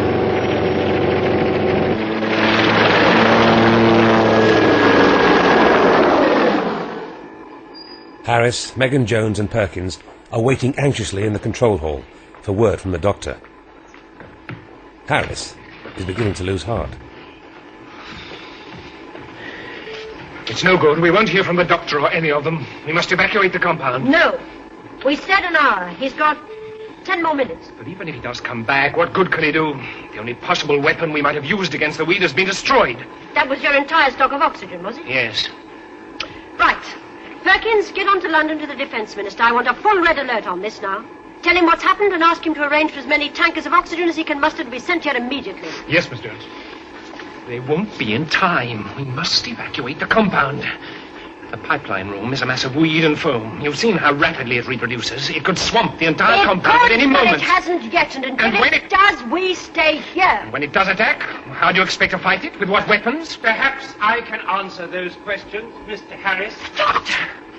Harris, Megan Jones and Perkins are waiting anxiously in the control hall for word from the doctor. Harris is beginning to lose heart. It's no good. We won't hear from the doctor or any of them. We must evacuate the compound. No. We said an hour. He's got 10 more minutes. But even if he does come back, what good can he do? The only possible weapon we might have used against the weed has been destroyed. That was your entire stock of oxygen, was it? Yes. Right. Perkins, get on to London to the Defence Minister. I want a full red alert on this now. Tell him what's happened and ask him to arrange for as many tankers of oxygen as he can muster to be sent here immediately. Yes, Miss Jones. They won't be in time. We must evacuate the compound. The pipeline room is a mass of weed and foam. You've seen how rapidly it reproduces. It could swamp the entire compound at any moment. It hasn't yet, and until it does, we stay here. And when it does attack, how do you expect to fight it? With what weapons? Perhaps I can answer those questions, Mr. Harris. Doctor!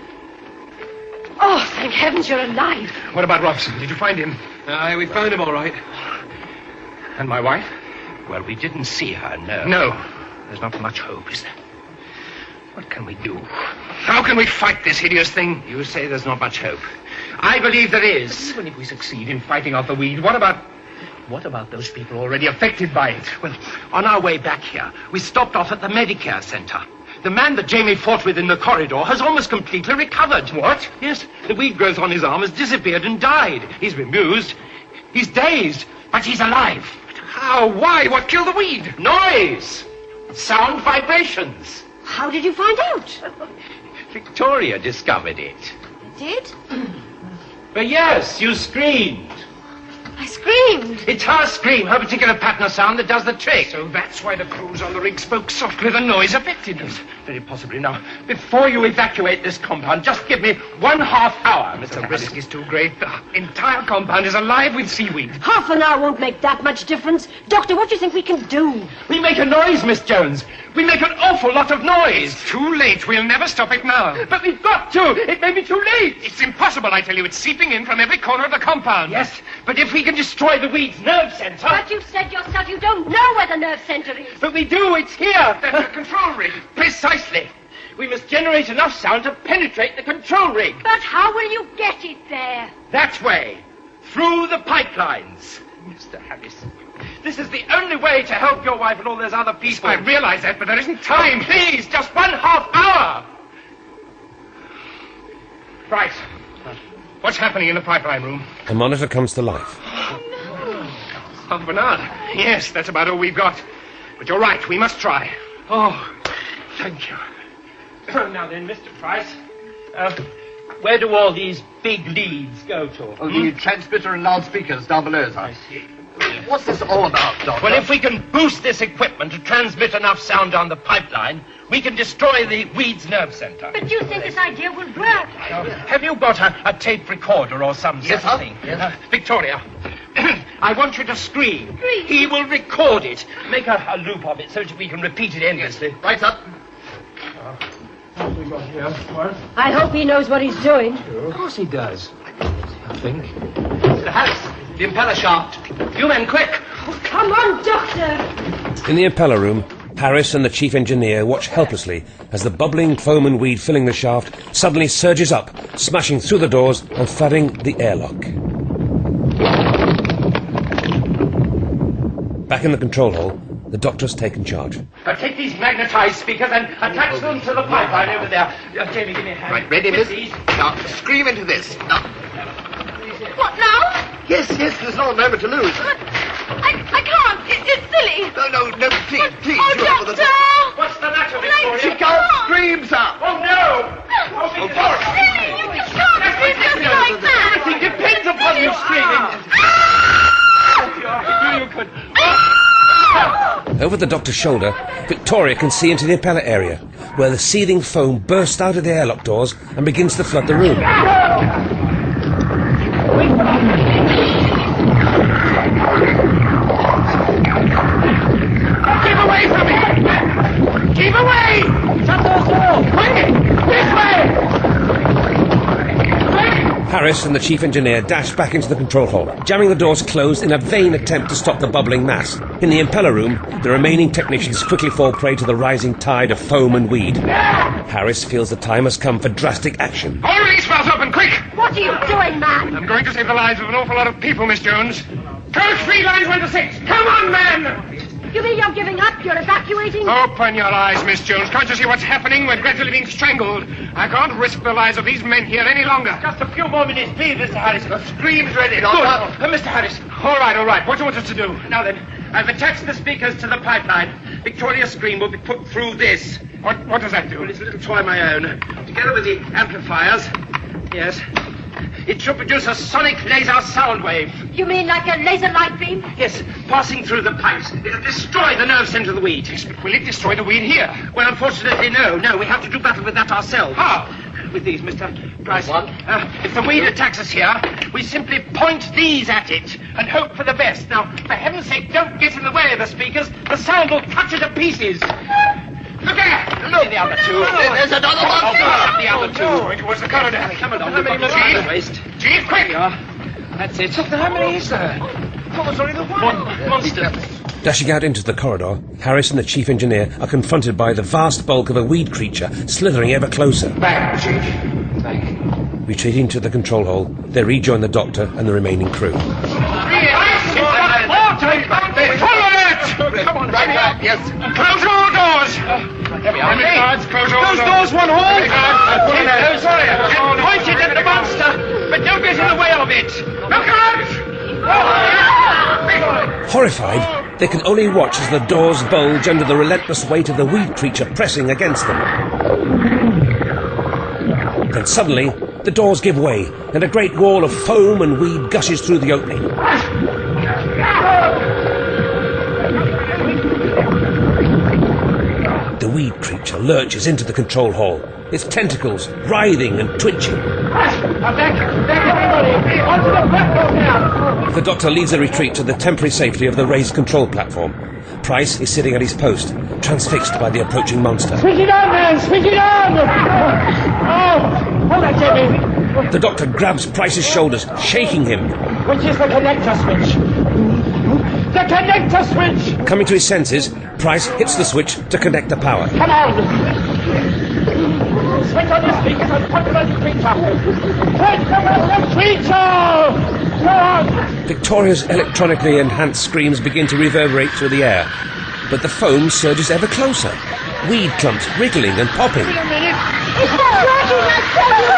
Oh, thank heavens you're alive. What about Robson? Did you find him? We found him all right. And my wife? Well, we didn't see her, no. No. There's not much hope, is there? What can we do? How can we fight this hideous thing? You say there's not much hope. I believe there is. But even if we succeed in fighting out the weed, what about those people already affected by it? Well, on our way back here, we stopped off at the Medicare Center. The man that Jamie fought with in the corridor has almost completely recovered. What? Yes, the weed growth on his arm has disappeared and died. He's bemused. He's dazed, but he's alive. But how? Why? What killed the weed? Noise! Sound vibrations. How did you find out? Victoria discovered it. Did? But yes, you screamed. I screamed. It's her scream, her particular pattern of sound that does the trick. So that's why the crews on the rig spoke softly. The noise affected them. Very possibly. Now, before you evacuate this compound, just give me 1/2 hour, Mr. The risk is too great. The entire compound is alive with seaweed. Half an hour won't make that much difference. Doctor, what do you think we can do? We make a noise, Miss Jones. We make an awful lot of noise. It's too late. We'll never stop it now. But we've got to. It may be too late. It's impossible, I tell you. It's seeping in from every corner of the compound. Yes, but if we can destroy the weed's nerve center... But you said yourself you don't know where the nerve center is. But we do. It's here. That's the control rig. Precisely. We must generate enough sound to penetrate the control rig. But how will you get it there? That way. Through the pipelines. Mr. Harris, this is the only way to help your wife and all those other people. I realize that, but there isn't time. Oh, please, just 1/2 hour. Price, what's happening in the pipeline room? A monitor comes to life. Half an hour. Yes, that's about all we've got. But you're right, we must try. Oh, thank you. Now then, Mr. Price, where do all these big leads go to? Oh, the transmitter and loudspeakers down below, sir. I see. What's this all about, Doctor? Well, if we can boost this equipment to transmit enough sound down the pipeline, we can destroy the weed's nerve center. But do you think this idea will work? Have you got a tape recorder or some such thing? Yes. Victoria, I want you to scream. He will record it. Make a loop of it so that we can repeat it endlessly. Right up. What have we got here? What? I hope he knows what he's doing. Of course he does. I think. Mr. Harris, the impeller shaft. You men, quick! Oh, come on, Doctor! In the impeller room, Harris and the chief engineer watch helplessly as the bubbling foam and weed filling the shaft suddenly surges up, smashing through the doors and flooding the airlock. Back in the control hall, the doctor's taken charge. Take these magnetized speakers and attach them to the pipeline over there. Jamie, give me a hand. Right, ready, miss? Now, scream into this. Now. What now? Yes, there's not a moment to lose. I can't. It's silly. No, please. Oh, Doctor! What's the matter, Victoria? She can't scream, sir. Oh, no! Oh, It's silly. You just can't scream just like that. Everything depends upon you screaming. I knew you could. Over the doctor's shoulder, Victoria can see into the impeller area, where the seething foam bursts out of the airlock doors and begins to flood the room. Keep away from me! Keep away! Shut those doors! Quick! This way! Harris and the chief engineer dash back into the control hall, jamming the doors closed in a vain attempt to stop the bubbling mass. In the impeller room, the remaining technicians quickly fall prey to the rising tide of foam and weed. Harris feels the time has come for drastic action. All release valves open, quick! What are you doing, man? I'm going to save the lives of an awful lot of people, Miss Jones. Code 3, lines 1 to 6. Come on, men! You mean you're giving up? You're evacuating? Open your eyes, Miss Jones. Can't you see what's happening? We're gradually being strangled. I can't risk the lives of these men here any longer. Just a few more minutes, please, Mr. Harris. The scream's ready. Good. Mr. Harris. All right. What do you want us to do? Now then, I've attached the speakers to the pipeline. Victoria's scream will be put through this. What does that do? Well, it's a little toy of my own. Together with the amplifiers. Yes. It should produce a sonic laser sound wave. You mean like a laser light beam? Yes, passing through the pipes. It'll destroy the nerve center of the weed. Yes, but will it destroy the weed here? Well, unfortunately, no. We have to do battle with that ourselves. How? With these, Mr. Price. If the weed attacks us here, we simply point these at it and hope for the best. Now, for heaven's sake, don't get in the way of the speakers. The sound will cut you to pieces. Look there! Look! The other two. There's another one. The other two. Going towards the corridor. Come on, Chief, quick! That's it. How many is there? Oh, there's only the one. Monster. Dashing out into the corridor, Harris and the chief engineer are confronted by the vast bulk of a weed creature slithering ever closer. Back, Chief. Back. Retreating to the control hall, they rejoin the doctor and the remaining crew. Follow it! Come on, Right back, yes. Close all doors! There we are. Close all doors, one hole! Sorry, point it at the monster, but don't get in the way of it! Look out! Horrified, they can only watch as the doors bulge under the relentless weight of the weed creature pressing against them. Then suddenly, the doors give way, and a great wall of foam and weed gushes through the opening. The weed creature lurches into the control hall, its tentacles writhing and twitching. The Doctor leads the retreat to the temporary safety of the raised control platform. Price is sitting at his post, transfixed by the approaching monster. Switch it on, man! Switch it on! Oh! Hold on, Jimmy! The Doctor grabs Price's shoulders, shaking him. Which is the connector switch? The connector switch! Coming to his senses, Price hits the switch to connect the power. Come on! Switch on the speakers and put them on the creature! Put them on the creature! Go on! Victoria's electronically enhanced screams begin to reverberate through the air, but the foam surges ever closer. Weed clumps wriggling and popping. Wait a minute! It's not working, I tell you!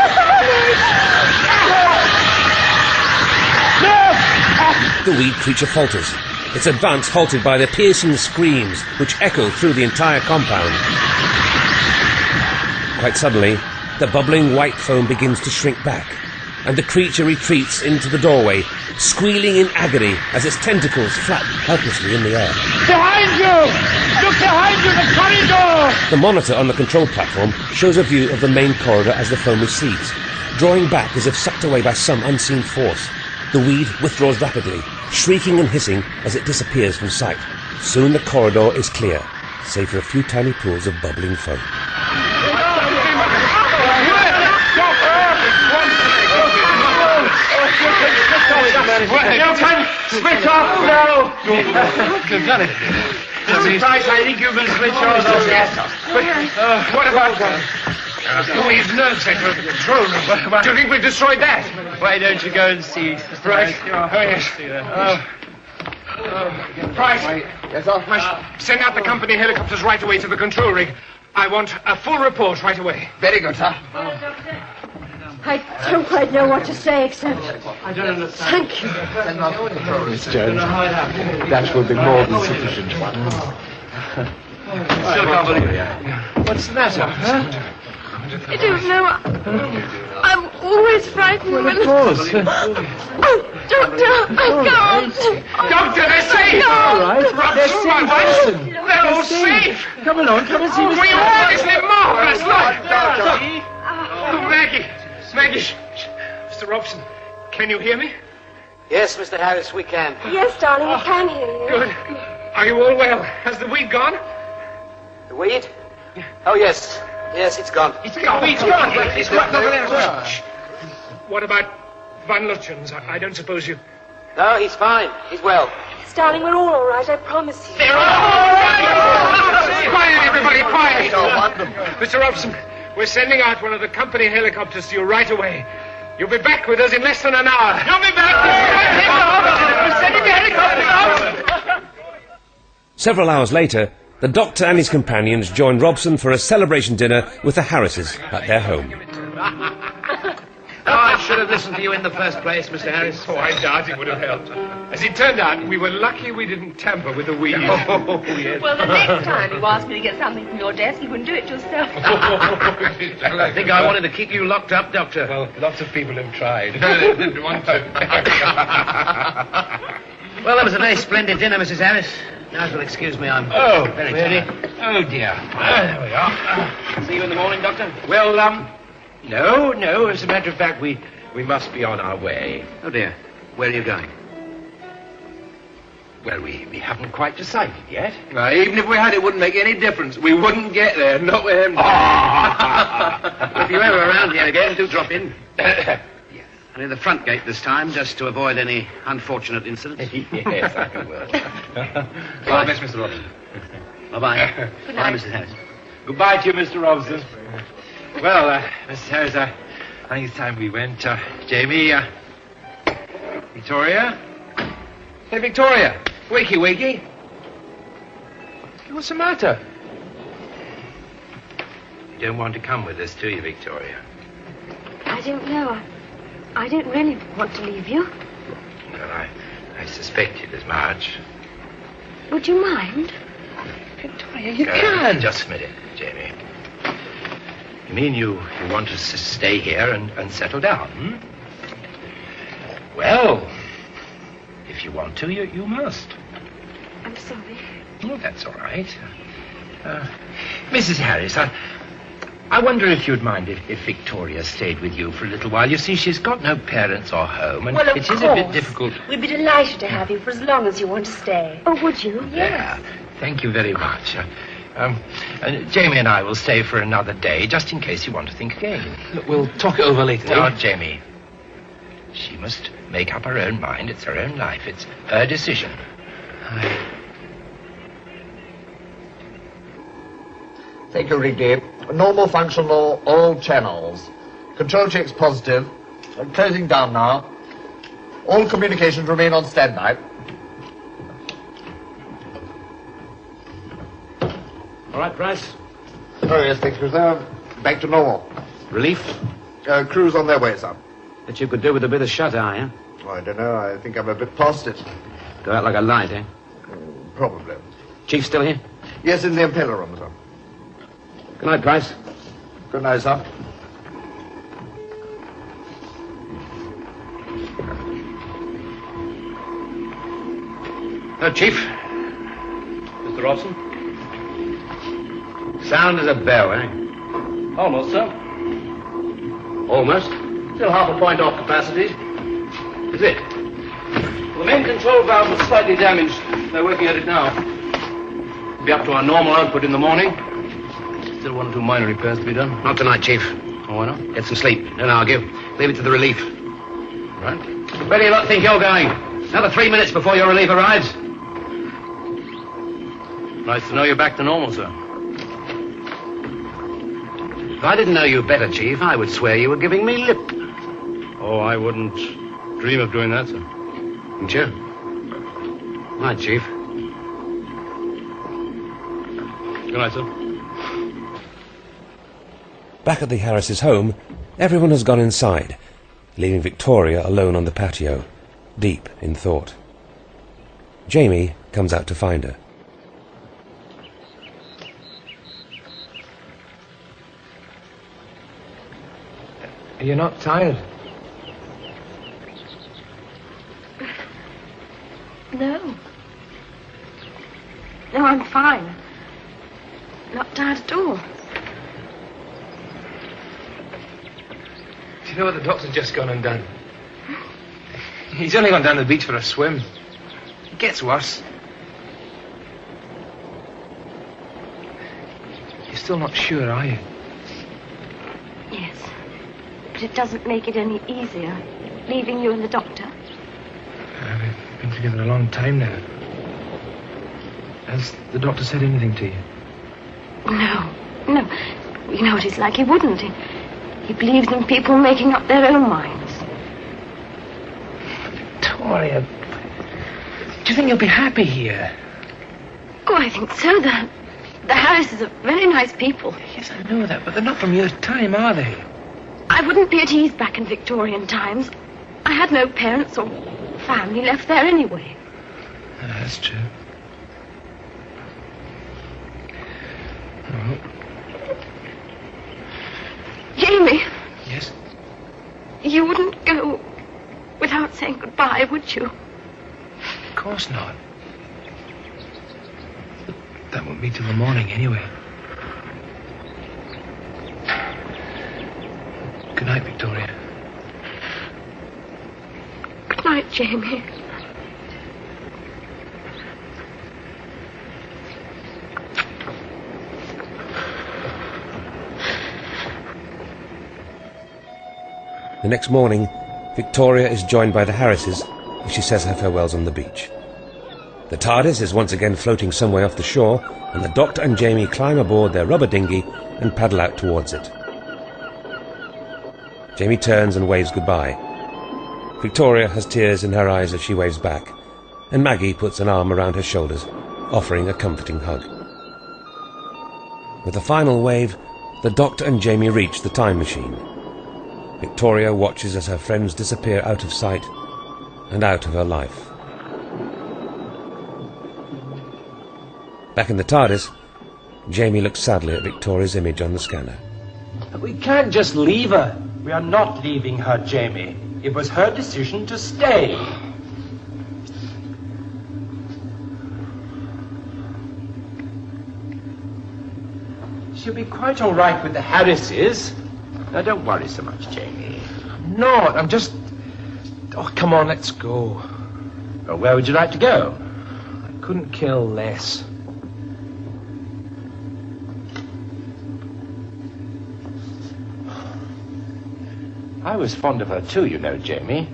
The weed creature falters, its advance halted by the piercing screams which echo through the entire compound. Quite suddenly, the bubbling white foam begins to shrink back, and the creature retreats into the doorway, squealing in agony as its tentacles flap helplessly in the air. Behind you! Look behind you, the corridor! The monitor on the control platform shows a view of the main corridor as the foam recedes, drawing back as if sucked away by some unseen force. The weed withdraws rapidly, shrieking and hissing as it disappears from sight. Soon the corridor is clear, save for a few tiny pools of bubbling foam. You can switch off now! Price, I think you can switch off. What about Louis' nerve center of the control room? Do you think we've destroyed that? Why don't you go and see? Right. Yes. Price. Yes, sir? Must send out the company helicopters right away to the control rig. I want a full report right away. Very good, sir. I don't quite know what to say except I don't understand. thank you. Miss Jones, that will be more than sufficient. Still can't believe it. What's the matter, huh? I don't know. I'm always frightened when... Of course. Oh, Doctor, I can't. Doctor, they're safe! All right. They're all safe! Come along, come and see Mr. We all this marvelous look! Maggie! Mr. Robson, can you hear me? Yes, Mr. Harris, we can. Yes, darling, I can hear you. Good. Are you all well? Has the weed gone? The weed? Oh, yes. Yes, it's gone. It's gone. It's gone. It's gone. What about Van Lutyens? I don't suppose you... No, he's fine. He's well. Yes, darling, we're all right, I promise you. They're all right! Quiet, everybody, quiet! Mr. Robson, we're sending out one of the company helicopters to you right away. You'll be back with us in less than an hour. You'll be back! We're sending the helicopters out! Several hours later, the Doctor and his companions join Robson for a celebration dinner with the Harrises at their home. I should have listened to you in the first place, Mr. Harris. Oh, I doubt it would have helped. As it turned out, we were lucky we didn't tamper with the weed. Oh, yes. Well, the next time you ask me to get something from your desk, you can do it yourself. I think I wanted to keep you locked up, Doctor. Well, lots of people have tried. Didn't want to. Well, that was a very splendid dinner, Mrs. Harris. Now, if you'll excuse me, I'm very really? tired. Oh, dear. There we are. See you in the morning, Doctor? Well, no. As a matter of fact, we must be on our way. Oh, dear. Where are you going? Well, we haven't quite decided yet. Even if we had, it wouldn't make any difference. We wouldn't get there, not with him. If you're ever around here again, do drop in. And in the front gate this time, just to avoid any unfortunate incidents. Yes, I will. God bless Mr. Robson. Bye-bye. Good night, Mrs. Harris. Goodbye to you, Mr. Robson. Well, Mrs. Harris, I think it's time we went. Jamie, Victoria? Hey, Victoria. Wakey. What's the matter? You don't want to come with us, do you, Victoria? I don't know. I don't really want to leave you. Well, I suspected as much. Would you mind? Victoria, you can't. Just a minute, Jamie. You mean you want us to stay here and settle down, hmm? Well, if you want to, you must. I'm sorry. Oh, that's all right. Mrs. Harris, I wonder if you'd mind if Victoria stayed with you for a little while. You see, she's got no parents or home, and Well, of it is a bit difficult. We'd be delighted to have you for as long as you want to stay. Oh, would you? Yeah, thank you very much. And Jamie and I will stay for another day, just in case you want to think again. Look, we'll talk it over later. No, Jamie. She must make up her own mind. It's her own life. It's her decision. Thank you, Rigby. Normal functional, all channels. Control checks positive. Closing down now. All communications remain on standby. All right, Price. Oh, yes, thanks, sir. Back to normal. Relief? Crew's on their way, sir. That you could do with a bit of shut-eye, eh? Oh, I don't know. I think I'm a bit past it. Go out like a light, eh? Probably. Chief still here? Yes, in the impeller room, sir. Good night, Price. Good night, sir. No, Chief. Mr. Robson? Sound as a bell, eh? Almost, sir. Almost? Still half a point off capacity. Is it? The main control valve was slightly damaged. They're working at it now. We'll be up to our normal output in the morning. Still one or two minor repairs to be done. Not tonight, Chief. Oh, why not? Get some sleep. Don't argue. Leave it to the relief. Right. Where do you lot think you're going? Another 3 minutes before your relief arrives. Nice to know you're back to normal, sir. If I didn't know you better, Chief, I would swear you were giving me lip. Oh, I wouldn't dream of doing that, sir. Wouldn't you? Night, Chief. Good night, sir. Back at the Harris's home, everyone has gone inside, leaving Victoria alone on the patio, deep in thought. Jamie comes out to find her. You're not tired? No. No, I'm fine. Not tired at all. Do you know what the doctor's just gone and done? He's only gone down to the beach for a swim. It gets worse. You're still not sure, are you? Yes. But it doesn't make it any easier, leaving you and the doctor. We've been together a long time now. Has the doctor said anything to you? No. You know what he's like. He wouldn't. He believes in people making up their own minds. Victoria, do you think you'll be happy here? Oh, I think so. The Harrises are very nice people. Yes, I know that, but they're not from your time, are they? I wouldn't be at ease back in Victorian times. I had no parents or family left there anyway. That's true. Well. Jamie. Yes? You wouldn't go without saying goodbye, would you? Of course not. That won't be till the morning anyway. Good night, Victoria. Good night, Jamie. The next morning, Victoria is joined by the Harrises as she says her farewells on the beach. The TARDIS is once again floating some way off the shore, and the Doctor and Jamie climb aboard their rubber dinghy and paddle out towards it. Jamie turns and waves goodbye. Victoria has tears in her eyes as she waves back, and Maggie puts an arm around her shoulders, offering a comforting hug. With a final wave, the Doctor and Jamie reach the time machine. Victoria watches as her friends disappear out of sight and out of her life. Back in the TARDIS, Jamie looks sadly at Victoria's image on the scanner. We can't just leave her. We are not leaving her, Jamie. It was her decision to stay. She'll be quite all right with the Harrises. Now, don't worry so much, Jamie. I'm not. I'm just... Oh, come on, let's go. Well, where would you like to go? I couldn't kill less. I was fond of her too, you know, Jamie.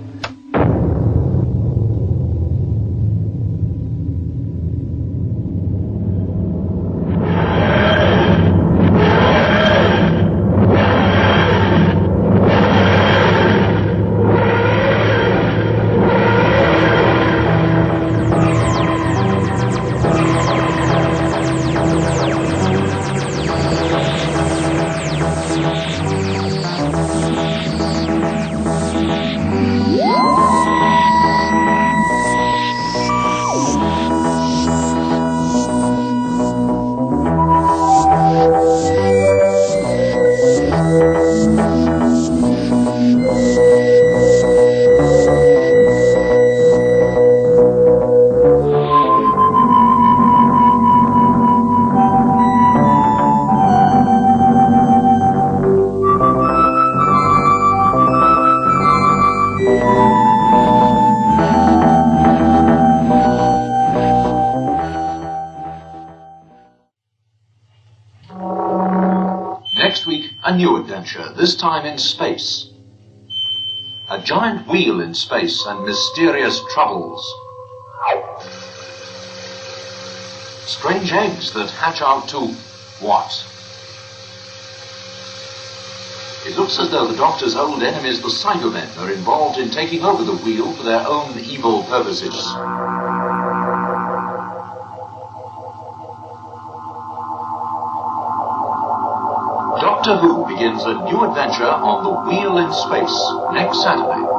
A new adventure, this time in space. A giant wheel in space and mysterious troubles. Strange eggs that hatch out to what? It looks as though the Doctor's old enemies, the Cybermen, are involved in taking over the wheel for their own evil purposes. Doctor Who begins a new adventure on the Wheel in Space next Saturday.